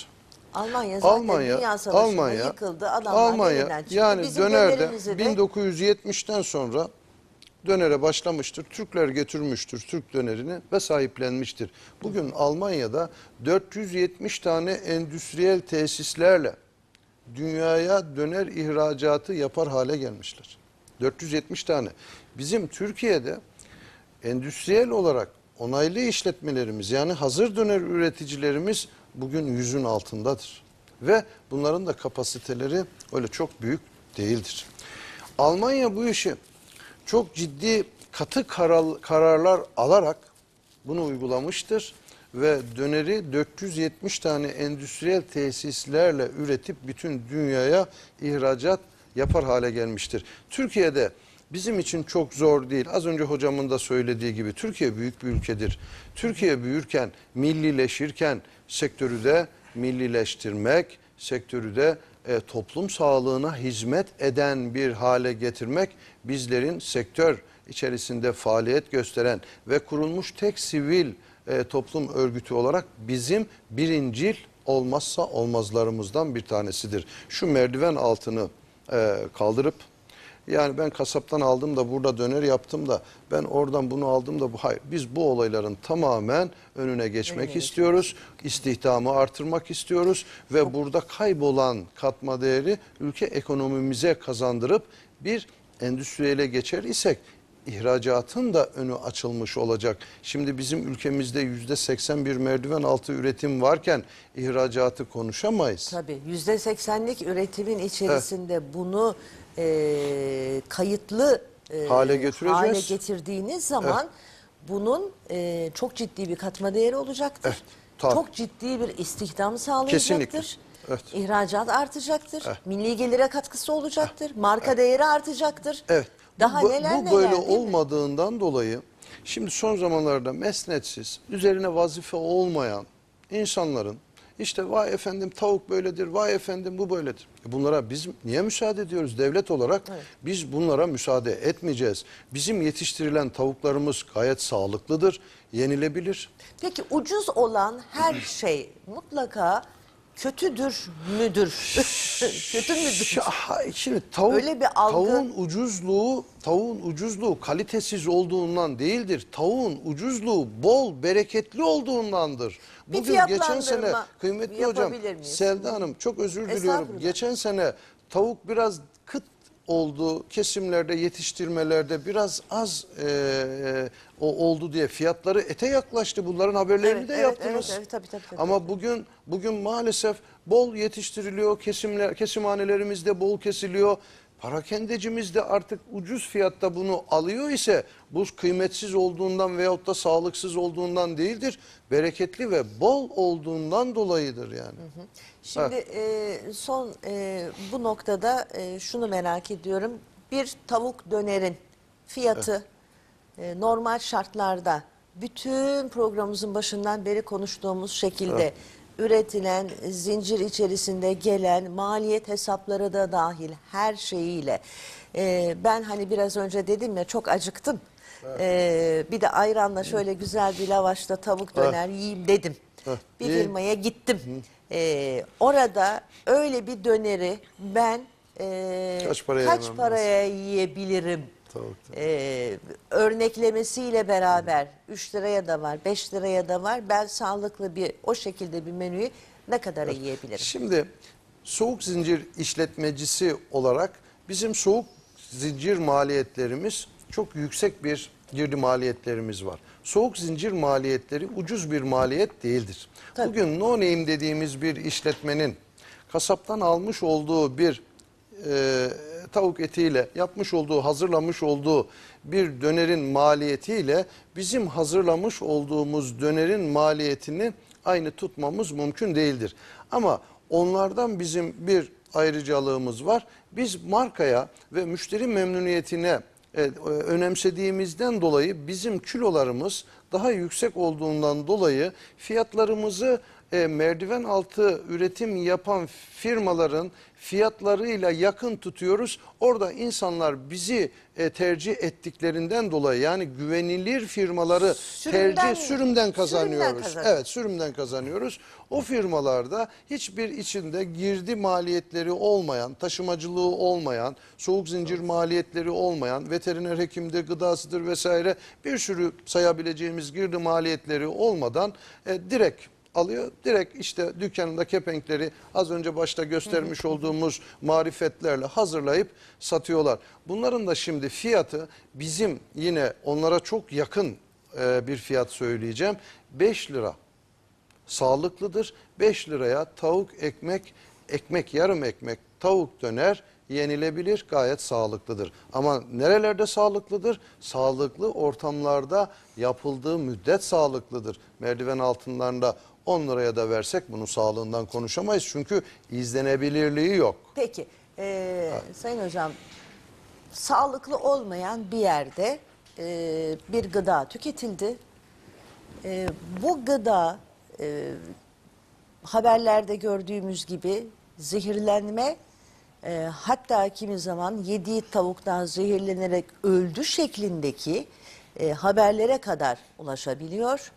Almanya zaten Almanya, Dünya Savaşı'nda Almanya, yıkıldı. Adamlar Almanya elinden çıktı. yani Bizim dönerde dönerimizi de bin dokuz yüz yetmişten sonra dönere başlamıştır. Türkler getirmiştir Türk dönerini ve sahiplenmiştir. Bugün Almanya'da dört yüz yetmiş tane endüstriyel tesislerle dünyaya döner ihracatı yapar hale gelmişler. dört yüz yetmiş tane. Bizim Türkiye'de endüstriyel olarak onaylı işletmelerimiz yani hazır döner üreticilerimiz bugün yüzün altındadır. Ve bunların da kapasiteleri öyle çok büyük değildir. Almanya bu işi çok ciddi katı karar, kararlar alarak bunu uygulamıştır. Ve döneri dört yüz yetmiş tane endüstriyel tesislerle üretip bütün dünyaya ihracat yapar hale gelmiştir. Türkiye'de bizim için çok zor değil. Az önce hocamın da söylediği gibi Türkiye büyük bir ülkedir. Türkiye büyürken, millileşirken sektörü de millileştirmek, sektörü de e, toplum sağlığına hizmet eden bir hale getirmek bizlerin sektör içerisinde faaliyet gösteren ve kurulmuş tek sivil e, toplum örgütü olarak bizim birincil olmazsa olmazlarımızdan bir tanesidir. Şu merdiven altını e, kaldırıp yani ben kasaptan aldım da burada döner yaptım da ben oradan bunu aldım da bu hayır. Biz bu olayların tamamen önüne geçmek önüne istiyoruz. Geçmek. İstihdamı artırmak istiyoruz ve burada kaybolan katma değeri ülke ekonomimize kazandırıp bir endüstriyele geçer isek ihracatın da önü açılmış olacak. Şimdi bizim ülkemizde yüzde seksen bir merdiven altı üretim varken ihracatı konuşamayız. Tabii yüzde seksenlik üretimin içerisinde evet. bunu e, kayıtlı e, hale, hale getirdiğiniz zaman evet. bunun e, çok ciddi bir katma değeri olacaktır. Evet, çok ciddi bir istihdam sağlayacaktır. Evet. İhracat artacaktır. Evet. Milli gelire katkısı olacaktır. Evet. Marka evet. değeri artacaktır. Evet. Daha bu, neler bu böyle neler, olmadığından dolayı şimdi son zamanlarda mesnetsiz, üzerine vazife olmayan insanların işte vay efendim tavuk böyledir, vay efendim bu böyledir. Bunlara biz niye müsaade ediyoruz devlet olarak? Evet. Biz bunlara müsaade etmeyeceğiz. Bizim yetiştirilen tavuklarımız gayet sağlıklıdır, yenilebilir. Peki ucuz olan her şey mutlaka kötüdür müdür? Kötü müdür? Şimdi tavuk, öyle bir algı... tavuğun ucuzluğu, tavuğun ucuzluğu kalitesiz olduğundan değildir. Tavuğun ucuzluğu bol, bereketli olduğundandır. Bir Bugün geçen sene kıymetli hocam miyiz? Selda Hanım çok özür diliyorum. Geçen sene tavuk biraz kıt oldu kesimlerde, yetiştirmelerde biraz az e, e, o oldu diye fiyatları ete yaklaştı. Bunların haberlerini evet, de evet, yaptınız. Evet, evet, tabii, tabii, tabii. Ama bugün bugün maalesef bol yetiştiriliyor. Kesimler, kesimhanelerimizde bol kesiliyor. Parakendecimiz de artık ucuz fiyatta bunu alıyor ise bu kıymetsiz olduğundan veyahut da sağlıksız olduğundan değildir. Bereketli ve bol olduğundan dolayıdır yani. Hı hı. Şimdi e, son e, bu noktada e, şunu merak ediyorum. Bir tavuk dönerin fiyatı evet. e, normal şartlarda bütün programımızın başından beri konuştuğumuz şekilde evet. üretilen, zincir içerisinde gelen maliyet hesapları da dahil her şeyiyle. Ee, ben hani biraz önce dedim ya çok acıktım. Evet. Ee, bir de ayranla şöyle güzel bir lavaşta tavuk döner evet. yiyeyim dedim. Evet. Bir İyi. firmaya gittim. Ee, orada öyle bir döneri ben e, kaç paraya, kaç paraya yiyebilirim? Ee, örneklemesiyle beraber üç liraya da var, beş liraya da var. Ben sağlıklı bir o şekilde bir menüyü ne kadar evet. yiyebilirim? Şimdi soğuk zincir işletmecisi olarak bizim soğuk zincir maliyetlerimiz çok yüksek bir girdi maliyetlerimiz var. Soğuk zincir maliyetleri ucuz bir maliyet değildir. Tabii. Bugün no name dediğimiz bir işletmenin kasaptan almış olduğu bir e, tavuk etiyle yapmış olduğu, hazırlamış olduğu bir dönerin maliyetiyle bizim hazırlamış olduğumuz dönerin maliyetini aynı tutmamız mümkün değildir. Ama onlardan bizim bir ayrıcalığımız var. Biz markaya ve müşteri memnuniyetine e, önemsediğimizden dolayı bizim kilolarımız daha yüksek olduğundan dolayı fiyatlarımızı e, merdiven altı üretim yapan firmaların fiyatlarıyla yakın tutuyoruz. Orada insanlar bizi e, tercih ettiklerinden dolayı, yani güvenilir firmaları Sürümden- tercih sürümden kazanıyoruz. sürümden kazanıyoruz. Evet, sürümden kazanıyoruz. O firmalarda hiçbir içinde girdi maliyetleri olmayan, taşımacılığı olmayan, soğuk zincir maliyetleri olmayan, veteriner hekimdir, gıdasıdır vesaire bir sürü sayabileceğimiz girdi maliyetleri olmadan e, direkt alıyor. Direkt işte dükkanında kepenkleri az önce başta göstermiş olduğumuz marifetlerle hazırlayıp satıyorlar. Bunların da şimdi fiyatı bizim yine onlara çok yakın e, bir fiyat söyleyeceğim. beş lira. Sağlıklıdır. beş liraya tavuk ekmek, ekmek yarım ekmek tavuk döner yenilebilir, gayet sağlıklıdır. Ama nerelerde sağlıklıdır? Sağlıklı ortamlarda yapıldığı müddet sağlıklıdır. Merdiven altınlarında on liraya da versek bunun sağlığından konuşamayız. Çünkü izlenebilirliği yok. Peki e, Sayın Hocam, sağlıklı olmayan bir yerde e, bir gıda tüketildi. E, bu gıda e, haberlerde gördüğümüz gibi zehirlenme, e, hatta kimi zaman yediği tavuktan zehirlenerek öldü şeklindeki e, haberlere kadar ulaşabiliyor.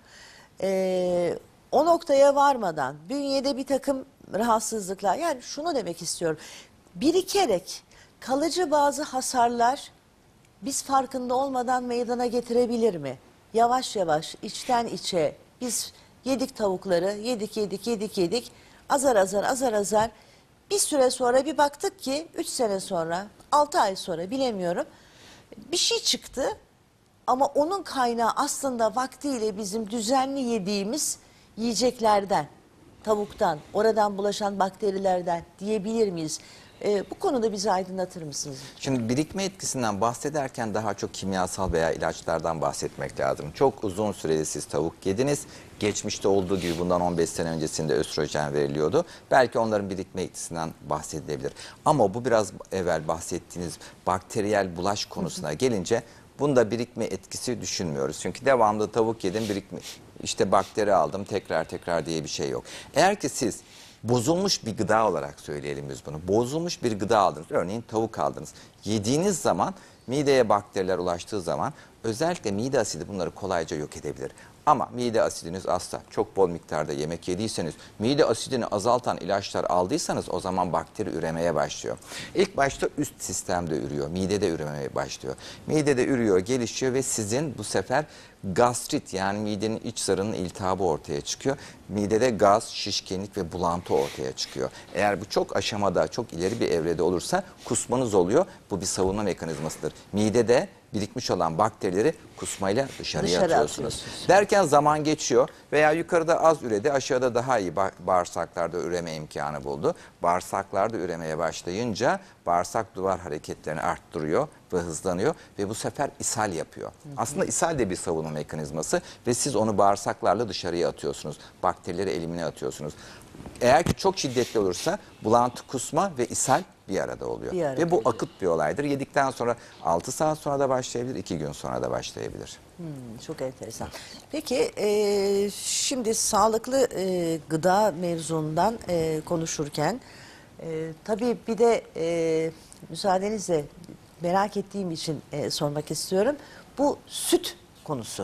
E, o noktaya varmadan bünyede bir takım rahatsızlıklar, yani şunu demek istiyorum, birikerek kalıcı bazı hasarlar biz farkında olmadan meydana getirebilir mi? Yavaş yavaş içten içe biz yedik tavukları, yedik yedik yedik yedik, azar azar azar azar bir süre sonra bir baktık ki üç sene sonra, altı ay sonra bilemiyorum bir şey çıktı ama onun kaynağı aslında vaktiyle bizim düzenli yediğimiz yiyeceklerden, tavuktan, oradan bulaşan bakterilerden diyebilir miyiz? Ee, bu konuda bizi aydınlatır mısınız? Şimdi birikme etkisinden bahsederken daha çok kimyasal veya ilaçlardan bahsetmek lazım. Çok uzun süreli siz tavuk yediniz. Geçmişte olduğu gibi bundan on beş sene öncesinde östrojen veriliyordu. Belki onların birikme etkisinden bahsedilebilir. Ama bu biraz evvel bahsettiğiniz bakteriyel bulaş konusuna gelince bunda birikme etkisi düşünmüyoruz. Çünkü devamlı tavuk yedim, birikme, işte bakteri aldım tekrar tekrar diye bir şey yok. Eğer ki siz bozulmuş bir gıda olarak söyleyelim biz bunu. Bozulmuş bir gıda aldınız. Örneğin tavuk aldınız. Yediğiniz zaman mideye bakteriler ulaştığı zaman özellikle mide asidi bunları kolayca yok edebilir. Ama mide asidiniz azsa, çok bol miktarda yemek yediyseniz, mide asidini azaltan ilaçlar aldıysanız o zaman bakteri üremeye başlıyor. İlk başta üst sistemde ürüyor, midede üremeye başlıyor. Midede ürüyor, gelişiyor ve sizin bu sefer gastrit, yani midenin iç zarının iltihabı ortaya çıkıyor. Midede gaz, şişkinlik ve bulantı ortaya çıkıyor. Eğer bu çok aşamada, çok ileri bir evrede olursa kusmanız oluyor. Bu bir savunma mekanizmasıdır. Midede birikmiş olan bakterileri kusmayla dışarıya Dışarı atıyorsunuz. atıyorsunuz. Derken zaman geçiyor veya yukarıda az üredi, aşağıda daha iyi ba- bağırsaklarda üreme imkanı buldu. Bağırsaklarda üremeye başlayınca bağırsak duvar hareketlerini arttırıyor ve hızlanıyor ve bu sefer ishal yapıyor. Hı hı. Aslında ishal de bir savunma mekanizması ve siz onu bağırsaklarla dışarıya atıyorsunuz. Bakterileri elimine atıyorsunuz. Eğer ki çok şiddetli olursa bulantı, kusma ve ishal bir arada oluyor. Bir arada ve bu oluyor. akut bir olaydır. Yedikten sonra altı saat sonra da başlayabilir, iki gün sonra da başlayabilir. Hmm, çok enteresan. Peki e, şimdi sağlıklı e, gıda mevzundan e, konuşurken e, tabii bir de e, müsaadenizle merak ettiğim için e, sormak istiyorum. Bu süt konusu.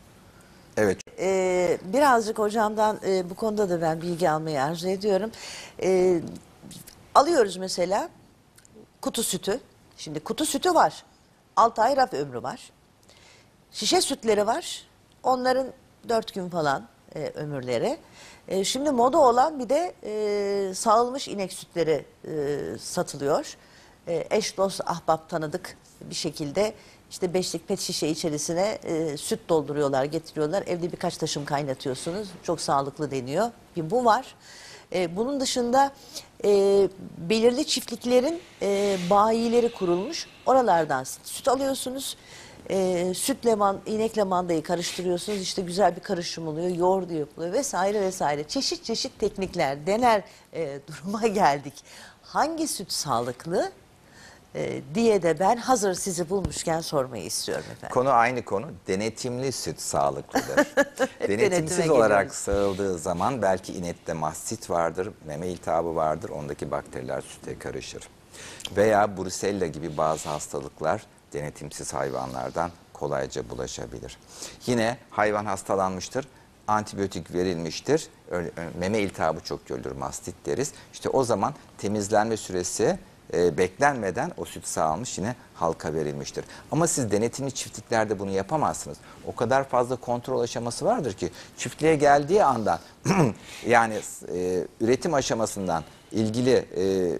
Evet. E, birazcık hocamdan e, bu konuda da ben bilgi almayı arzu ediyorum. E, alıyoruz mesela kutu sütü. Şimdi kutu sütü var. altı ay raf ömrü var. Şişe sütleri var. Onların dört gün falan e, ömürleri. E, şimdi moda olan bir de e, sağılmış inek sütleri e, satılıyor. E, eş, dost, ahbap, tanıdık bir şekilde işte beşlik pet şişe içerisine e, süt dolduruyorlar, getiriyorlar. Evde birkaç taşım kaynatıyorsunuz. Çok sağlıklı deniyor. Bir bu var. E, bunun dışında e, belirli çiftliklerin e, bayileri kurulmuş. Oralardan süt alıyorsunuz. E, sütle man, inekle mandayı karıştırıyorsunuz. İşte güzel bir karışım oluyor. Yoğurdu yapılıyor vesaire vesaire. Çeşit çeşit teknikler, dener e, duruma geldik. Hangi süt sağlıklı? e, diye de ben hazır sizi bulmuşken sormayı istiyorum efendim. Konu aynı konu. Denetimli süt sağlıklıdır. denetime Denetimsiz olarak geliyoruz. sağıldığı zaman belki inekte mastit vardır, meme iltihabı vardır. Ondaki bakteriler süte karışır. Veya Brusella gibi bazı hastalıklar denetimsiz hayvanlardan kolayca bulaşabilir. Yine hayvan hastalanmıştır, antibiyotik verilmiştir. Öyle, meme iltihabı çok görülür, mastit deriz. İşte o zaman temizlenme süresi e, beklenmeden o süt sağılmış, yine halka verilmiştir. Ama siz denetimli çiftliklerde bunu yapamazsınız. O kadar fazla kontrol aşaması vardır ki çiftliğe geldiği anda yani e, üretim aşamasından ilgili e,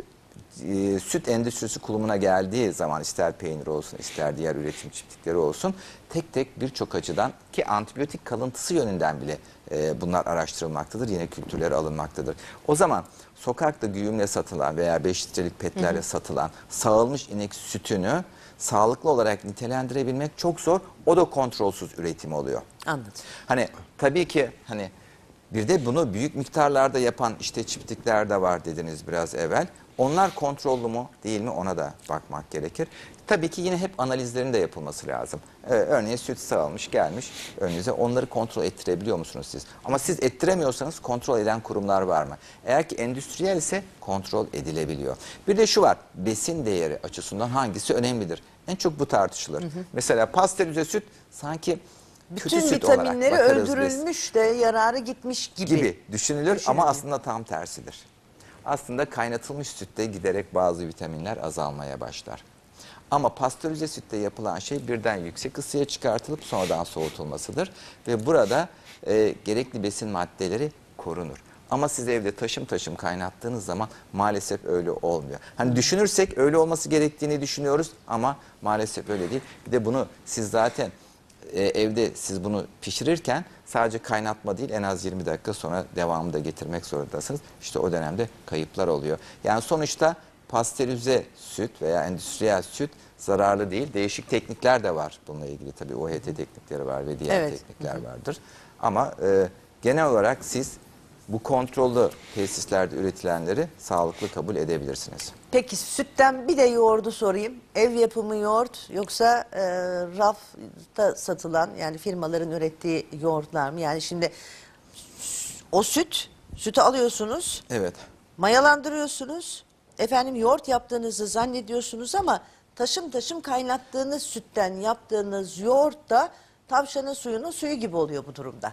E, süt endüstrisi kurumuna geldiği zaman, ister peynir olsun ister diğer üretim çiftlikleri olsun, tek tek birçok açıdan, ki antibiyotik kalıntısı yönünden bile e, bunlar araştırılmaktadır. Yine kültürleri alınmaktadır. O zaman sokakta güğümle satılan veya beş litrelik petlerle hı hı. satılan sağılmış inek sütünü sağlıklı olarak nitelendirebilmek çok zor. O da kontrolsüz üretim oluyor. Anladım. Hani tabii ki hani bir de bunu büyük miktarlarda yapan işte çiftlikler de var dediniz biraz evvel. Onlar kontrollü mü değil mi, ona da bakmak gerekir. Tabii ki yine hep analizlerin de yapılması lazım. Ee, örneğin süt sağılmış gelmiş önünüze, onları kontrol ettirebiliyor musunuz siz? Ama siz ettiremiyorsanız kontrol eden kurumlar var mı? Eğer ki endüstriyel ise kontrol edilebiliyor. Bir de şu var, besin değeri açısından hangisi önemlidir? En çok bu tartışılır. Hı hı. Mesela pastörize süt sanki bütün kötü süt vitaminleri olarak bakarız öldürülmüş de yararı gitmiş gibi, gibi düşünülür, düşünülür ama aslında tam tersidir. Aslında kaynatılmış sütte giderek bazı vitaminler azalmaya başlar. Ama pastörize sütte yapılan şey birden yüksek ısıya çıkartılıp sonradan soğutulmasıdır. Ve burada e, gerekli besin maddeleri korunur. Ama siz evde taşım taşım kaynattığınız zaman maalesef öyle olmuyor. Hani düşünürsek öyle olması gerektiğini düşünüyoruz ama maalesef öyle değil. Bir de bunu siz zaten e, evde siz bunu pişirirken sadece kaynatma değil, en az yirmi dakika sonra devamını da getirmek zorundasınız. İşte o dönemde kayıplar oluyor. Yani sonuçta pastörize süt veya endüstriyel süt zararlı değil. Değişik teknikler de var bununla ilgili. Tabii O H T teknikleri var ve diğer evet. teknikler vardır. Ama e, genel olarak siz bu kontrollü tesislerde üretilenleri sağlıklı kabul edebilirsiniz. Peki sütten bir de yoğurdu sorayım. Ev yapımı yoğurt yoksa e, rafta satılan, yani firmaların ürettiği yoğurtlar mı? Yani şimdi o süt, sütü alıyorsunuz. Evet. Mayalandırıyorsunuz. Efendim yoğurt yaptığınızı zannediyorsunuz ama taşım taşım kaynattığınız sütten yaptığınız yoğurt da tavşanın suyunun suyu gibi oluyor bu durumda.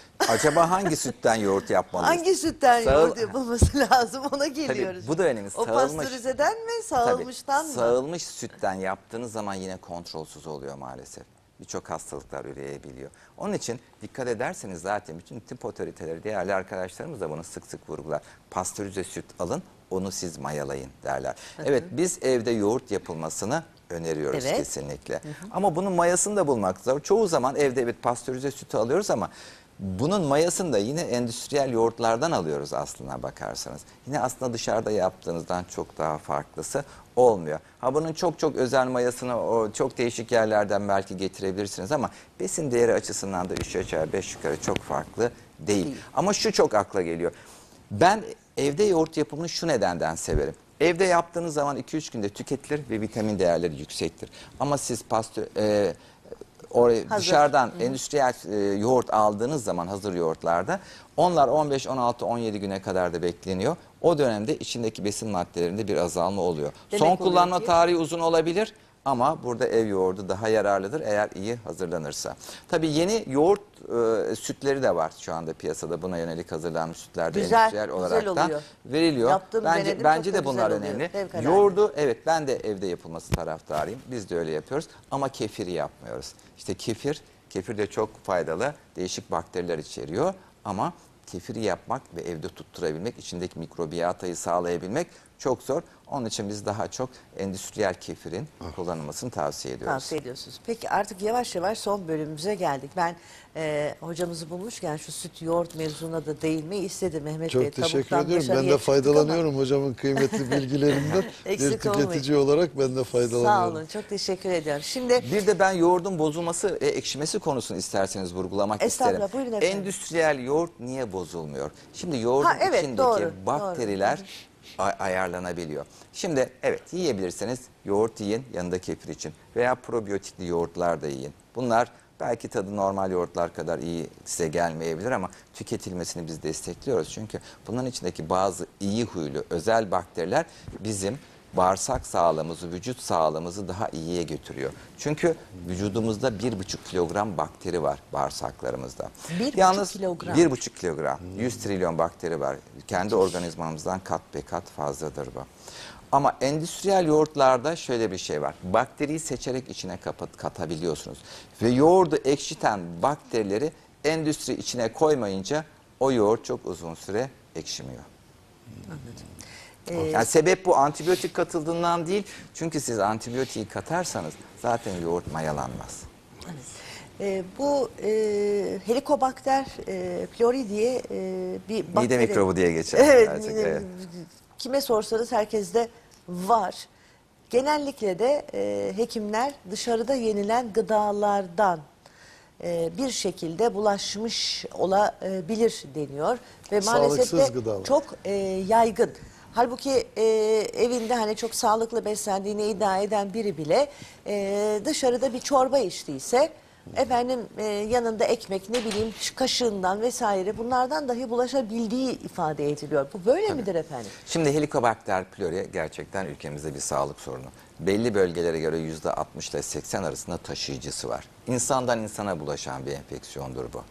Acaba hangi sütten yoğurt yapmalıyız? Hangi sütten Sağıl... yoğurt yapılması lazım, ona geliyoruz. Tabii bu da önemli. O Sağılmış... pastörizeden mi, sağılmıştan Tabii, mı? Sağılmış sütten yaptığınız zaman yine kontrolsüz oluyor maalesef. Birçok hastalıklar üreyebiliyor. Onun için dikkat ederseniz zaten bütün tıp otoriteleri, değerli arkadaşlarımız da bunu sık sık vurgular. Pastörize süt alın, onu siz mayalayın derler. Hı hı. Evet, biz evde yoğurt yapılmasını öneriyoruz evet. kesinlikle. Hı hı. Ama bunun mayasını da bulmak zor. Çoğu zaman evde evet pastörize sütü alıyoruz ama bunun mayasını da yine endüstriyel yoğurtlardan alıyoruz aslına bakarsanız. Yine aslında dışarıda yaptığınızdan çok daha farklısı olmuyor. Ha bunun çok çok özel mayasını o çok değişik yerlerden belki getirebilirsiniz ama besin değeri açısından da üç aşağı beş yukarı çok farklı değil. değil. Ama şu çok akla geliyor. Ben evde yoğurt yapımını şu nedenden severim. Evde yaptığınız zaman iki üç günde tüketilir ve vitamin değerleri yüksektir. Ama siz pastör... E, Oraya dışarıdan Hı. endüstriyel e, yoğurt aldığınız zaman hazır yoğurtlarda onlar on beş, on altı, on yedi güne kadar da bekleniyor. O dönemde içindeki besin maddelerinde bir azalma oluyor. Demek Son kullanma ki... tarihi uzun olabilir ama burada ev yoğurdu daha yararlıdır eğer iyi hazırlanırsa. Tabii yeni yoğurt e, sütleri de var şu anda piyasada, buna yönelik hazırlanmış sütler de güzel, endüstriyel olarak da veriliyor. Yaptığım bence bence de bunlar önemli. Yoğurdu evet ben de evde yapılması taraftarıyım. Biz de öyle yapıyoruz ama kefiri yapmıyoruz. İşte kefir, kefir de çok faydalı, değişik bakteriler içeriyor ama kefiri yapmak ve evde tutturabilmek, içindeki mikrobiyatayı sağlayabilmek çok zor. Onun için biz daha çok endüstriyel kefirin kullanılmasını tavsiye ediyoruz. Tavsiye ediyorsunuz. Peki artık yavaş yavaş son bölümümüze geldik. Ben e, hocamızı bulmuşken şu süt yoğurt mevzuna da değinmeyi istedim Mehmet çok Bey. Çok teşekkür ediyorum. Ben de faydalanıyorum ama... hocamın kıymetli bilgilerinden. Bir tüketici olmayın. olarak ben de faydalanıyorum. Sağ olun. Çok teşekkür ediyorum. Şimdi bir de ben yoğurdun bozulması ve ekşimesi konusunu isterseniz vurgulamak isterim. Buyurun efendim. Endüstriyel yoğurt niye bozulmuyor? Şimdi yoğurdun ha, evet, içindeki doğru, bakteriler doğru. ay- ayarlanabiliyor. Şimdi evet, yiyebilirseniz yoğurt yiyin yanında kefir için veya probiyotikli yoğurtlar da yiyin. Bunlar belki tadı normal yoğurtlar kadar iyi size gelmeyebilir ama tüketilmesini biz destekliyoruz. Çünkü bunların içindeki bazı iyi huylu özel bakteriler bizim bağırsak sağlığımızı, vücut sağlığımızı daha iyiye götürüyor. Çünkü vücudumuzda bir buçuk kilogram bakteri var bağırsaklarımızda. Bir Yalnız buçuk kilogram. bir buçuk kilogram, yüz trilyon bakteri var. Kendi organizmamızdan kat be kat fazladır bu. Ama endüstriyel yoğurtlarda şöyle bir şey var. Bakteriyi seçerek içine kapat, katabiliyorsunuz. Ve yoğurdu ekşiten bakterileri endüstri içine koymayınca o yoğurt çok uzun süre ekşimiyor. Anladım. Yani sebep bu, antibiyotik katıldığından değil. Çünkü siz antibiyotiği katarsanız zaten yoğurt mayalanmaz. E, bu e, Helicobacter e, pylori diye e, bir bakteri. Mide mikrobu diye geçer. Evet, gerçekten, mide- evet. kime sorsanız herkeste var. Genellikle de e, hekimler dışarıda yenilen gıdalardan e, bir şekilde bulaşmış olabilir deniyor. Ve maalesef Sağlıksız de gıdalar. çok e, yaygın. Halbuki e, evinde hani çok sağlıklı beslendiğini iddia eden biri bile e, dışarıda bir çorba içtiyse efendim e, yanında ekmek, ne bileyim kaşığından vesaire bunlardan dahi bulaşabildiği ifade ediliyor. Bu böyle midir efendim? Şimdi Helicobacter pylori gerçekten ülkemizde bir sağlık sorunu. Belli bölgelere göre yüzde altmış ile seksen arasında taşıyıcısı var. İnsandan insana bulaşan bir enfeksiyondur bu.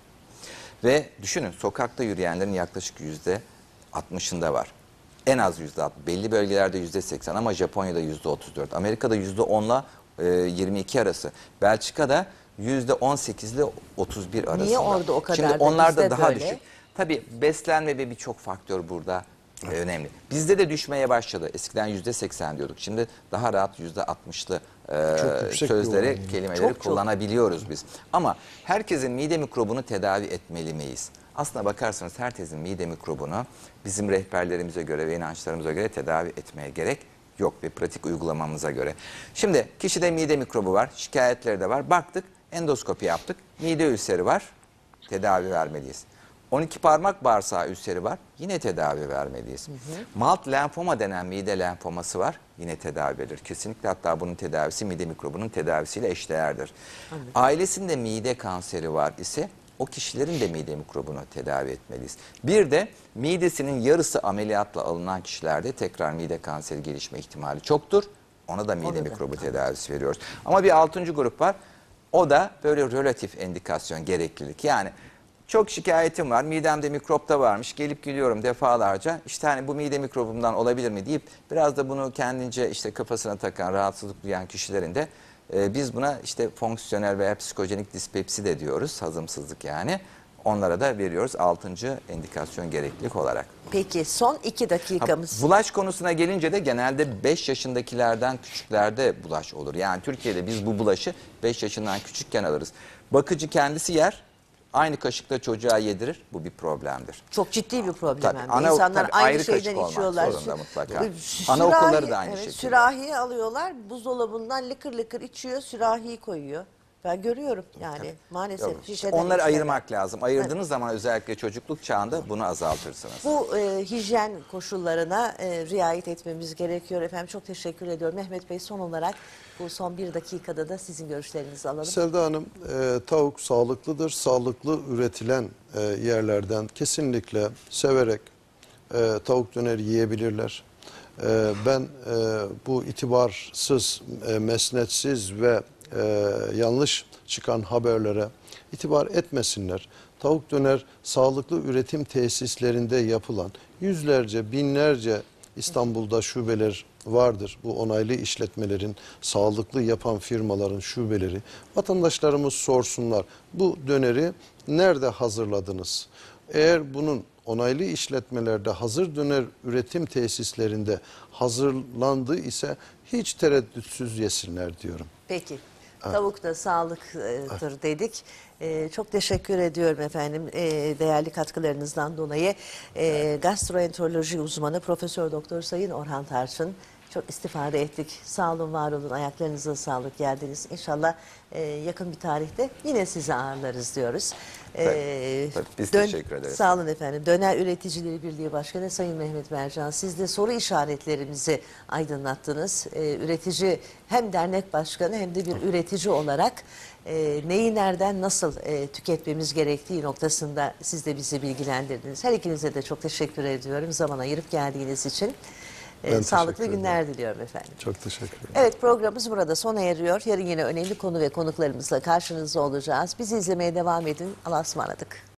Ve düşünün, sokakta yürüyenlerin yaklaşık yüzde altmışında var. En az yüzde altmış. Belli bölgelerde yüzde seksen ama Japonya'da yüzde otuz dört. Amerika'da yüzde on ile yirmi iki arası. Belçika'da yüzde on sekiz ile otuz bir arasında. Niye orada o kadar Şimdi da onlar bizde da daha böyle? düşük. Tabii beslenme ve birçok faktör burada e, önemli. Bizde de düşmeye başladı. Eskiden yüzde seksen diyorduk. Şimdi daha rahat yüzde altmışlı e, Çok yüksek bir sözleri, oran. kelimeleri Çok, çok. kullanabiliyoruz biz. Ama herkesin mide mikrobunu tedavi etmeli miyiz? Aslına bakarsanız herkesin mide mikrobunu bizim rehberlerimize göre ve inançlarımıza göre tedavi etmeye gerek yok ve pratik uygulamamıza göre. Şimdi kişide mide mikrobu var, şikayetleri de var. Baktık, endoskopi yaptık, mide ülseri var, tedavi vermeliyiz. on iki parmak bağırsağı ülseri var, yine tedavi vermeliyiz. Hı hı. Malt lenfoma denen mide lenfoması var, yine tedavi verilir. Kesinlikle, hatta bunun tedavisi mide mikrobunun tedavisiyle eşdeğerdir. Anladım. Ailesinde mide kanseri var ise o kişilerin de mide mikrobunu tedavi etmeliyiz. Bir de midesinin yarısı ameliyatla alınan kişilerde tekrar mide kanseri gelişme ihtimali çoktur. Ona da mide Ona da. mikrobu tedavisi veriyoruz. Ama bir altıncı grup var. O da böyle relatif endikasyon, gereklilik. Yani çok şikayetim var, midemde mikrop da varmış, gelip geliyorum defalarca. İşte hani bu mide mikrobumdan olabilir mi deyip biraz da bunu kendince işte kafasına takan, rahatsızlık duyan kişilerin de e, biz buna işte fonksiyonel veya psikojenik dispepsi de diyoruz, hazımsızlık yani. Onlara da veriyoruz altıncı endikasyon, gereklilik olarak. Peki son iki dakikamız. Ha, bulaş konusuna gelince de genelde beş yaşındakilerden küçüklerde bulaş olur. Yani Türkiye'de biz bu bulaşı beş yaşından küçükken alırız. Bakıcı kendisi yer, aynı kaşıkla çocuğa yedirir. Bu bir problemdir. Çok ciddi bir problem. Tabii, hem de. ana- İnsanlar tabii, aynı ayrı şeyden kaşık olmak içiyorlar. zorunda mutlaka. Sürahi- Anaokulları da aynı evet, şekilde. Sürahiyi alıyorlar, buzdolabından lıkır lıkır içiyor, sürahiyi koyuyor. Ben görüyorum yani maalesef. Yok, şişeden onları içmeden. ayırmak lazım. Ayırdığınız zaman özellikle çocukluk çağında bunu azaltırsınız. Bu e, hijyen koşullarına e, riayet etmemiz gerekiyor. Efendim çok teşekkür ediyorum. Mehmet Bey, son olarak bu son bir dakikada da sizin görüşlerinizi alalım. Selda Hanım, e, tavuk sağlıklıdır. Sağlıklı üretilen e, yerlerden kesinlikle severek e, tavuk döner yiyebilirler. E, ben e, bu itibarsız, e, mesnetsiz ve e, yanlış çıkan haberlere itibar etmesinler. Tavuk döner sağlıklı üretim tesislerinde yapılan yüzlerce, binlerce İstanbul'da şubeler vardır. Bu onaylı işletmelerin, sağlıklı yapan firmaların şubeleri. Vatandaşlarımız sorsunlar, bu döneri nerede hazırladınız? Eğer bunun onaylı işletmelerde, hazır döner üretim tesislerinde hazırlandığı ise hiç tereddütsüz yesinler diyorum. Peki. Tavuk da sağlıktır dedik. Ee, çok teşekkür ediyorum efendim ee, değerli katkılarınızdan dolayı. Ee, gastroenteroloji uzmanı Profesör Doktor Sayın Orhan Tarçın Çok istifade ettik. Sağ olun, var olun. Ayaklarınıza sağlık, geldiniz. İnşallah e, yakın bir tarihte yine sizi ağırlarız diyoruz. Tabii, tabii. Biz teşekkür ederiz. Sağ olun efendim. Döner Üreticileri Birliği Başkanı Sayın Mehmet Mercan, siz de soru işaretlerimizi aydınlattınız. Ee, üretici hem dernek başkanı hem de bir üretici olarak e, neyi nereden nasıl e, tüketmemiz gerektiği noktasında siz de bizi bilgilendirdiniz. Her ikinize de çok teşekkür ediyorum zaman ayırıp geldiğiniz için. Ee, Ben sağlıklı teşekkür günler diliyorum efendim. Çok teşekkür ederim. Evet, programımız burada sona eriyor. Yarın yine önemli konu ve konuklarımızla karşınızda olacağız. Bizi izlemeye devam edin. Allah'a ısmarladık.